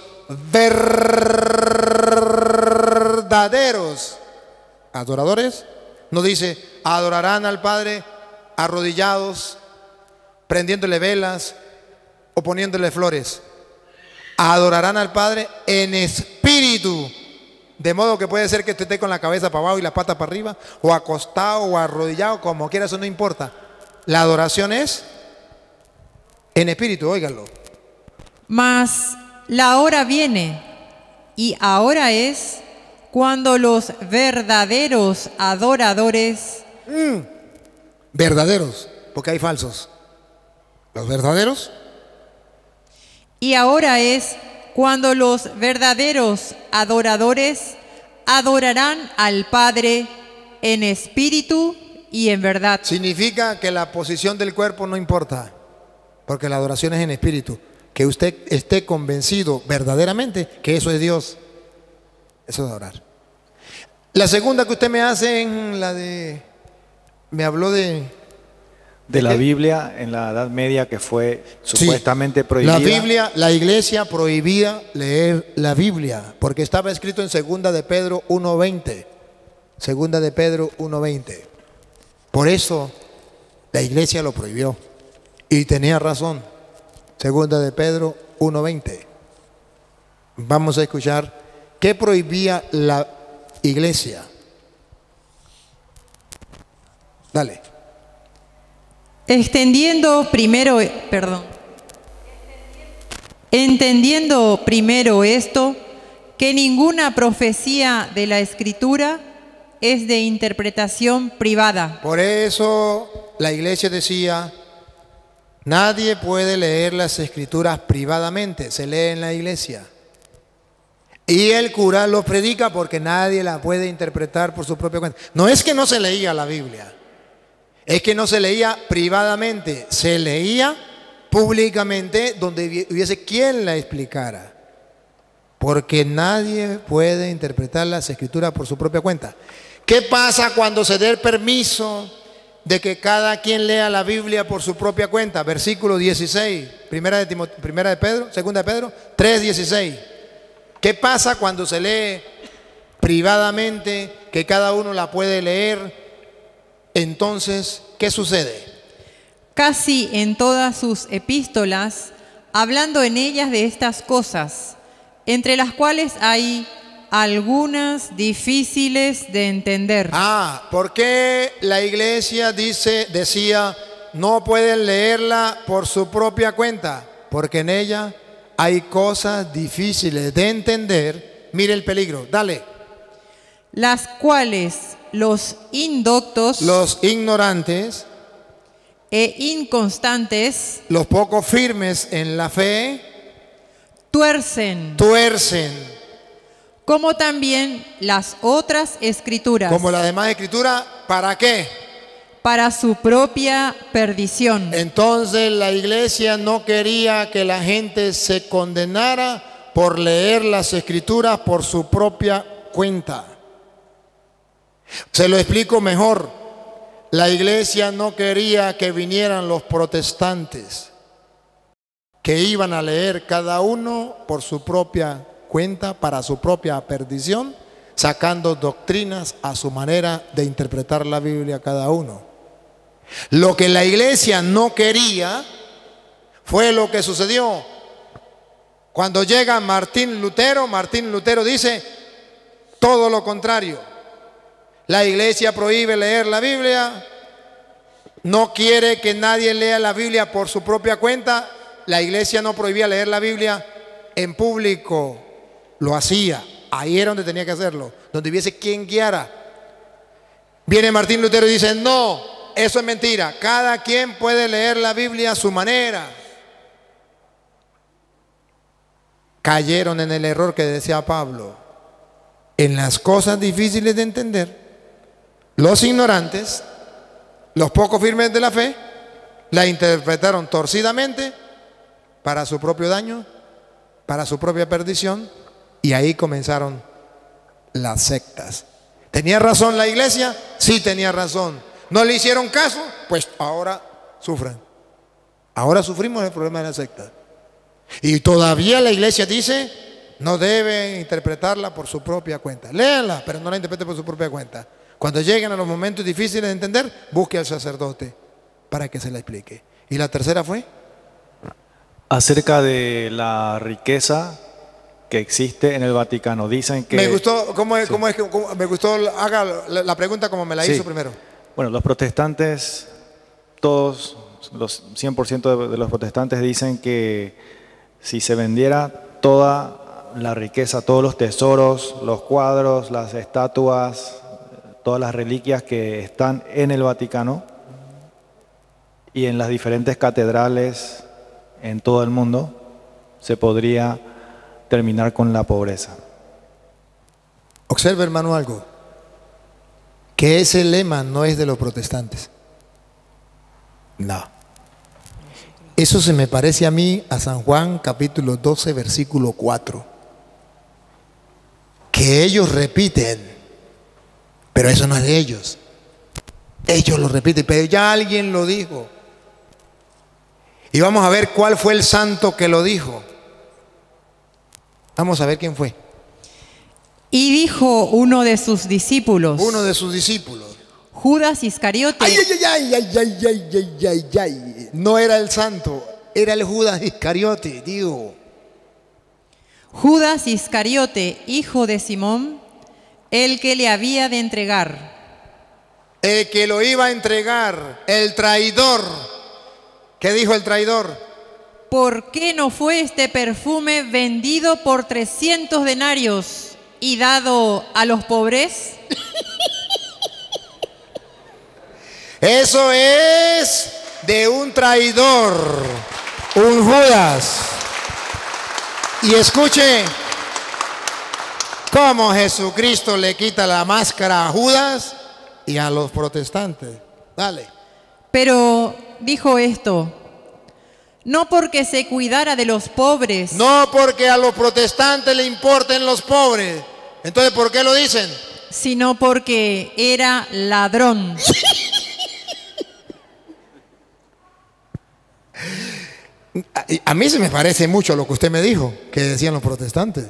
Speaker 2: verdaderos adoradores, no dice adorarán al Padre arrodillados, prendiéndole velas o poniéndole flores. Adorarán al Padre en espíritu. De modo que puede ser que usted esté con la cabeza para abajo y la pata para arriba, o acostado o arrodillado, como quiera, eso no importa. La adoración es en espíritu, óiganlo.
Speaker 3: Mas la hora viene, y ahora es, cuando los verdaderos adoradores
Speaker 2: Mm, verdaderos, porque hay falsos. Los verdaderos,
Speaker 3: Y ahora es cuando los verdaderos adoradores adorarán al Padre en espíritu y en verdad.
Speaker 2: significa que la posición del cuerpo no importa, porque la adoración es en espíritu. Que usted esté convencido verdaderamente que eso es Dios. Eso es adorar. La segunda que usted me hace en la de... Me habló de...
Speaker 5: De la
Speaker 2: qué?
Speaker 5: Biblia en la Edad Media, que fue
Speaker 2: Sí.
Speaker 5: supuestamente prohibida.
Speaker 2: La Biblia, la iglesia prohibía leer la Biblia, porque estaba escrito en segunda de Pedro uno veinte. Segunda de Pedro uno veinte. Por eso la iglesia lo prohibió. Y tenía razón. Segunda de Pedro uno veinte. Vamos a escuchar qué prohibía la iglesia. Dale.
Speaker 3: Extendiendo primero, perdón. Entendiendo primero esto, que ninguna profecía de la Escritura es de interpretación privada.
Speaker 2: Por eso la iglesia decía, nadie puede leer las escrituras privadamente, se lee en la iglesia. Y el cura lo predica porque nadie la puede interpretar por su propia cuenta. No es que no se leía la Biblia, es que no se leía privadamente, se leía públicamente donde hubiese quien la explicara. Porque nadie puede interpretar las escrituras por su propia cuenta. ¿Qué pasa cuando se dé el permiso de que cada quien lea la Biblia por su propia cuenta? Versículo dieciséis, primera de, Timoteo, primera de Pedro, segunda de Pedro, tres dieciséis. ¿Qué pasa cuando se lee privadamente, que cada uno la puede leer? Entonces, ¿qué sucede?
Speaker 3: Casi en todas sus epístolas, hablando en ellas de estas cosas, entre las cuales hay algunas difíciles de entender.
Speaker 2: Ah, ¿por qué la iglesia dice, decía, no pueden leerla por su propia cuenta? Porque en ella hay cosas difíciles de entender. Mire el peligro, dale.
Speaker 3: Las cuales los indoctos
Speaker 2: Los ignorantes,
Speaker 3: e inconstantes
Speaker 2: los poco firmes en la fe,
Speaker 3: tuercen,
Speaker 2: tuercen,
Speaker 3: como también las otras escrituras,
Speaker 2: como la demás escritura, ¿para qué?
Speaker 3: para su propia perdición.
Speaker 2: Entonces la iglesia no quería que la gente se condenara por leer las escrituras por su propia cuenta. Se lo explico mejor. La iglesia no quería que vinieran los protestantes, que iban a leer cada uno por su propia cuenta, para su propia perdición, sacando doctrinas a su manera de interpretar la Biblia cada uno. Lo que la iglesia no quería fue lo que sucedió. Cuando llega Martín Lutero, Martín Lutero dice todo lo contrario. La iglesia prohíbe leer la Biblia, no quiere que nadie lea la Biblia por su propia cuenta. La iglesia no prohibía leer la Biblia en público, lo hacía. Ahí era donde tenía que hacerlo, donde hubiese quien guiara. Viene Martín Lutero y dice, no, eso es mentira. Cada quien puede leer la Biblia a su manera. Cayeron en el error que decía Pablo. En las cosas difíciles de entender, los ignorantes, los poco firmes de la fe, la interpretaron torcidamente para su propio daño, para su propia perdición, y ahí comenzaron las sectas. ¿Tenía razón la iglesia? Sí, tenía razón. ¿No le hicieron caso? Pues ahora sufren. Ahora sufrimos el problema de la secta. Y todavía la iglesia dice, no debe interpretarla por su propia cuenta. Léanla, pero no la interprete por su propia cuenta. Cuando lleguen a los momentos difíciles de entender, busque al sacerdote para que se la explique. ¿Y la tercera fue?
Speaker 5: Acerca de la riqueza que existe en el Vaticano. Dicen que...
Speaker 2: Me gustó, ¿cómo es,
Speaker 5: Sí.
Speaker 2: cómo es que cómo- me gustó, haga la, la pregunta como me la
Speaker 5: Sí.
Speaker 2: hizo primero?
Speaker 5: Bueno, los protestantes, todos, los cien por ciento de, de los protestantes dicen que si se vendiera toda la riqueza, todos los tesoros, los cuadros, las estatuas, todas las reliquias que están en el Vaticano y en las diferentes catedrales en todo el mundo, se podría terminar con la pobreza.
Speaker 2: Observe, hermano, algo. Que ese lema no es de los protestantes. No. Eso se me parece a mí a San Juan capítulo doce, versículo cuatro. Que ellos repiten, pero eso no es de ellos. Ellos lo repiten, pero ya alguien lo dijo. Y vamos a ver cuál fue el santo que lo dijo. Vamos a ver quién fue.
Speaker 3: Y dijo uno de sus discípulos,
Speaker 2: Uno de sus discípulos.
Speaker 3: Judas Iscariote,
Speaker 2: Ay, ay, ay, ay, ay, ay, ay, ay, ay. No era el santo, era el Judas Iscariote, digo.
Speaker 3: Judas Iscariote, hijo de Simón, el que le había de entregar.
Speaker 2: El que lo iba a entregar, el traidor. ¿Qué dijo el traidor?
Speaker 3: ¿Por qué no fue este perfume vendido por trescientos denarios y dado a los pobres?
Speaker 2: Eso es de un traidor, un Judas. Y escuche cómo Jesucristo le quita la máscara a Judas y a los protestantes. Dale.
Speaker 3: Pero dijo esto, no porque se cuidara de los pobres,
Speaker 2: No porque a los protestantes le importen los pobres. Entonces, ¿por qué lo dicen?
Speaker 3: sino porque era ladrón.
Speaker 2: A, a mí se me parece mucho a lo que usted me dijo, que decían los protestantes.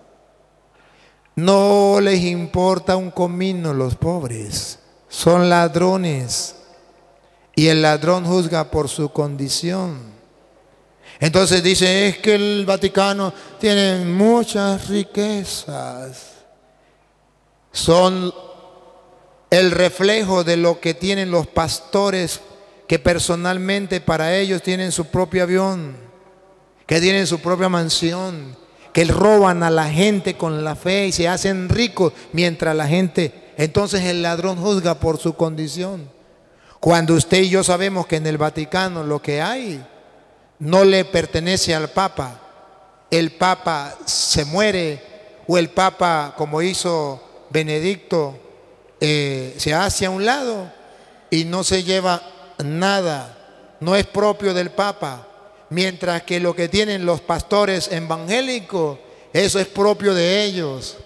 Speaker 2: No les importa un comino los pobres, son ladrones. Y el ladrón juzga por su condición. Entonces dice, es que el Vaticano tiene muchas riquezas. Son el reflejo de lo que tienen los pastores, que personalmente para ellos tienen su propio avión, que tienen su propia mansión, que roban a la gente con la fe y se hacen ricos mientras la gente... Entonces el ladrón juzga por su condición. Cuando usted y yo sabemos que en el Vaticano lo que hay no le pertenece al Papa, el Papa se muere o el Papa, como hizo Benedicto, eh, se hace a un lado y no se lleva nada, no es propio del Papa, mientras que lo que tienen los pastores evangélicos, eso es propio de ellos.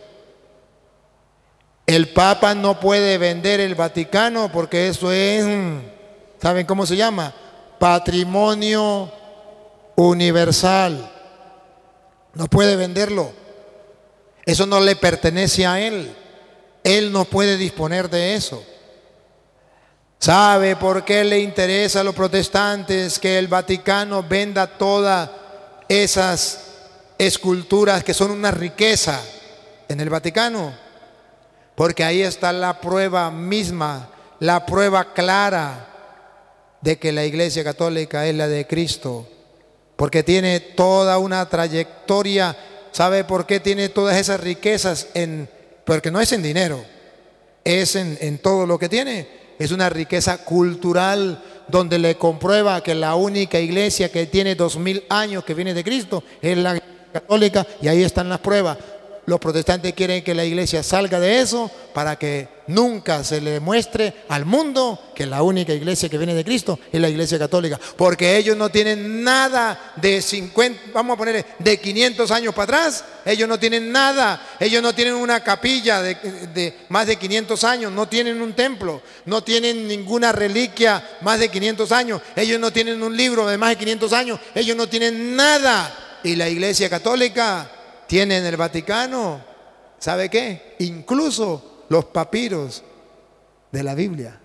Speaker 2: El Papa no puede vender el Vaticano porque eso es, ¿saben cómo se llama? Patrimonio universal. No puede venderlo. Eso no le pertenece a él. Él no puede disponer de eso. ¿Sabe por qué le interesa a los protestantes que el Vaticano venda todas esas esculturas que son una riqueza en el Vaticano? Porque ahí está la prueba misma, la prueba clara de que la Iglesia Católica es la de Cristo, porque tiene toda una trayectoria. ¿Sabe por qué tiene todas esas riquezas? En, porque no es en dinero, es en, en todo lo que tiene. Es una riqueza cultural donde le comprueba que la única iglesia que tiene dos mil años que viene de Cristo es la católica, y ahí están las pruebas. Los protestantes quieren que la iglesia salga de eso para que nunca se le muestre al mundo que la única iglesia que viene de Cristo es la iglesia católica, porque ellos no tienen nada de cincuenta, vamos a ponerle, de quinientos años para atrás. Ellos no tienen nada, ellos no tienen una capilla de, de más de quinientos años, no tienen un templo, no tienen ninguna reliquia más de quinientos años, ellos no tienen un libro de más de quinientos años, ellos no tienen nada. Y la iglesia católica tiene en el Vaticano, ¿sabe qué? Incluso los papiros de la Biblia.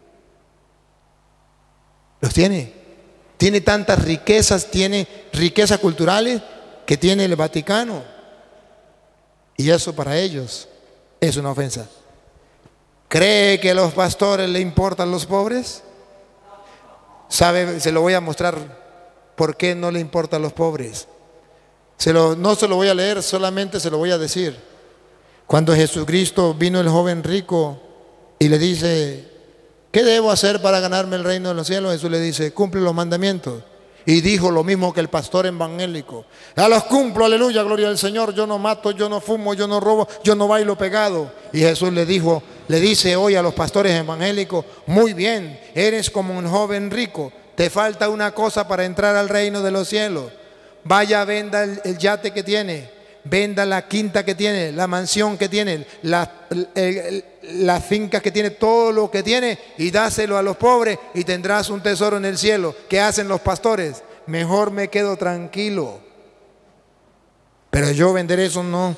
Speaker 2: Los tiene. Tiene tantas riquezas, tiene riquezas culturales que tiene el Vaticano. Y eso para ellos es una ofensa. ¿Cree que a los pastores le importan los pobres? ¿Sabe? Se lo voy a mostrar por qué no le importan los pobres. Se lo, no se lo voy a leer, solamente se lo voy a decir. Cuando Jesucristo vino el joven rico y le dice: ¿qué debo hacer para ganarme el reino de los cielos? Jesús le dice: cumple los mandamientos. Y dijo lo mismo que el pastor evangélico: ya los cumplo, aleluya, gloria al Señor. Yo no mato, yo no fumo, yo no robo, yo no bailo pegado. Y Jesús le dijo, le dice hoy a los pastores evangélicos: muy bien, eres como un joven rico, te falta una cosa para entrar al reino de los cielos. Vaya, venda el, el yate que tiene, venda la quinta que tiene, la mansión que tiene, las la fincas que tiene, todo lo que tiene, y dáselo a los pobres y tendrás un tesoro en el cielo. ¿Qué hacen los pastores? Mejor me quedo tranquilo. Pero yo vender eso no.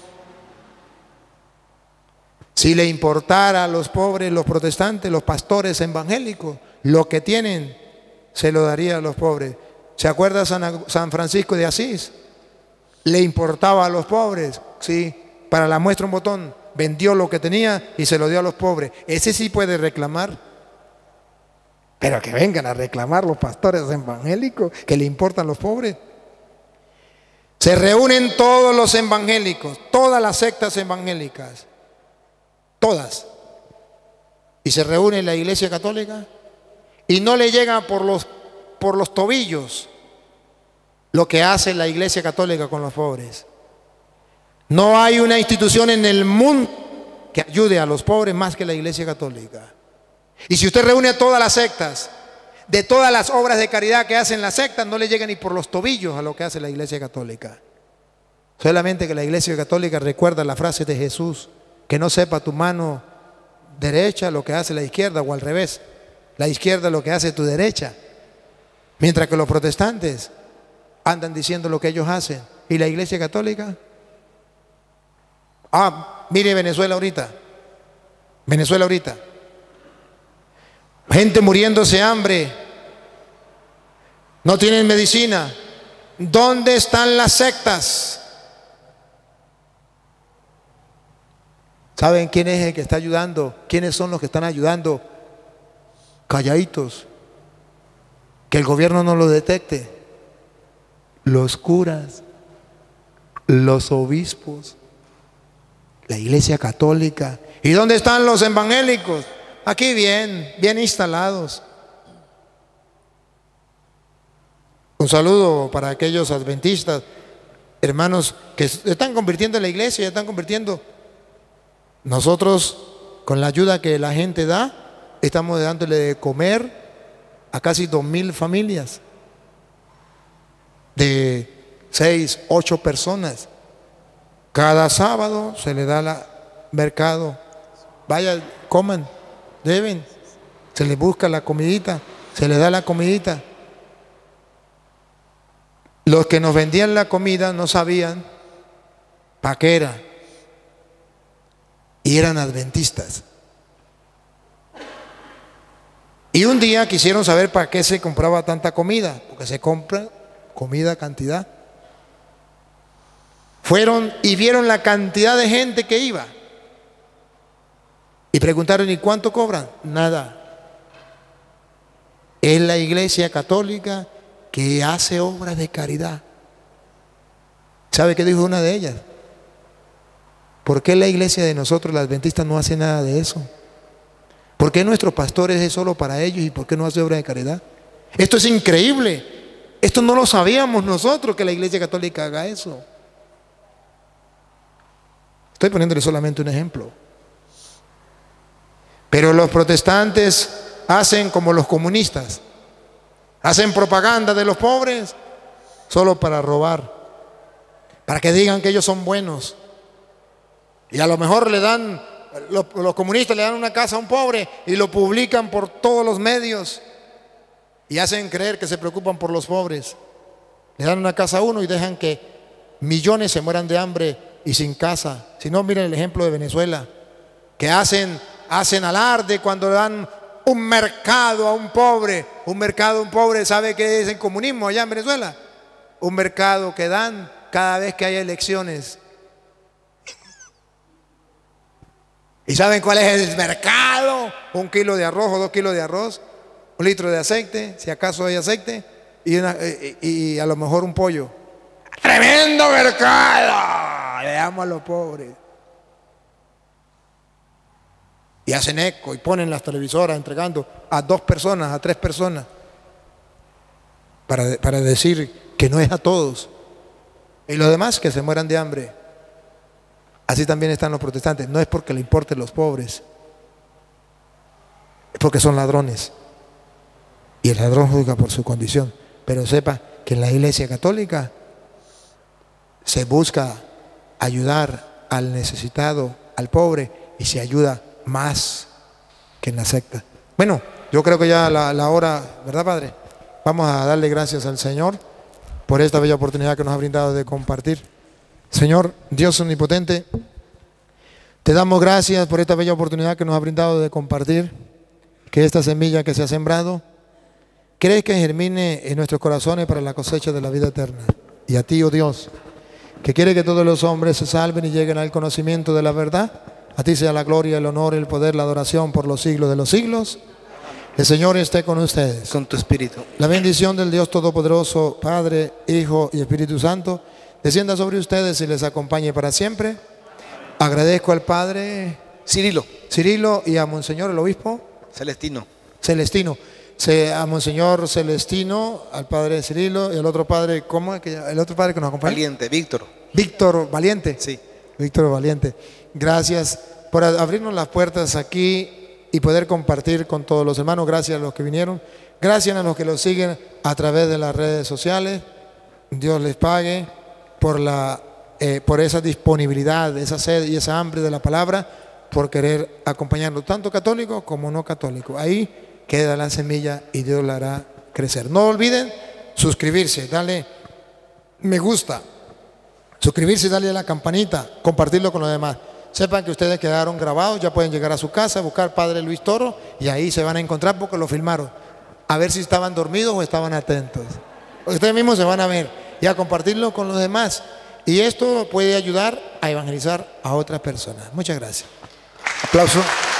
Speaker 2: Si le importara a los pobres, los protestantes, los pastores evangélicos, lo que tienen, se lo daría a los pobres. ¿Se acuerda San, San Francisco de Asís? Le importaba a los pobres, sí, para la muestra un botón, vendió lo que tenía y se lo dio a los pobres. Ese sí puede reclamar. Pero que vengan a reclamar los pastores evangélicos, que le importan los pobres. Se reúnen todos los evangélicos, todas las sectas evangélicas, todas, y se reúne la Iglesia Católica y no le llega por los por los tobillos lo que hace la Iglesia Católica con los pobres. No hay una institución en el mundo que ayude a los pobres más que la Iglesia Católica. Y si usted reúne a todas las sectas, de todas las obras de caridad que hacen las sectas, no le llega ni por los tobillos a lo que hace la Iglesia Católica. Solamente que la Iglesia Católica recuerda la frase de Jesús: que no sepa tu mano derecha lo que hace la izquierda, o al revés, la izquierda lo que hace tu derecha. Mientras que los protestantes andan diciendo lo que ellos hacen. ¿Y la Iglesia Católica? Ah, mire Venezuela ahorita. Venezuela ahorita. Gente muriéndose de hambre. No tienen medicina. ¿Dónde están las sectas? ¿Saben quién es el que está ayudando? ¿Quiénes son los que están ayudando? Calladitos. Que el gobierno no lo detecte. Los curas, los obispos, la Iglesia Católica. ¿Y dónde están los evangélicos? Aquí bien, bien instalados. Un saludo para aquellos adventistas, hermanos, que se están convirtiendo en la iglesia, ya están convirtiendo. Nosotros, con la ayuda que la gente da, estamos dándole de comer a casi dos mil familias de seis, ocho personas. Cada sábado se le da la mercado. Vaya, coman, deben. Se les busca la comidita, se les da la comidita. Los que nos vendían la comida no sabían para qué era, y eran adventistas. Y un día quisieron saber para qué se compraba tanta comida, porque se compra comida a cantidad. Fueron y vieron la cantidad de gente que iba y preguntaron: ¿y cuánto cobran? Nada. es la Iglesia Católica que hace obras de caridad. ¿Sabe qué dijo una de ellas? ¿Por qué la iglesia de nosotros, los adventistas, no hace nada de eso? ¿Por qué nuestros pastores es solo para ellos y por qué no hace obra de caridad? Esto es increíble. Esto no lo sabíamos nosotros, que la Iglesia Católica haga eso. Estoy poniéndole solamente un ejemplo. Pero los protestantes hacen como los comunistas. Hacen propaganda de los pobres solo para robar, para que digan que ellos son buenos. Y a lo mejor le dan, los, los comunistas le dan una casa a un pobre y lo publican por todos los medios y hacen creer que se preocupan por los pobres. Le dan una casa a uno y dejan que millones se mueran de hambre y sin casa. Si no, miren el ejemplo de Venezuela, que hacen, hacen alarde cuando dan un mercado a un pobre. Un mercado a un pobre, ¿sabe qué es el comunismo allá en Venezuela? Un mercado que dan cada vez que hay elecciones. ¿Y saben cuál es el mercado? Un kilo de arroz o dos kilos de arroz, un litro de aceite, si acaso hay aceite, y, una, y, y a lo mejor un pollo. ¡Tremendo mercado! Le damos a los pobres. Y hacen eco y ponen las televisoras entregando a dos personas, a tres personas, para, para decir que no es a todos. Y los demás que se mueran de hambre. Así también están los protestantes. No es porque le importen los pobres, es porque son ladrones. Y el ladrón juzga por su condición. Pero sepa que en la Iglesia Católica se busca ayudar al necesitado, al pobre, y se ayuda más que en la secta. Bueno, yo creo que ya la, la hora, ¿verdad, Padre? Vamos a darle gracias al Señor por esta bella oportunidad que nos ha brindado de compartir. Señor, Dios omnipotente, te damos gracias por esta bella oportunidad que nos ha brindado de compartir, que esta semilla que se ha sembrado, crees que germine en nuestros corazones para la cosecha de la vida eterna. Y a ti, oh Dios, que quiere que todos los hombres se salven y lleguen al conocimiento de la verdad, a ti sea la gloria, el honor, el poder, la adoración por los siglos de los siglos. El Señor esté con ustedes.
Speaker 1: Con tu espíritu.
Speaker 2: La bendición del Dios Todopoderoso, Padre, Hijo y Espíritu Santo, descienda sobre ustedes y les acompañe para siempre. Agradezco al Padre
Speaker 1: Cirilo.
Speaker 2: Cirilo y a Monseñor el Obispo
Speaker 1: Celestino.
Speaker 2: Celestino. Se, a Monseñor Celestino, al Padre Cirilo y al otro Padre, ¿cómo es que el otro Padre que nos acompaña?
Speaker 1: Valiente, Víctor.
Speaker 2: Víctor Valiente.
Speaker 1: Sí.
Speaker 2: Víctor Valiente. Gracias por abrirnos las puertas aquí y poder compartir con todos los hermanos. Gracias a los que vinieron. Gracias a los que los siguen a través de las redes sociales. Dios les pague por, la, eh, por esa disponibilidad, esa sed y esa hambre de la palabra, por querer acompañarnos, tanto católicos como no católicos. Ahí queda la semilla y Dios la hará crecer. No olviden suscribirse, darle me gusta, suscribirse, darle a la campanita, compartirlo con los demás. Sepan que ustedes quedaron grabados, ya pueden llegar a su casa, buscar Padre Luis Toro y ahí se van a encontrar porque lo filmaron. A ver si estaban dormidos o estaban atentos. Ustedes mismos se van a ver y a compartirlo con los demás. Y esto puede ayudar a evangelizar a otras personas. Muchas gracias.
Speaker 1: Aplauso.